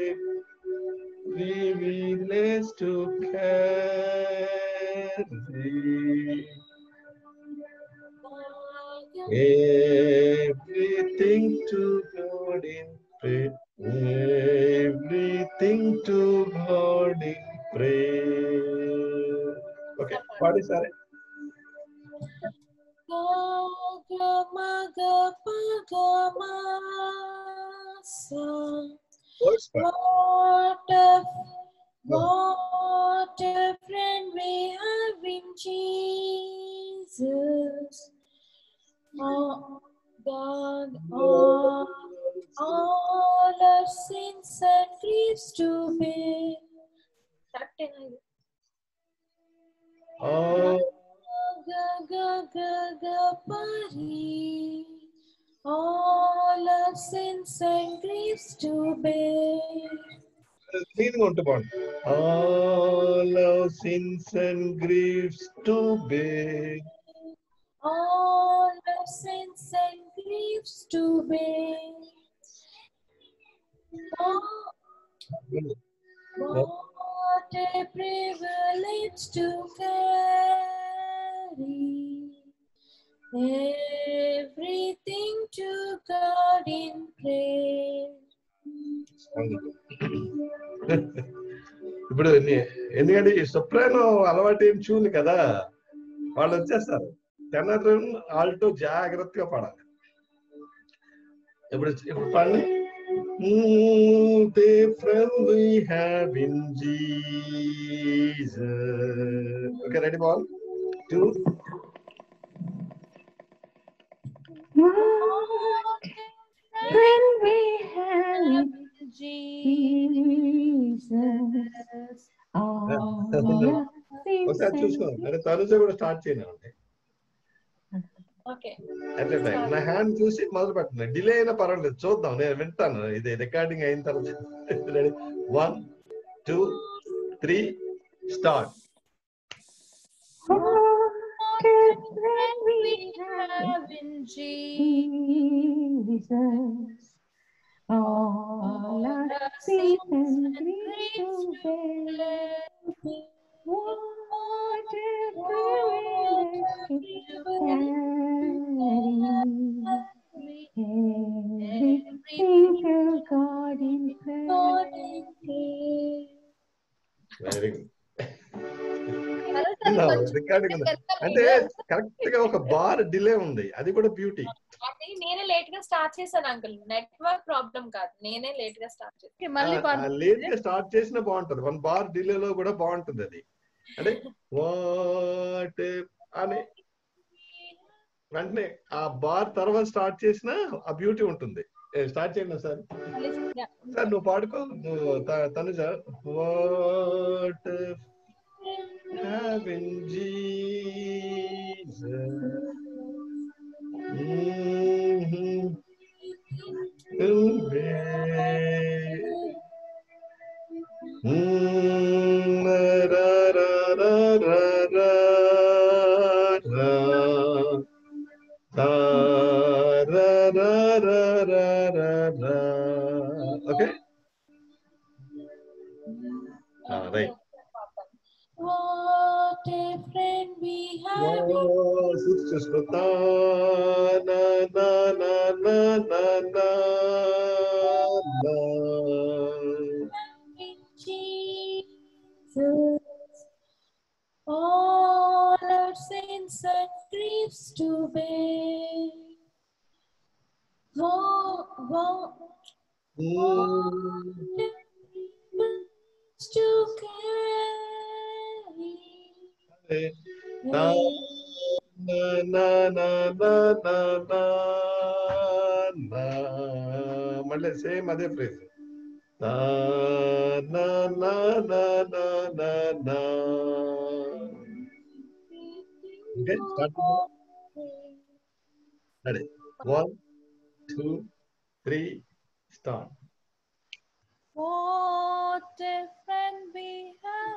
privilege to carry everything to God in prayer, everything to God in prayer. Okay, what is that? What a, what a friend we have in Jesus. Oh God, all, all our sins and griefs to bear. Oh. Ga ga ga ga pari, all our sins and griefs to bear. All our sins and griefs to bear. All our sins and griefs to bear. Oh, what a privilege to carry everything to God in prayer. ఇప్పుడు ఎందుకంటే ఈ సొప్రానో అలవాటు ఏం చూడు కదా, వాళ్ళు వచ్చేస్తారు. Tenor Alto జాగ్రత్తగా పాడాలి. ఇప్పుడు ఇప్పుడు పాడండి. The friend we have in Jesus. Okay, ready, ball? Two. Friend we have in Jesus. ఒకసారి చూసుకోండి. అంటే తనుజ కూడా స్టార్ట్ చేయనండి. అంటే నా హ్యాండ్ చూసి మొదలు పెట్టండి. డిలే అయినా పర్వాలేదు, చూద్దాం, నేను వింటాను. ఇది రికార్డింగ్ అయిన తర్వాత. Ready, one two three start. Friend we have in Jesus. All our sins and griefs to bear. What a privilege to carry everything to God in prayer. Very good. Recording అంటే correct గా ఒక bar delay ఉంది, అది కూడా beauty. అది నేనే late గా start చేశాను అంకుల్, నెట్వర్క్ ప్రాబ్లం కాదు, నేనే లేట్ గా స్టార్ట్ చేశాను. లేట్ గా స్టార్ట్ చేసినా బాగుంటది, వన్ బార్ డిలే లో కూడా బాగుంటుంది అది. అంటే వాట్ అని వెంటనే ఆ బార్ తర్వాత స్టార్ట్ చేసినా ఆ బ్యూటీ ఉంటుంది. స్టార్ట్ చేయండి సార్. సార్ నువ్వు పాడుకో, నువ్వు Tanuja. What have in Jesus. Mm-hmm. Mm-hmm. Ra, ra, ra, ra, ra, ra. Da, ra, ra, ra, ra, ra, ra. Okay? we have in చూసుకుంటా నా నా నా నా నా నా నా Jesus, all our sins and griefs to bear. Oh, oh, to carry. na na na na na na na na మళ్ళీ same అదే phrase na na na na na na na okay start ready one two three start. What a friend we have,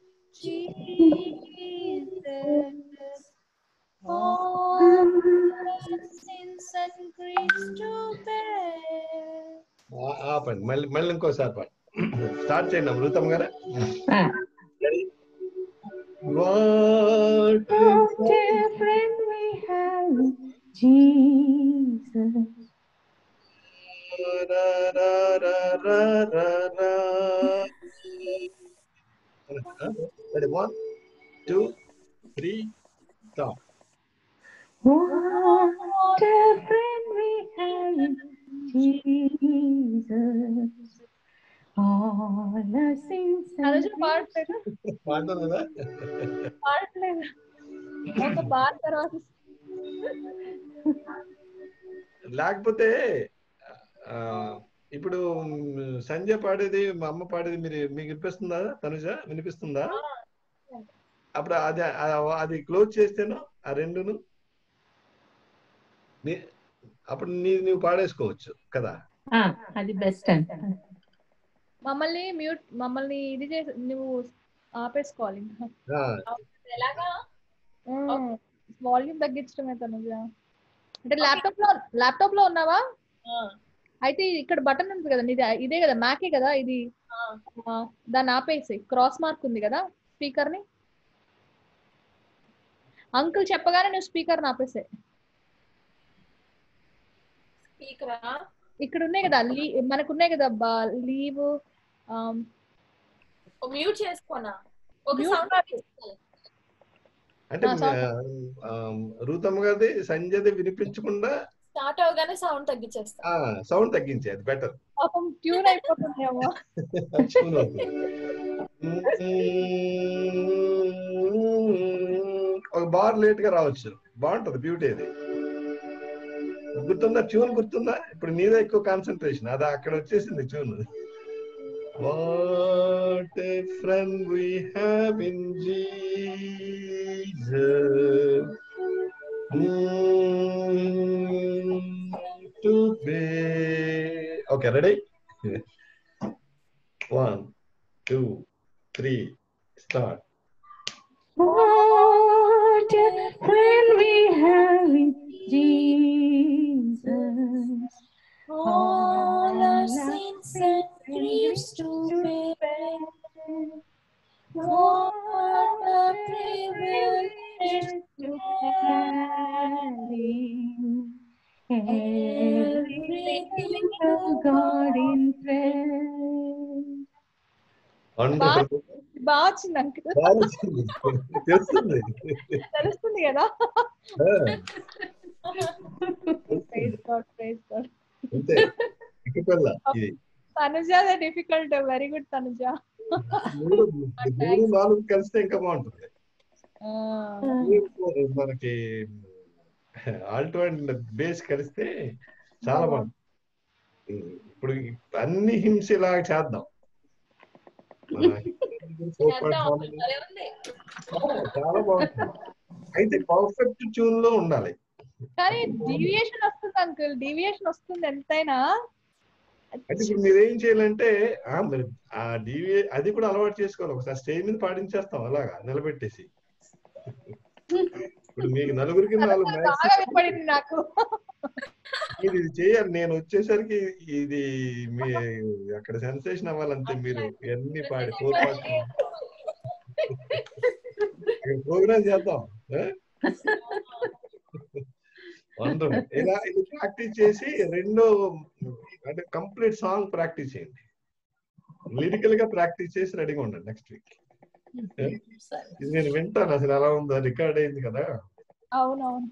Jesus. All our sins and griefs to bear. ఆపండి మళ్ళీ మళ్ళీ ఇంకోసారి పాడు start చేయండి అమృతం గారు. What a friend we have, Jesus. ra ra ra ra ra ra. Ready, one, two, three, stop. What a friend we have, Jesus. All our sins and పాడట్లేదు పాడుతుందా? పాడట్లేదు ఒక పాట తర్వాత లేకపోతే ఇప్పుడు సంజయ్ పాడేది మా అమ్మ పాడేది మీరు మీకు వినిపిస్తుందా తనుజ వినిపిస్తుందా? అప్పుడు అది అది క్లోజ్ చేస్తేను ఆ రెండును అప్పుడు నీ నువ్వు పాడేసుకోవచ్చు కదా. అది బెస్ట్ అంట. మమ్మల్ని మ్యూట్ మమ్మల్ని ఇది చేసి నువ్వు ఆపేసుకోవాలి. ఎలాగా వాల్యూమ్ తగ్గించడమే తనుజ. అంటే ల్యాప్టాప్ లో ల్యాప్టాప్ లో ఉన్నావా? అయితే ఇక్కడ బటన్ ఉంది కదా ఇది ఇదే కదా మ్యాకే కదా ఇది, దాన్ని ఆపేసి క్రాస్ మార్క్ ఉంది కదా స్పీకర్ ని. అంకుల్ చెప్పగానే నువ్వు స్పీకర్ ని ఆపేసే. స్పీకరా ఇక్కడ ఉన్నాయి కదా మనకు ఉన్నాయి కదా లీవ్ మ్యూట్ చేసుకోనా? ఒక సౌండ్ అంటే రూతమ్మ గారిది సంజయ్ది వినిపించకుండా స్టార్ట్ అవగానే సౌండ్ తగ్గించేస్తా. సౌండ్ తగ్గించే అది బెటర్. పాపం ట్యూన్ అయిపోతుందేమో. ఒక బార్ లేట్ గా రావచ్చు, బాగుంటది బ్యూటీ. అది గుర్తుందా? ట్యూన్ గుర్తుందా? ఇప్పుడు నీదే ఎక్కువ కాన్సన్ట్రేషన్, అదా అక్కడ వచ్చేసింది tune. What a friend we have in Jesus, mm, to bear. Okay, ready? One, two, three, start. What a friend we have in Jesus. All our sins and griefs to bear. What a privilege to carry everything to God in prayer. బాగా వచ్చింది uncle. తెలుస్తుంది తెలుస్తుంది కదా. Tanuja difficult. Very good Tanuja. మూడు నాలుగు కలిస్తే ఇంకా బాగుంటుంది మనకి. ఆల్టో అండ్ బేస్ కలిస్తే చాలా బాగుంటుంది. ఇప్పుడు అన్ని హిమ్స్ ఇలా చేద్దాం. చాలా బాగుంటుంది. అయితే పర్ఫెక్ట్ ట్యూన్ లో ఉండాలి. కానీ డీవియేషన్ వస్తుంది అంకుల్, డీవియేషన్ వస్తుంది ఎంతైనా. అయితే ఇప్పుడు మీరు ఏం చేయాలంటే ఆ డీవీ అది కూడా అలవాటు చేసుకోవాలి. ఒకసారి స్టేజ్ మీద పాటించేస్తాం అలాగా నిలబెట్టేసి. ఇప్పుడు మీకు నలుగురికి నాలుగు నాకు మీరు ఇది చేయాలి. నేను వచ్చేసరికి ఇది మీ అక్కడ సెన్సేషన్ అవ్వాలంతే. మీరు ఇవన్నీ పాడి ఫోర్ పార్ట్స్ ప్రోగ్రామ్ చేద్దాం. వండర్ఫుల్. ఇలా ఇది ప్రాక్టీస్ చేసి రెండో అంటే కంప్లీట్ సాంగ్ ప్రాక్టీస్ చేయండి. లిరికల్ గా ప్రాక్టీస్ చేసి రెడీగా ఉండండి నెక్స్ట్ వీక్. ఇది నేను వింటాను అసలు ఎలా ఉందో, రికార్డ్ అయింది కదా. అవునవును.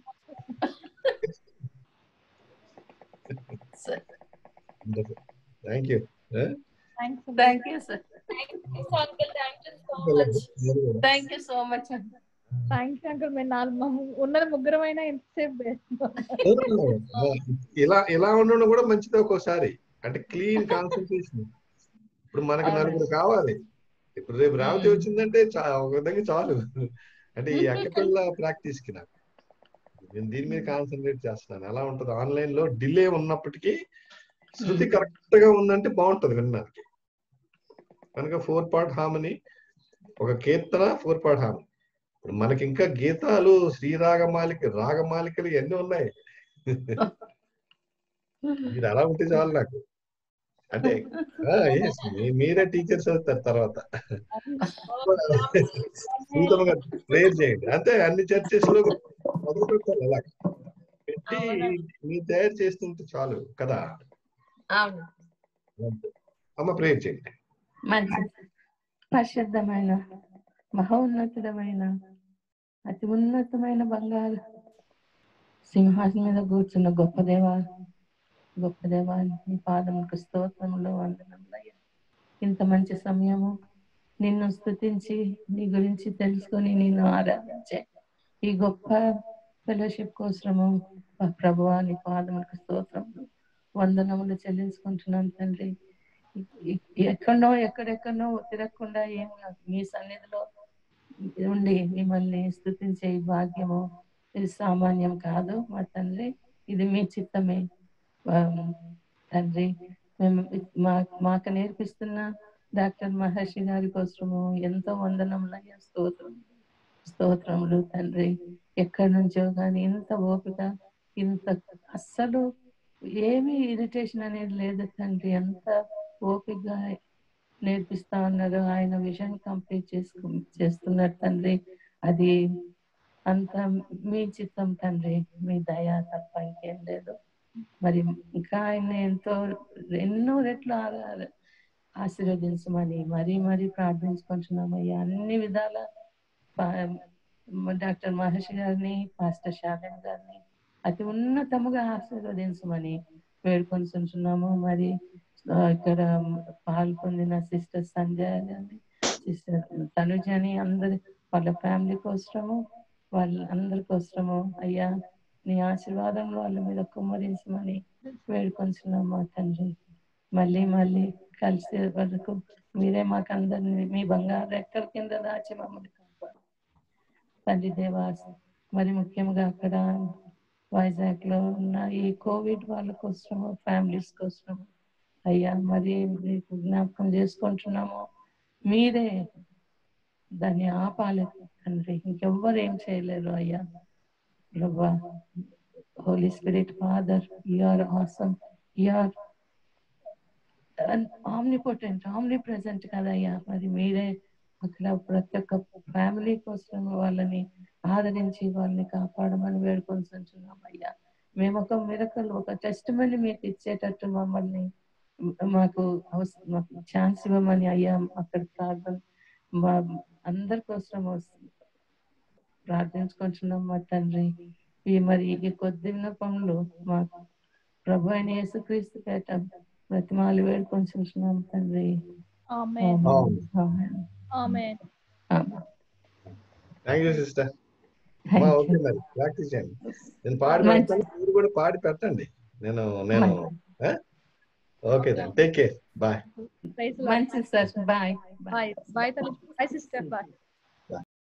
Thank you. Thank you sir. Thank you so much. Thank you uncle. మీరు నాలుగు ఉన్నది ముగ్గురమైనా ఎంతసేపు ఇలా ఇలా ఉండడం కూడా మంచిది ఒక్కోసారి. అంటే క్లీన్ కాన్సన్ట్రేషన్. ఇప్పుడు మనకు నలుగురు కావాలి. ఇప్పుడు రేపు రావతి వచ్చిందంటే ఒక విధంగా చాలు. అంటే ఈ అక్కపిల్ల ప్రాక్టీస్ కి నాకు నేను దీని మీద కాన్సన్ట్రేట్ చేస్తున్నాను. ఎలా ఉంటుంది ఆన్లైన్ లో డిలే ఉన్నప్పటికీ శృతి కరెక్ట్ గా ఉందంటే బాగుంటది వినడానికి. కనుక ఫోర్ పార్ట్ హార్మనీ, ఒక కీర్తన ఫోర్ పార్ట్ హార్మనీ. ఇప్పుడు మనకి ఇంకా గీతాలు, శ్రీరాగమాలిక, రాగమాలికలు ఇవన్నీ ఉన్నాయి. మీరు అలా ఉంటే చాలు నాకు. అంటే మీరే టీచర్స్ అవుతారు తర్వాత. సూతముగా ప్రేయర్ చేయండి అంతే. అన్ని చర్చెస్ లో మొదలు పెట్టాలి. అలా పెట్టి మీరు తయారు చేస్తుంటే చాలు కదా. అమ్మ ప్రేయర్ చేయండి. పరిశుద్ధమైన మహోన్నతమైన అతి ఉన్నతమైన బంగారు సింహాసనం మీద కూర్చున్న గొప్ప దేవా, గొప్ప దేవా, నీ పాదములకు స్తోత్రములు వందనములయ్యా. ఇంత మంచి సమయము నిన్ను స్తుతించి నీ గురించి తెలుసుకొని నిన్ను ఆరాధించే ఈ గొప్ప ఫెలోషిప్ కోసము ప్రభువా నీ పాదములకు స్తోత్రములు వందనములు చెల్లించుకుంటున్నాను తండ్రి. ఎక్కడో ఎక్కడెక్కడో తిరగకుండా ఏం మీ సన్నిధిలో ఉండి మిమ్మల్ని స్తుతించే ఈ భాగ్యము ఇది సామాన్యం కాదు మా తండ్రి. ఇది మీ చిత్తమే తండ్రి. మేము మా మాకు నేర్పిస్తున్న డాక్టర్ మహర్షి గారి కోసము ఎంతో వందనములయ్యా. స్తోత్రములు స్తోత్రములు తండ్రి. ఎక్కడి నుంచో కానీ ఇంత ఓపిక, ఇంత అస్సలు ఏమీ ఇరిటేషన్ అనేది లేదు తండ్రి. ఎంత ఓపికగా నేర్పిస్తా ఉన్నారు. ఆయన విజన్ కంప్లీట్ చేసుకు చేస్తున్నారు తండ్రి. అది అంత మీ చిత్తం తండ్రి, మీ దయ తప్ప ఇంకేం లేదు. మరి ఇంకా ఆయన ఎంతో ఎన్నో రెట్లు ఆశీర్వదించమని మరీ మరీ ప్రార్థించుకుంటున్నామయ్యా. అన్ని విధాల డాక్టర్ మహర్షి గారిని, పాస్టర్ శాలెం గారిని అతి ఉన్నతముగా ఆశీర్వదించమని వేడుకొంచున్నాము. మరి ఇక్కడ పాల్పొందిన సిస్టర్ సంజయ్ గారిని, సిస్టర్ తనుజని, అందరి వాళ్ళ ఫ్యామిలీ కోసము, వాళ్ళ అందరి కోసము అయ్యా నీ ఆశీర్వాదం వాళ్ళ మీద కుమ్మరించమని వేడుకొంచున్నాము తండ్రి. మళ్ళీ మళ్ళీ కలిసే వరకు మీరే మాకు అందరినీ మీ బంగారు రెక్కల కింద దాచి మమ్మల్ని కాపాడు తండ్రి దేవా. మరి ముఖ్యంగా అక్కడ వైజాగ్ లో ఉన్న ఈ కోవిడ్ వాళ్ళ కోసము, ఫ్యామిలీస్ కోసము అయ్యా మరి మీకు జ్ఞాపకం చేసుకుంటున్నాము. మీరే దాన్ని ఆపాలి తండ్రి. ఇంకెవ్వరు ఏం చేయలేరు అయ్యా. ప్రభా, holy spirit father, you are awesome, you are omnipotent, omnipresent కదయ్యా. మరి మీరే అక్కడ ప్రతి ఒక్క ఫ్యామిలీ కోసం వాళ్ళని ఆదరించి వాళ్ళని కాపాడమని వేడుకొంచున్నాం అయ్యా. మేము ఒక మిరకల్, ఒక టెస్ట్ మనీ మీకు ఇచ్చేటట్టు మమ్మల్ని మాకు మాకు ఛాన్స్ ఇవ్వమని అయ్యా అక్కడ ప్రార్థన మా అందరి కోసం ప్రార్థించుకుంటున్నాం మా తండ్రి. ఈ మరి ఈ కొద్ది విన్నపములు మా ప్రభు అయిన యేసుక్రీస్తు పేట ప్రతిమాలు వేడుకొంచున్నాం తండ్రి. ఆమేన్. ఆమేన్. ఆమేన్. Thank you sister. ఓకే మరి ప్రాక్టీస్ చేయండి. నేను పాడి పెడతాను, మీరు కూడా పాడి పెట్టండి. నేను నేను okay then take care. Bye. మంచిది సార్. Bye bye. బాయ్ తల్లి. Bye sister. బాయ్.